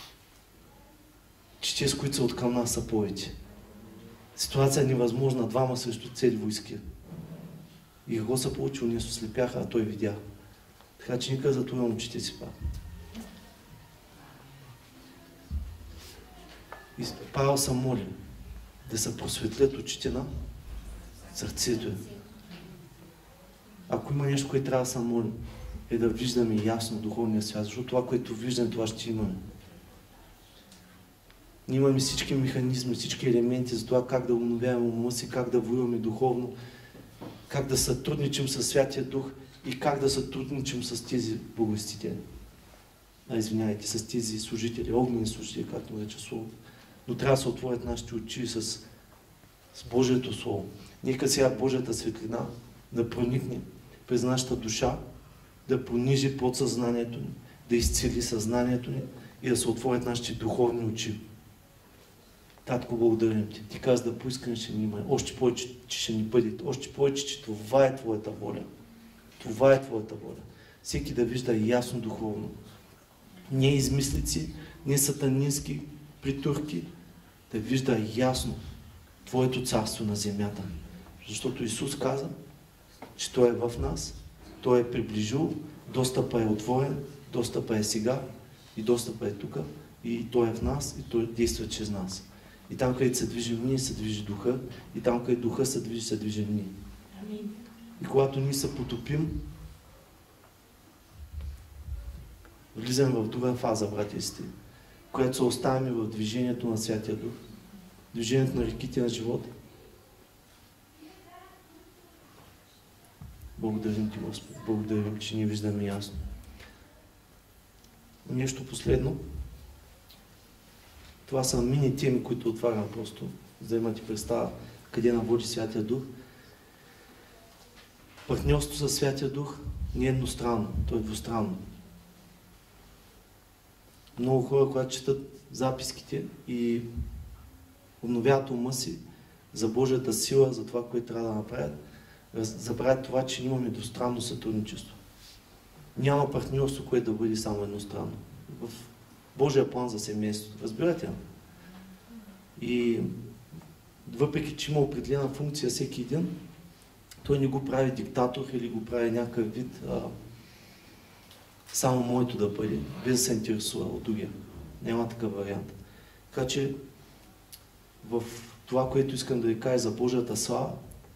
че те, с които са откъм нас, са повече. Ситуация е невъзможна, двама срещу цели войски. И какво се получи? Ние се слепяха, а той видя. Така че нека затворим очите си пак. И Павел се моли да се просветлят очите на сърцето. Ако има нещо, което трябва да се молим, е да виждаме ясно духовния свят, защото това, което виждаме, това ще имаме. Ние имаме всички механизми, всички елементи за това как да обновяваме ума си, как да воюваме духовно, как да сътрудничим със Святия Дух и как да сътрудничим с тези благовестители. С тези служители, огнени служители, както нарича Слово. Но трябва да се отворят нашите очи с Божието Слово. Нека сега Божията светлина да проникне през нашата душа, да понижи подсъзнанието ни, да изцели съзнанието ни и да се отворят нашите духовни очи. Татко, благодарим Ти. Ти каза да поискаме, ще ни има. Още повече, че ще ни бъде. Още повече, че това е Твоята воля. Това е Твоята воля. Всеки да вижда ясно духовно. Не измислици, не сатанински притурки, да вижда ясно Твоето царство на земята. Защото Исус каза, че Той е в нас, Той е приближил, достъпът е отворен, достъпът е сега и достъпът е тук и Той е в нас и Той действа чрез нас. И там, където се движим ние, се движи Духа и там, където Духа се движим ние. И когато ние се потопим, влизаме в друга фаза, братя и сестри, която се оставяме в движението на Святия Дух, движението на реките на живота. Благодарим Ти, Господи. Благодарим, че ние виждаме ясно. Нещо последно. Това са мини теми, които отварям просто, за да имате представа къде наводи Святия Дух. Партньорството със Святия Дух не е едностранно, то е двустранно. Много хора, когато четат записките и обновяват ума си за Божията сила, за това, което трябва да направят, забравят това, че имаме двустранно сътрудничество. Няма партньорство, което да бъде само едностранно. В Божия план за семейството. Разбирате ли? И въпреки, че има определена функция всеки един, той не го прави диктатор или го прави някакъв вид само моето да бъде, без да се интересува от другия. Няма такъв вариант. Така че в това, което искам да ви кажа за Божията слава,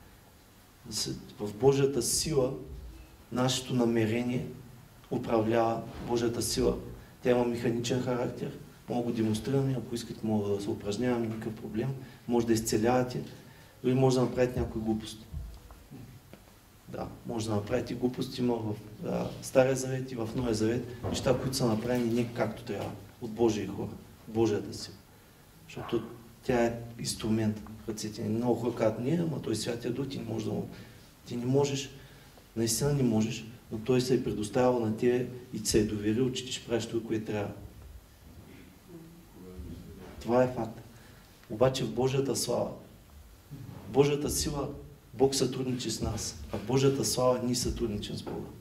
в Божията сила нашето намерение управлява Божията сила. Тя има механичен характер. Мога да го демонстрираме, ако искате, мога да се упражняваме, никакъв проблем. Може да изцелявате, дори може да направите някои глупости. Да, може да направите глупости, има в Стария завет и в Новия завет неща, които са направени не както трябва, от Божии хора, Божията сила. Защото тя е инструмент в ръцете. Много хора казват, не, ама той Святия Дух, ти не можеш, наистина не можеш, но той се е предоставил на тебе и се е доверил, че ти ще правиш това, което трябва. Това е факт. Обаче в Божията слава, Божията сила, Бог сътрудничи с нас, а в Божията слава ние сътрудничим с Бога.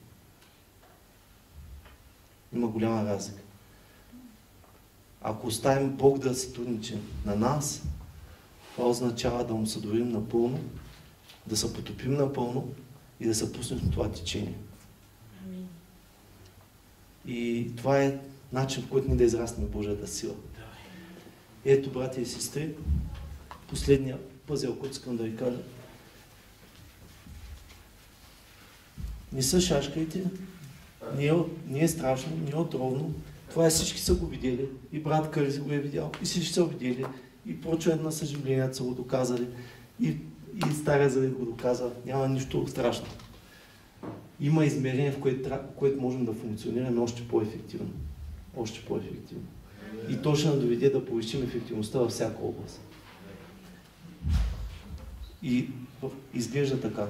Има голяма разлика. Ако оставим Бог да сътрудничи на нас, това означава да му съдорим напълно, да се потопим напълно и да се пуснем в това течение. И това е начин, в който ние да израснем Божията сила. Ето, братя и сестри, последния пъзел, който искам да ви кажа. Не се шашкайте, не е страшно, не е отровно. Това всички са го видели, и брат Къри го е видял, и всички са го видели, и прочването на съживлението са го доказали, и Стария завет го доказа, няма нищо страшно. Има измерение, в което можем да функционираме още по-ефективно. Още по-ефективно. И то ще ни доведе да повишим ефективността във всяка област. И изглежда така.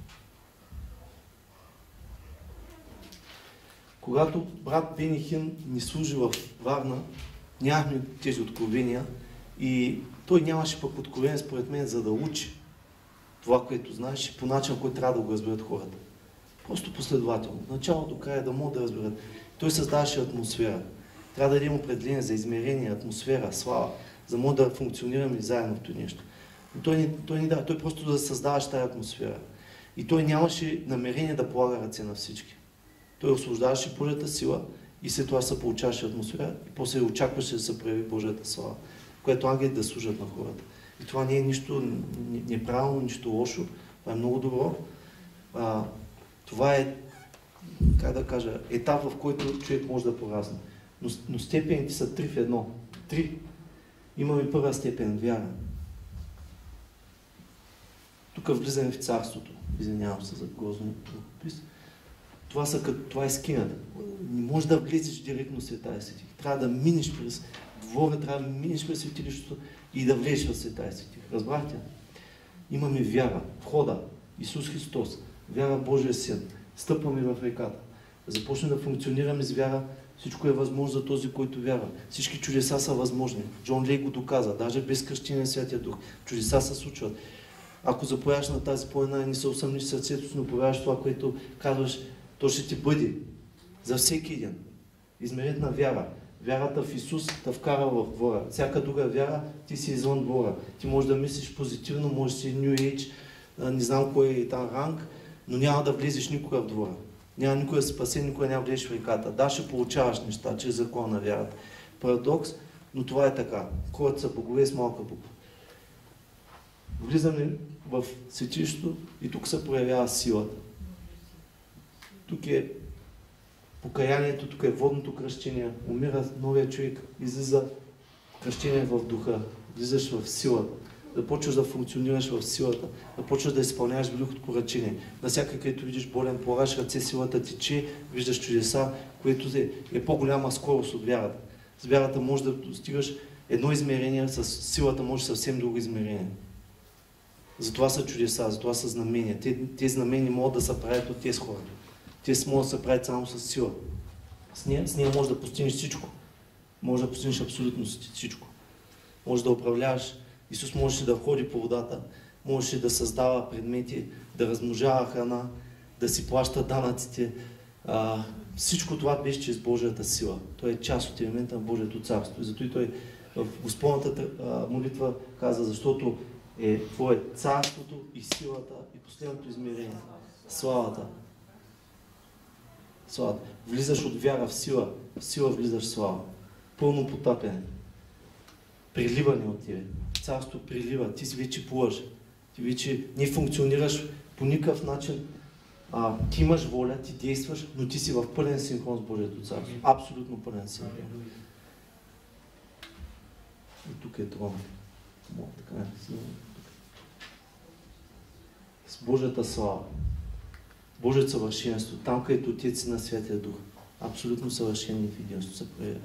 Когато брат Бенихин ни служи в Варна, нямахме тези откровения и той нямаше пък откровение според мен, за да учи това, което знаеше, по начин, който трябва да го разберат хората. Просто последователно. Начало до края да могат да разберат. Той създаваше атмосфера. Трябва да дадем определение за измерение, атмосфера, слава, за да може да функционираме заедно в това нещо. Но той просто да създаваше тази атмосфера. И той нямаше намерение да полага ръце на всички. Той освобождаваше Божията сила и след това се получаваше атмосфера и после очакваше да се прояви Божията слава, което ангелите да служат на хората. И това не е нищо неправилно, нищо лошо, това е много добро. Това е, как да кажа, етап, в който човек може да порасне. Но степените са 3 в 1. 3. Имаме първа степен, вяра. Тук влизаме в царството. Извинявам се за грозния подпис. Това е скината. Не можеш да влезеш директно в Святая Светих. Трябва да минеш през двора, трябва да минеш през светилището и да влезеш в Святая Светих. Разбрахте? Имаме вяра. Входа. Исус Христос. Вяра в Божия Син. Стъпваме в реката. Започнем да функционираме с вяра. Всичко е възможно за този, който вярва. Всички чудеса са възможни. Джон Лей го доказа. Даже без кръщение на Святия Дух. Чудеса се случват. Ако заповядаш на тази планина и не се усъмниш сърцето си, но повярваш това, което казваш, то ще ти бъде. За всеки един. Измерят на вяра. Вярата в Исус те вкара в двора. Всяка друга вяра, ти си извън двора. Ти можеш да мислиш позитивно, можеш да си New Age, не знам кой е там ранг, но няма да влезеш никога в двора. Няма никога да спасен, никога няма да влезеш в реката. Да, ще получаваш неща чрез закона на вярата. Парадокс, но това е така. Хората са богове с малка буква. Влизаме в светилището и тук се проявява силата. Тук е покаянието, тук е водното кръщение. Умира новия човек, излиза кръщение в духа. Влизаш в силата. Да почваш да функционираш в силата. Да почваш да изпълняваш великото поръчение. Навсякъде, където видиш болен, полагаш ръце, силата тече, виждаш чудеса, което е по-голяма скорост от вярата. С вярата можеш да достигаш едно измерение, с силата може съвсем друго измерение. Затова са чудеса, затова са знамения. Тези знамения могат да се правят от тези хора. Те могат да се правят само с сила. С нея можеш да постигнеш всичко. Може да постигнеш абсолютно всичко. Може да управляваш. Исус можеше да ходи по водата, можеше да създава предмети, да размножава храна, да си плаща данъците. Всичко това беше чрез Божията сила. Той е част от елемента на Божието царство. И зато и той в Господната молитва каза, защото Твое царството и силата и последното измерение. Славата. Славата. Влизаш от вяра в сила влизаш в слава. Пълно потапяне. Приливане от тебе. Царство прилива. Ти си вече плъж. Ти вече не функционираш по никакъв начин. Ти имаш воля, ти действаш, но ти си в пълен синхрон с Божието царство. Абсолютно пълен синхрон. И тук е трон. С Божията слава. Божието съвършенство. Там, където Отец на Святия Дух. Абсолютно съвършени в единство се проявява.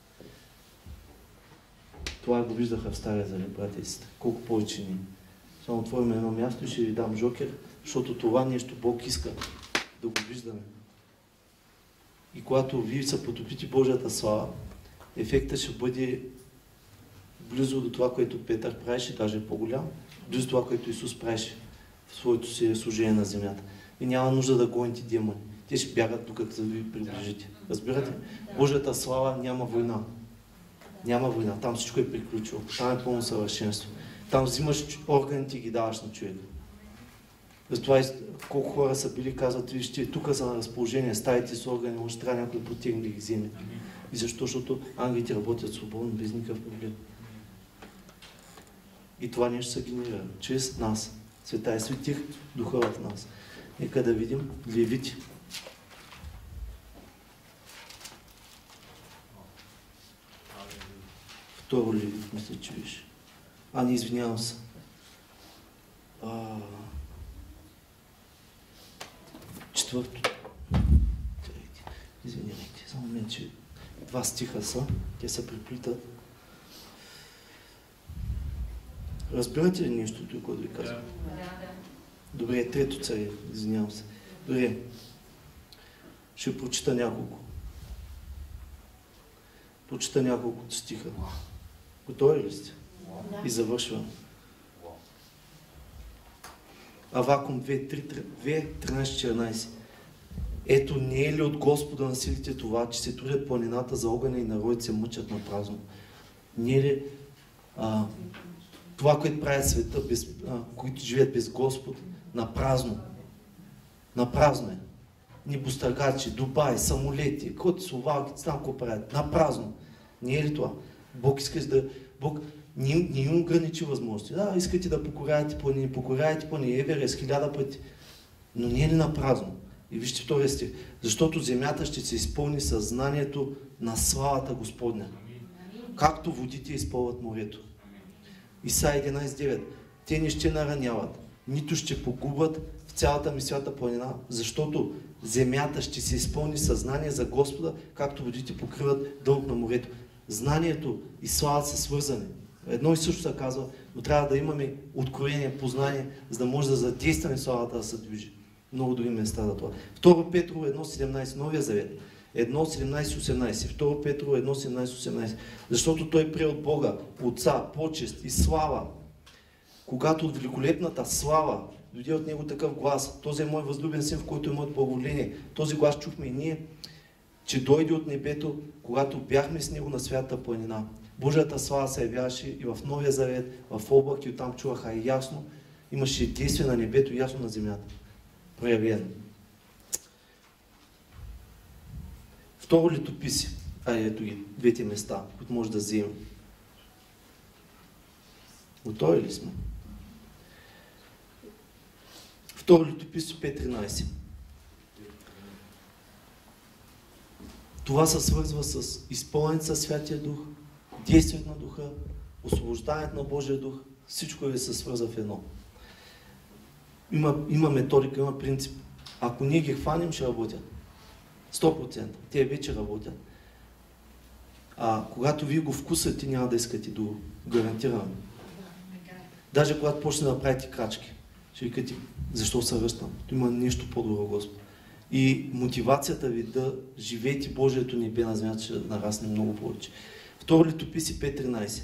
Това го виждаха в Стария Завет, братя и сестри. Колко повече ни. Само отворим едно място и ще ви дам жокер, защото това нещо Бог иска да го виждаме. И когато вие се потопите Божията слава, ефектът ще бъде близо до това, което Петър правеше, даже по-голям, близо до това, което Исус правеше в своето си служение на земята. И няма нужда да гоните демони. Те ще бягат докато да ви приближите. Разбирате? Божията слава няма война. Няма война. Там всичко е приключило. Там е пълно съвършенство. Там взимаш органите и ги даваш на човека. Затова колко хора са били, казват, вижте, тук са на разположение, ставите с органи, може трябва някой да потегне да ги вземе. И защо? Защото ангелите работят свободно, без никакъв проблем. И това нещо се генерира чрез нас. Света и Светих, Духа в нас. Нека да видим Левити. Второ Левит, мисля, че виж. Не извинявам се. Четвърто. Извинявайте, за момент, че 2 стиха са. Те се приплитат. Разбирате ли нещо, което ви казвам? Добре, 3 Цари, извинявам се. Добре. Ще прочита няколко. Прочита няколко стиха. Готови ли сте? И завършвам. Авакум 2, 13-14. Ето, не е ли от Господа на силите това, че се трудят планината за огъня и народите се мъчат на празно? Не е ли това, което прави света, които живеят без Господ, на празно? На празно е. Небостъргачи, Дубай, самолети, коти, словалки, там какво правят? На празно. Не е ли това? Бог иска да... Бог не им ограничи възможности. Да, искате да покоряете плани, Еверест 1000 пъти. Но не е ли на празно? И вижте втория стих. Защото земята ще се изпълни съзнанието на славата Господня. Както водите изпълват морето. Исаия 11:9. Те не ще нараняват, нито ще погубят в цялата ми свята планина, защото земята ще се изпълни съзнание за Господа, както водите покриват дълг на морето. Знанието и славата са свързани. Едно и също се казва, но трябва да имаме откровение, познание, за да може да задействаме славата да се движи. Много други места за това. 2 Петрово 1:17, Новия завет. 1:17-18. 2 Петрово 1:17-18. Защото той прие от Бога, Отца, почест и слава. Когато от великолепната слава дойде от него такъв глас, този е мой възлюбен син, в който е моето благоволение. Този глас чухме и ние, че дойде от небето, когато бяхме с него на святата планина. Божията слава се явяваше и в Новия завет, в облак, и оттам чуваха и ясно. Имаше действие на небето и ясно на земята. Проявено. Второ летописи. Ето ги, двете места, които може да вземем. Готови ли сме? Второ летописи 5:13. Това се свързва с изпълнението със Святия Дух, действието на Духа, освобождането на Божия Дух. Всичко е се свързва в едно. Има методика, има принцип. Ако ние ги хванем, ще работят. 100%. Те вече работят. Когато вие го вкусате, няма да искате да го гарантираме. Даже когато почне да правите крачки, ще викате, защо се връщам? Има нещо по-добро, Господ. И мотивацията ви да живеете Божието небе на земята ще нарасне много повече. Второ летописи 5:13.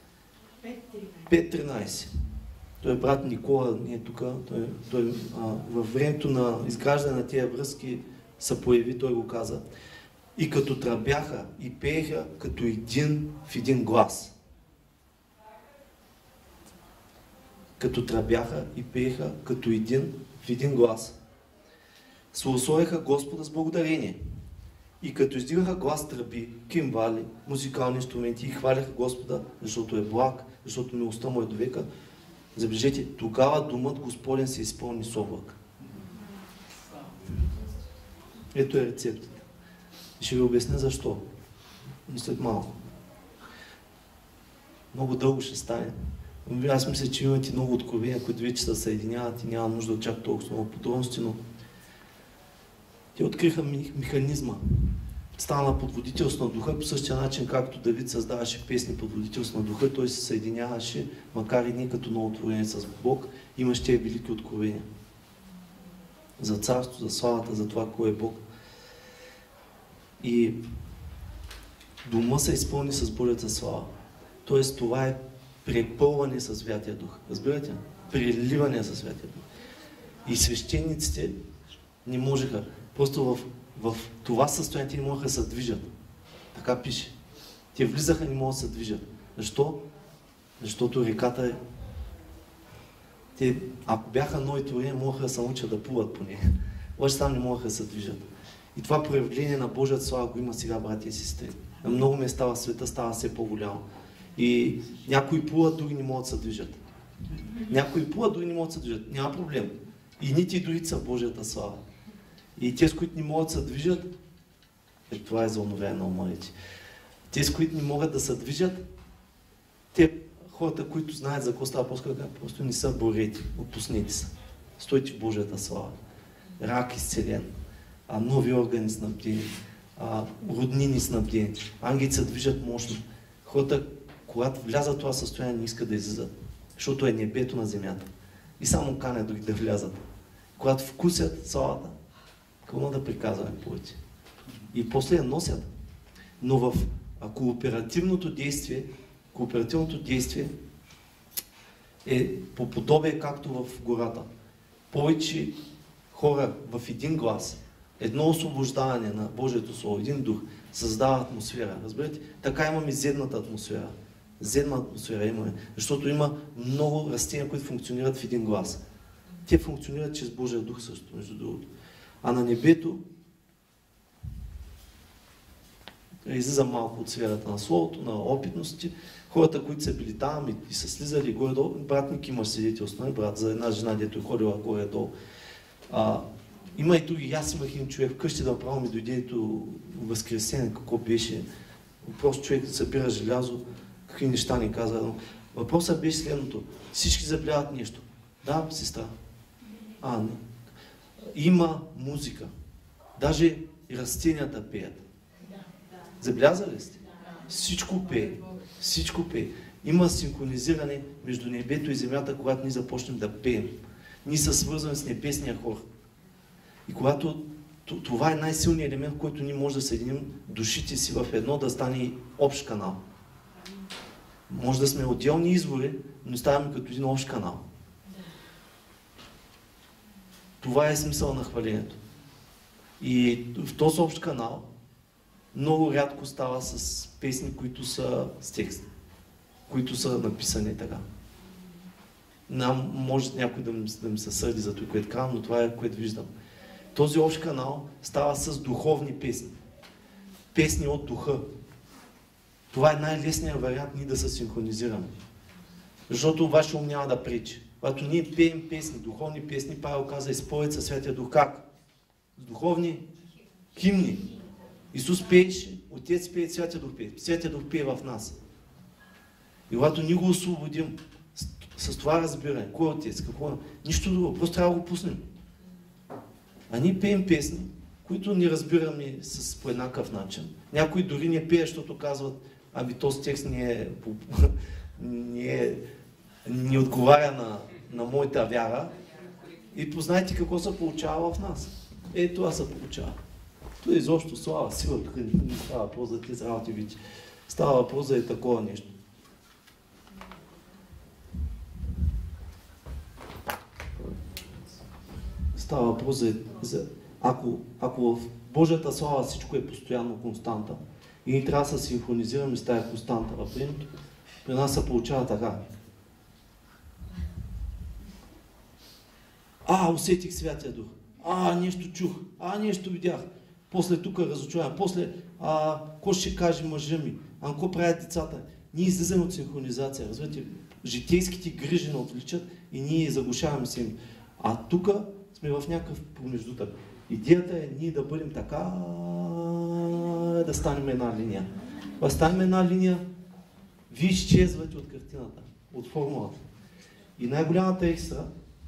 5:13. Той е брат Никола, не е тук. Той във времето на изграждане на тези връзки се появи, той го каза. И като тръбяха и пееха като един в един глас. Като тръбяха и пееха като един в един глас. Славословяха Господа с благодарение. И като издигаха глас тръби, кимвали, музикални инструменти и хваляха Господа, защото е благ, защото милостта му е до века, забележете, тогава думът Господен се изпълни с облак. Ето е рецептата. Ще ви обясня защо. След малко. Много дълго ще стане. Аз мисля, че имате много откровения, които вече се съединяват и няма нужда да чак толкова много подробности, но те откриха механизма. Стана под водителство на духа, по същия начин, както Давид създаваше песни под водителство на духа, той се съединяваше, макар и не като ново творение с Бог, имаше тези велики откровения. За царство, за славата, за това, кой е Бог. И дома се изпълни с Божията слава. Тоест, това е препълване със Святия Дух. Разбирате? Преливане със Святия Дух. И свещениците не можеха. Просто в това състояние те не можеха да се движат. Така пише. Те влизаха и не могат да се движат. Защо? Защото реката е... Те, ако бяха нови творения, могаха да се научат да плуват по нея. Обаче там не могаха да се движат. И това проявление на Божията слава го има сега, братя и сестри. На много места в света става все по-голямо. И някои плуват, други не могат да се движат. Някои плуват, други не могат да се движат. Няма проблем. И нити и другите са Божията слава. И те, с които не могат да се движат, това е за оновение на ума речи. Те, с които не могат да се движат, те, хората, които знаят за какво става просто не са борети, отпуснете са. Стойте в Божията слава. Рак изцелен, нови органи снабдени, роднини снабдени, ангелите се движат мощно. Хората, когато влязат в това състояние, не искат да излизат, защото е небето на земята. И само канят други да влязат. Когато вкусят славата, какво да приказваме повече. И после я носят. Но в кооперативното действие е по подобие както в гората. Повече хора в един глас, едно освобождаване на Божието Слово, един дух, създава атмосфера. Разбирате? Така имаме зедната атмосфера. Зедна атмосфера имаме, защото има много растения, които функционират в един глас. Те функционират чрез Божия дух също, между другото. А на небето излиза малко от сферата на Словото, на опитности. Хората, които са били там и са слизали горе-долу, брат Ник има свидетелство, брат за една жена, дето е ходила горе-долу. Има и други. Аз имах един човек вкъщи да направо ми дойде възкресение, какво беше. Просто човек събира желязо, какви неща ни каза. Но въпросът беше следното. Всички заболяват нещо. Да, сестра? Не. Има музика. Даже и растенията пеят. Забелязали сте? Всичко пее. Всичко пее. Има синхронизиране между небето и земята, когато ние започнем да пеем. Ние са свързани с небесния хор. И когато това е най-силният елемент, в който ние можем да съединим душите си в едно, да стане общ канал. Може да сме отделни извори, но ставаме като един общ канал. Това е смисъл на хвалението. И в този общ канал много рядко става с песни, които са с текст, които са написани така. Може някой да ми се сърди за това, което казвам, но това е, което виждам. Този общ канал става с духовни песни. Песни от духа. Това е най-лесният вариант ние да се синхронизираме. Защото ваше ум няма да пречи. Когато ние пеем песни, духовни песни, Павел каза, изповед със Святия Дух. Как? С духовни химни. Исус пееше, Отец пее, Святия Дух пее. Святия Дух пее в нас. И когато ние го освободим с това разбиране, кой е Отец, какво е, нищо друго, просто трябва да го пуснем. А ние пеем песни, които не разбираме по еднакъв начин. Някои дори не пеят, защото казват, този текст не отговаря на моята вяра. И познайте какво се получава в нас. Това се получава. Това е изобщо слава, сила, тук не става въпрос за тези работи, виж. Става въпрос за такова нещо. Става въпрос за ако в Божията слава всичко е постоянно константа и ние трябва да се синхронизираме с тази константа в времето, при нас се получава така. Усетих Святия Дух. Нещо чух. Нещо видях. После тук разочувам. После, какво ще каже мъжа ми? Какво правят децата? Ние излизаме от синхронизация. Разбирате, житейските грижи не отвличат и ние заглушаваме се. Тук сме в някакъв промеждутък. Идеята е ние да бъдем така, да станем една линия. Да станем една линия, вие изчезвате от картината, от формулата. И най-голямата екстра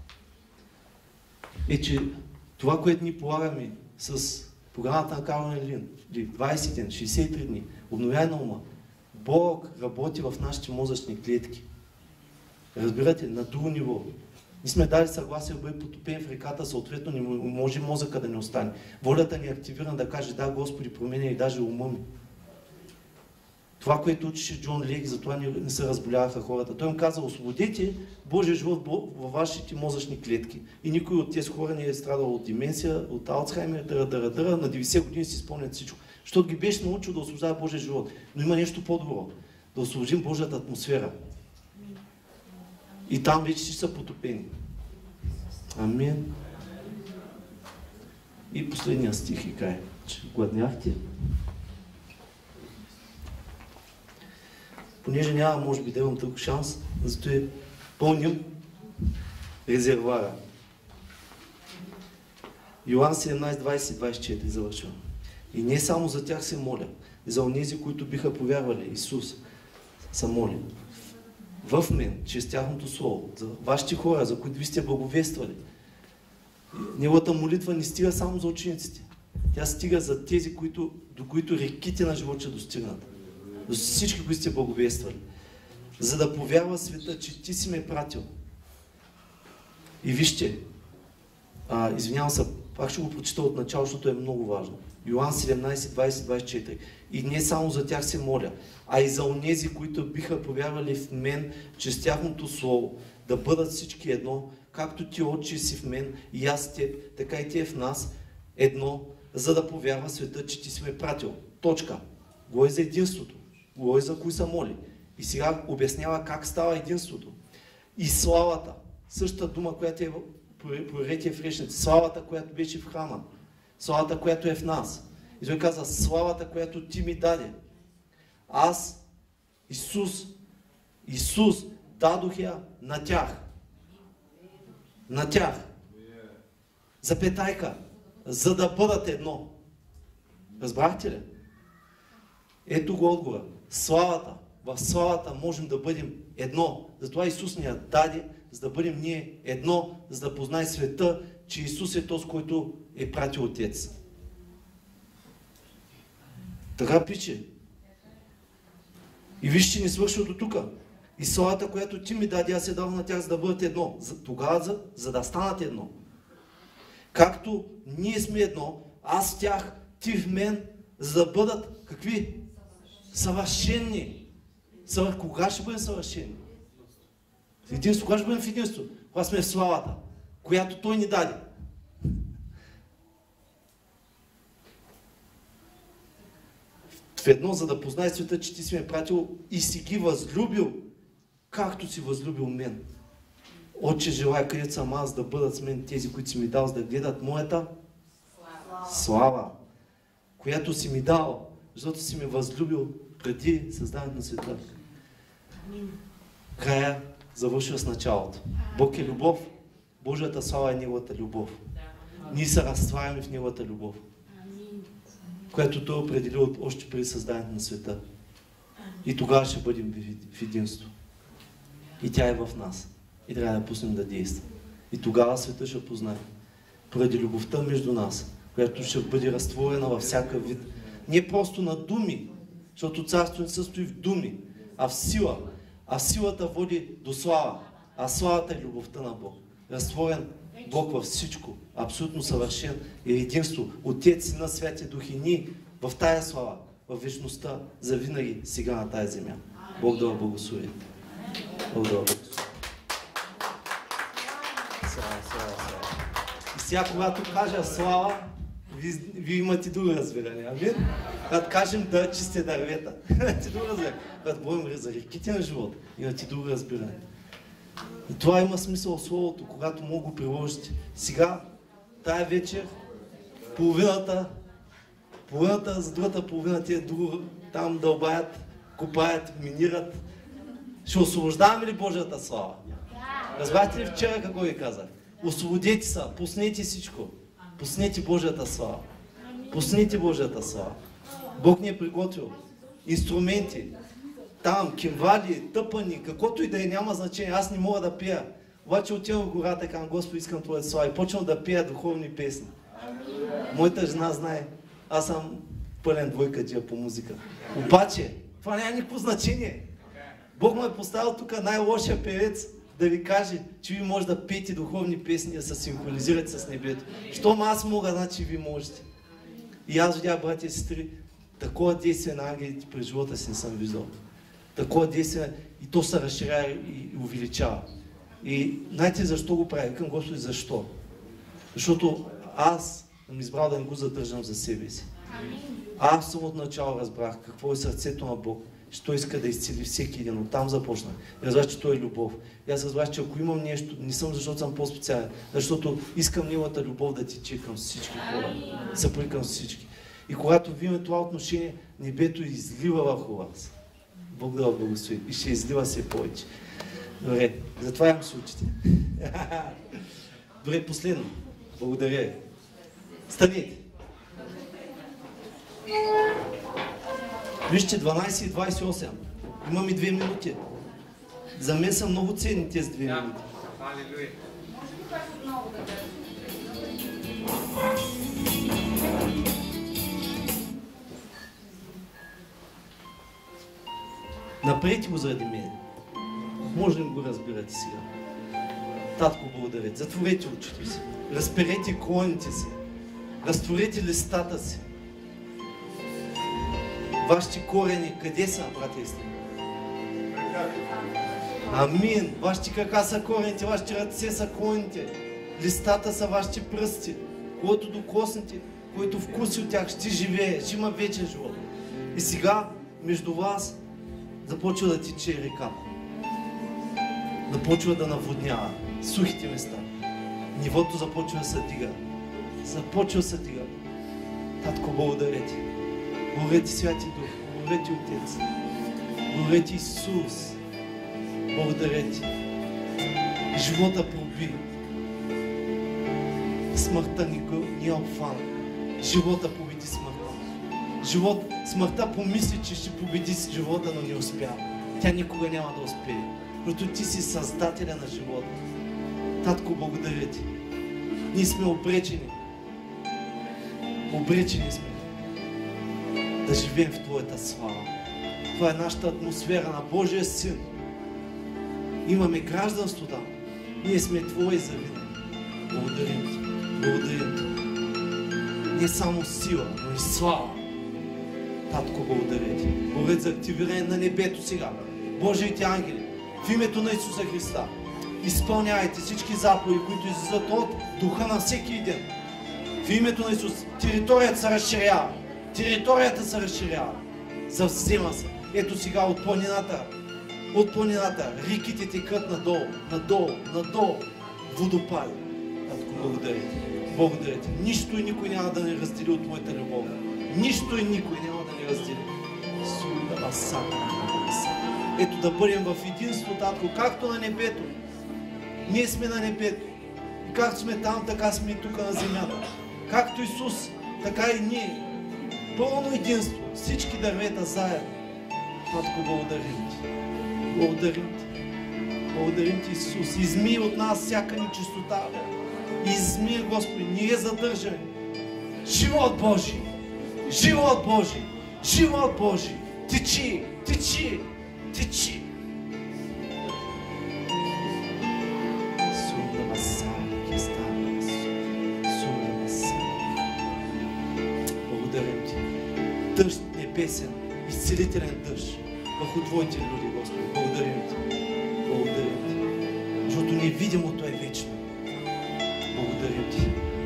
е, че това, което ни полагаме с програмата на Карл Лин, 20 дни, 63 дни, обновяване на ума, Бог работи в нашите мозъчни клетки. Разбирате, на друго ниво. Ние сме дали съгласие да бъде потопен в реката, съответно не може мозъка да не остане. Волята ни е активирана да каже, да, Господи, променя и даже ума ми. Това, което учеше Джон Лейк, затова не се разболяваха хората. Той им каза, освободете Божия живот във вашите мозъчни клетки. И никой от тези хора не е страдал от деменция, от Алцхаймер, на 90 години си спомнят всичко. Защото ги беше научил да освобождава Божия живот. Но има нещо по-добро. Да освободим Божията атмосфера. И там вече ще са потопени. Амин. И последния стих и край. Че гладняхте. Понеже няма, може би, да имам такъв шанс, зато е пълним резервуара. Йоан 17, 20, 24 завършвам. И не само за тях се моля, и за онези, които биха повярвали Исус, са моля. В мен, чрез тяхното слово, за вашите хора, за които ви сте благовествали. Неговата молитва не стига само за учениците. Тя стига за тези, до които реките на живота ще достигнат. До всички, които сте благовествали. За да повярва света, че ти си ме пратил. И вижте, извинявам се, пак ще го прочита от начало, защото е много важно. Йоан 17, 20, 24. И не само за тях се моля, а и за онези, които биха повярвали в мен, чрез тяхното слово, да бъдат всички едно, както ти, Отче, си в мен и аз в теб, така и ти е в нас едно, за да повярва света, че ти си ме пратил. Точка. Говори за единството. Говори за кои са моли. И сега обяснява как става единството. И славата. Същата дума, която е прорече в речници. Славата, която беше в храма. Славата, която е в нас. И той каза, славата, която ти ми даде. Аз, Исус, дадох я на тях. На тях. Запетайка. За да бъдат едно. Разбрахте ли? Ето го отговора. Славата. В славата можем да бъдем едно. Затова Исус ни я даде, за да бъдем ние едно, за да познае света, че Исус е този, който е пратил Отец. Така пише. И вижте, ни свършва до тук. И славата, която ти ми даде, аз се дал на тях, за да бъдат едно. Тогава, за да станат едно. Както ние сме едно, аз в тях, ти в мен, за да бъдат какви? Съвършени. Кога ще бъдем съвършени? Единство. Кога ще бъдем в единство? Кога сме в славата, която Той ни даде. В едно, за да познай света, че ти си ме пратил и си ги възлюбил, както си възлюбил мен. Отче, желая, където съм аз, да бъдат с мен тези, които си ми дал, за да гледат моята слава, която си ми дал, защото си ме възлюбил преди създаването на света. Края завършва с началото. Бог е любов, Божията слава е Неговата любов. Ние се разтваряме в Неговата любов, която Той е определил още преди създаването на света. И тогава ще бъдем в единство. И тя е в нас. И трябва да пуснем да действа. И тогава света ще познае. Поради любовта между нас, която ще бъде разтворена във всяка вид. Не просто на думи, защото царството не състои в думи, а в сила. А силата води до слава. А славата е любовта на Бог. Разтворен Бог във всичко. Абсолютно съвършен е единство. Отец, Сина, Святия Дух и ние в тая слава, в вечността, завинаги сега на тая земя. Бог да благослови. Бог да благослови. И сега, когато кажа слава, вие имате друго разбиране. Амин? Когато кажем да чисте дървета, имате друго разбиране. Когато говорим за реките на живота, имате друго разбиране. И това има смисъл в Словото, когато мога го приложите. Сега, тая вечер, половината, за другата половина тия друго там дълбаят, копаят, минират. Ще освобождаваме ли Божията слава? Разбрахте ли вчера какво ви казах? Освободете се, пуснете всичко. Пуснете Божията слава. Пуснете Божията слава. Бог ни е приготвил инструменти. Там, кимвали, тъпани, каквото и да е, няма значение. Аз не мога да пея. Обаче отивам в гората и казвам, Господи, искам Твоята слава. И почвам да пея духовни песни. Моята жена знае, аз съм пълен двойкаджия по музика. Обаче, това няма никакво значение. Бог ме е поставил тук най-лошия певец да ви каже, че ви може да пеете духовни песни, да се синхронизирате с небето. Щом аз мога, значи ви можете. И аз видях, братя и сестри, такова действие на ангелите през живота си не съм виждал. Такова действие и то се разширява и увеличава. И знаете защо го прави? Към Господи, защо? Защото аз съм избрал да не го задържам за себе си. Аз съм от начало разбрах какво е сърцето на Бог. Че Той иска да изцели всеки един. Оттам започнах. И разбрах, че Той е любов. И аз разбрах, че ако имам нещо, не съм защото съм по-специален, защото искам Неговата любов да тече към всички хора. Съпри към всички. И когато видим това отношение, небето излива върху вас. Бог да благослови. И ще излива все повече. Добре, затварям се очите. Добре, последно. Благодаря ви. Станете. Вижте, 12:28. Имам и 2 минути. За мен са много ценни тези 2 минути. Алелуя. Направете го заради мен. Може ли го разбирате сега? Татко, благодаря. Затворете очите си. Разперете клоните си. Разтворете листата си. Вашите корени, къде са, братя и сестри? Амин. Вашите крака са корените, вашите ръце са клоните. Листата са вашите пръсти. Когато докоснете, който вкуси от тях, ще живее, ще има вечен живот. И сега между вас започва да тече река. Започва да наводнява сухите места. Нивото започва да се дига. Започва да се дига. Татко, благодаря ти. Благодаря ти, Святи Дух. Благодаря ти, Отец. Благодаря ти, Исус. Благодаря ти. Живота проби. Смъртта ни обхвана. Живота победи смъртта. Смъртта помисли, че ще победи живота, но не успя. Тя никога няма да успее. Защото ти си създателя на живота. Татко, благодаря ти. Ние сме обречени. Обречени сме да живеем в Твоята слава. Това е нашата атмосфера на Божия Син. Имаме гражданство там. Ние сме Твои завидни. Благодарим ти. Благодарим ти. Не само сила, но и слава. Татко, благодаря ти. Благодаря за активиране на небето сега. Божиите ангели, в името на Исуса Христа, изпълнявайте всички заповеди, които излизат от духа на всеки един. В името на Исус, територията се разширява. Територията се разширява. Завзема се. Ето сега от планината, реките текат надолу, водопади. Татко, благодаря ти. Благодаря ти. Нищо и никой няма да ни раздели от Твоята любов. Нищо и никой няма да ни раздели. Ето да бъдем в единство, Татко, както на небето. Ние сме на небето. И както сме там, така сме и тук на земята. Както Исус, така и ние. Пълно единство. Всички дървета заедно. Татко, благодарим ти. Благодарим ти. Благодарим ти, Исус. Измий от нас всяка нечистота. Измий, Господи, ние задържаме. Живот Божий! Живот Божий! Живот Божий! Течи! Течи! Течи! Благодарим ти. Дъжд небесен, изцелителен дъжд върху Твоите люди, Господи. Благодарим ти. Благодарим ти. Защото невидимото е вечно. Благодарим ти.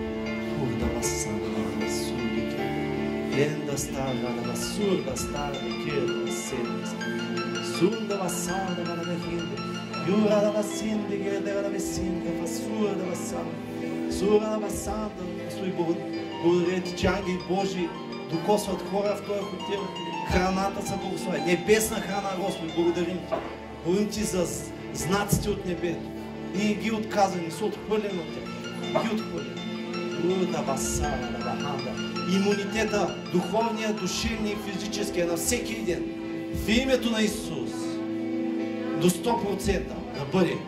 Enda stara na surda stara de kyrda senes. Sunda vasanda na vehinde. Jura da vasinde gede da vesinde fasurda vasanda. Sura da vasanda, стои благодаря ти, че ангели Божии докосват хора в този хотел. Храната са благословени. Небесна храна, Господи, благодарим ти. Благодарим ти за знаците от небето. Ние ги отказваме, са отхвърлени от тях. Ги отхвърлени. Урда басара на баханда. Имунитета, духовния, душевния и физическия на всеки един. В името на Исус. До 100% да бъде.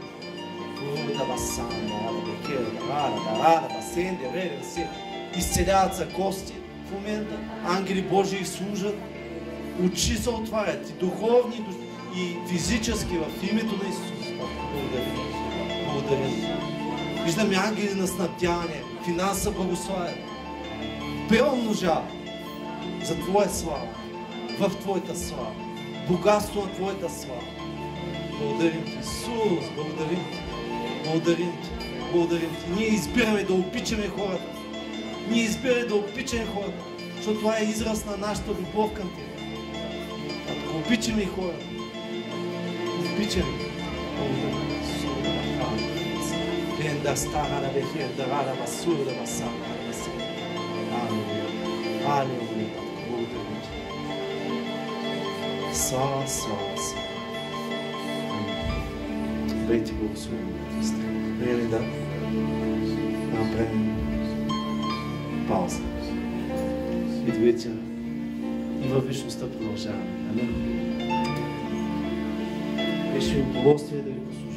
Изцеляват се кости в момента. Ангели Божии служат. Очи се отварят. И духовни, и физически в името на Исус. Благодарим. Благодарим. Виждаме ангели на снабдяване. Финанса благославят. Преумножава за Твоя слава, в Твоята слава, богатство на Твоята слава. Благодарим ти, Исус, благодарим ти, благодарим ти, благодарим ти. Ние избираме да обичаме хората. Ние избираме да обичаме хората, защото това е израз на нашата любов към Тебе. Ако обичаме хората, обичаме. Благодарим ти, Исус, да стана да бехир, да рада, басур, да басам, да басам. Алелуя, благодарим ти. Слава, слава, слава. Бъдете благословени. Време да направим пауза. Идвайте и във вечността продължаваме. Амин. Беше удоволствие да ви послужим.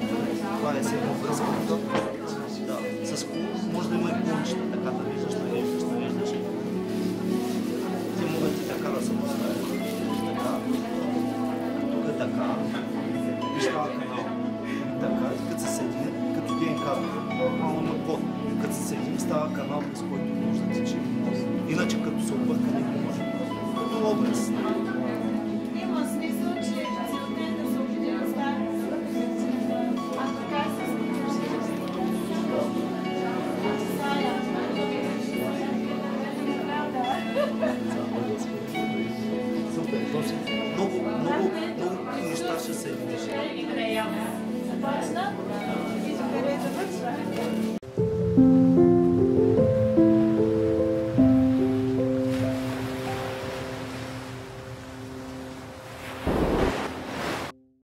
Може да има и кончета, така да виждаш на така, виж това канал. Така, като се съединят, като ДНК-то, малко на код. Като се съединят, става канал, през който може да тече. Иначе като се обърка, не може. Като образ. Има смисъл, че целта е да се обиди да стане. А така се Супер, много неща ще се единиш. Точно? И къде да бъдеш?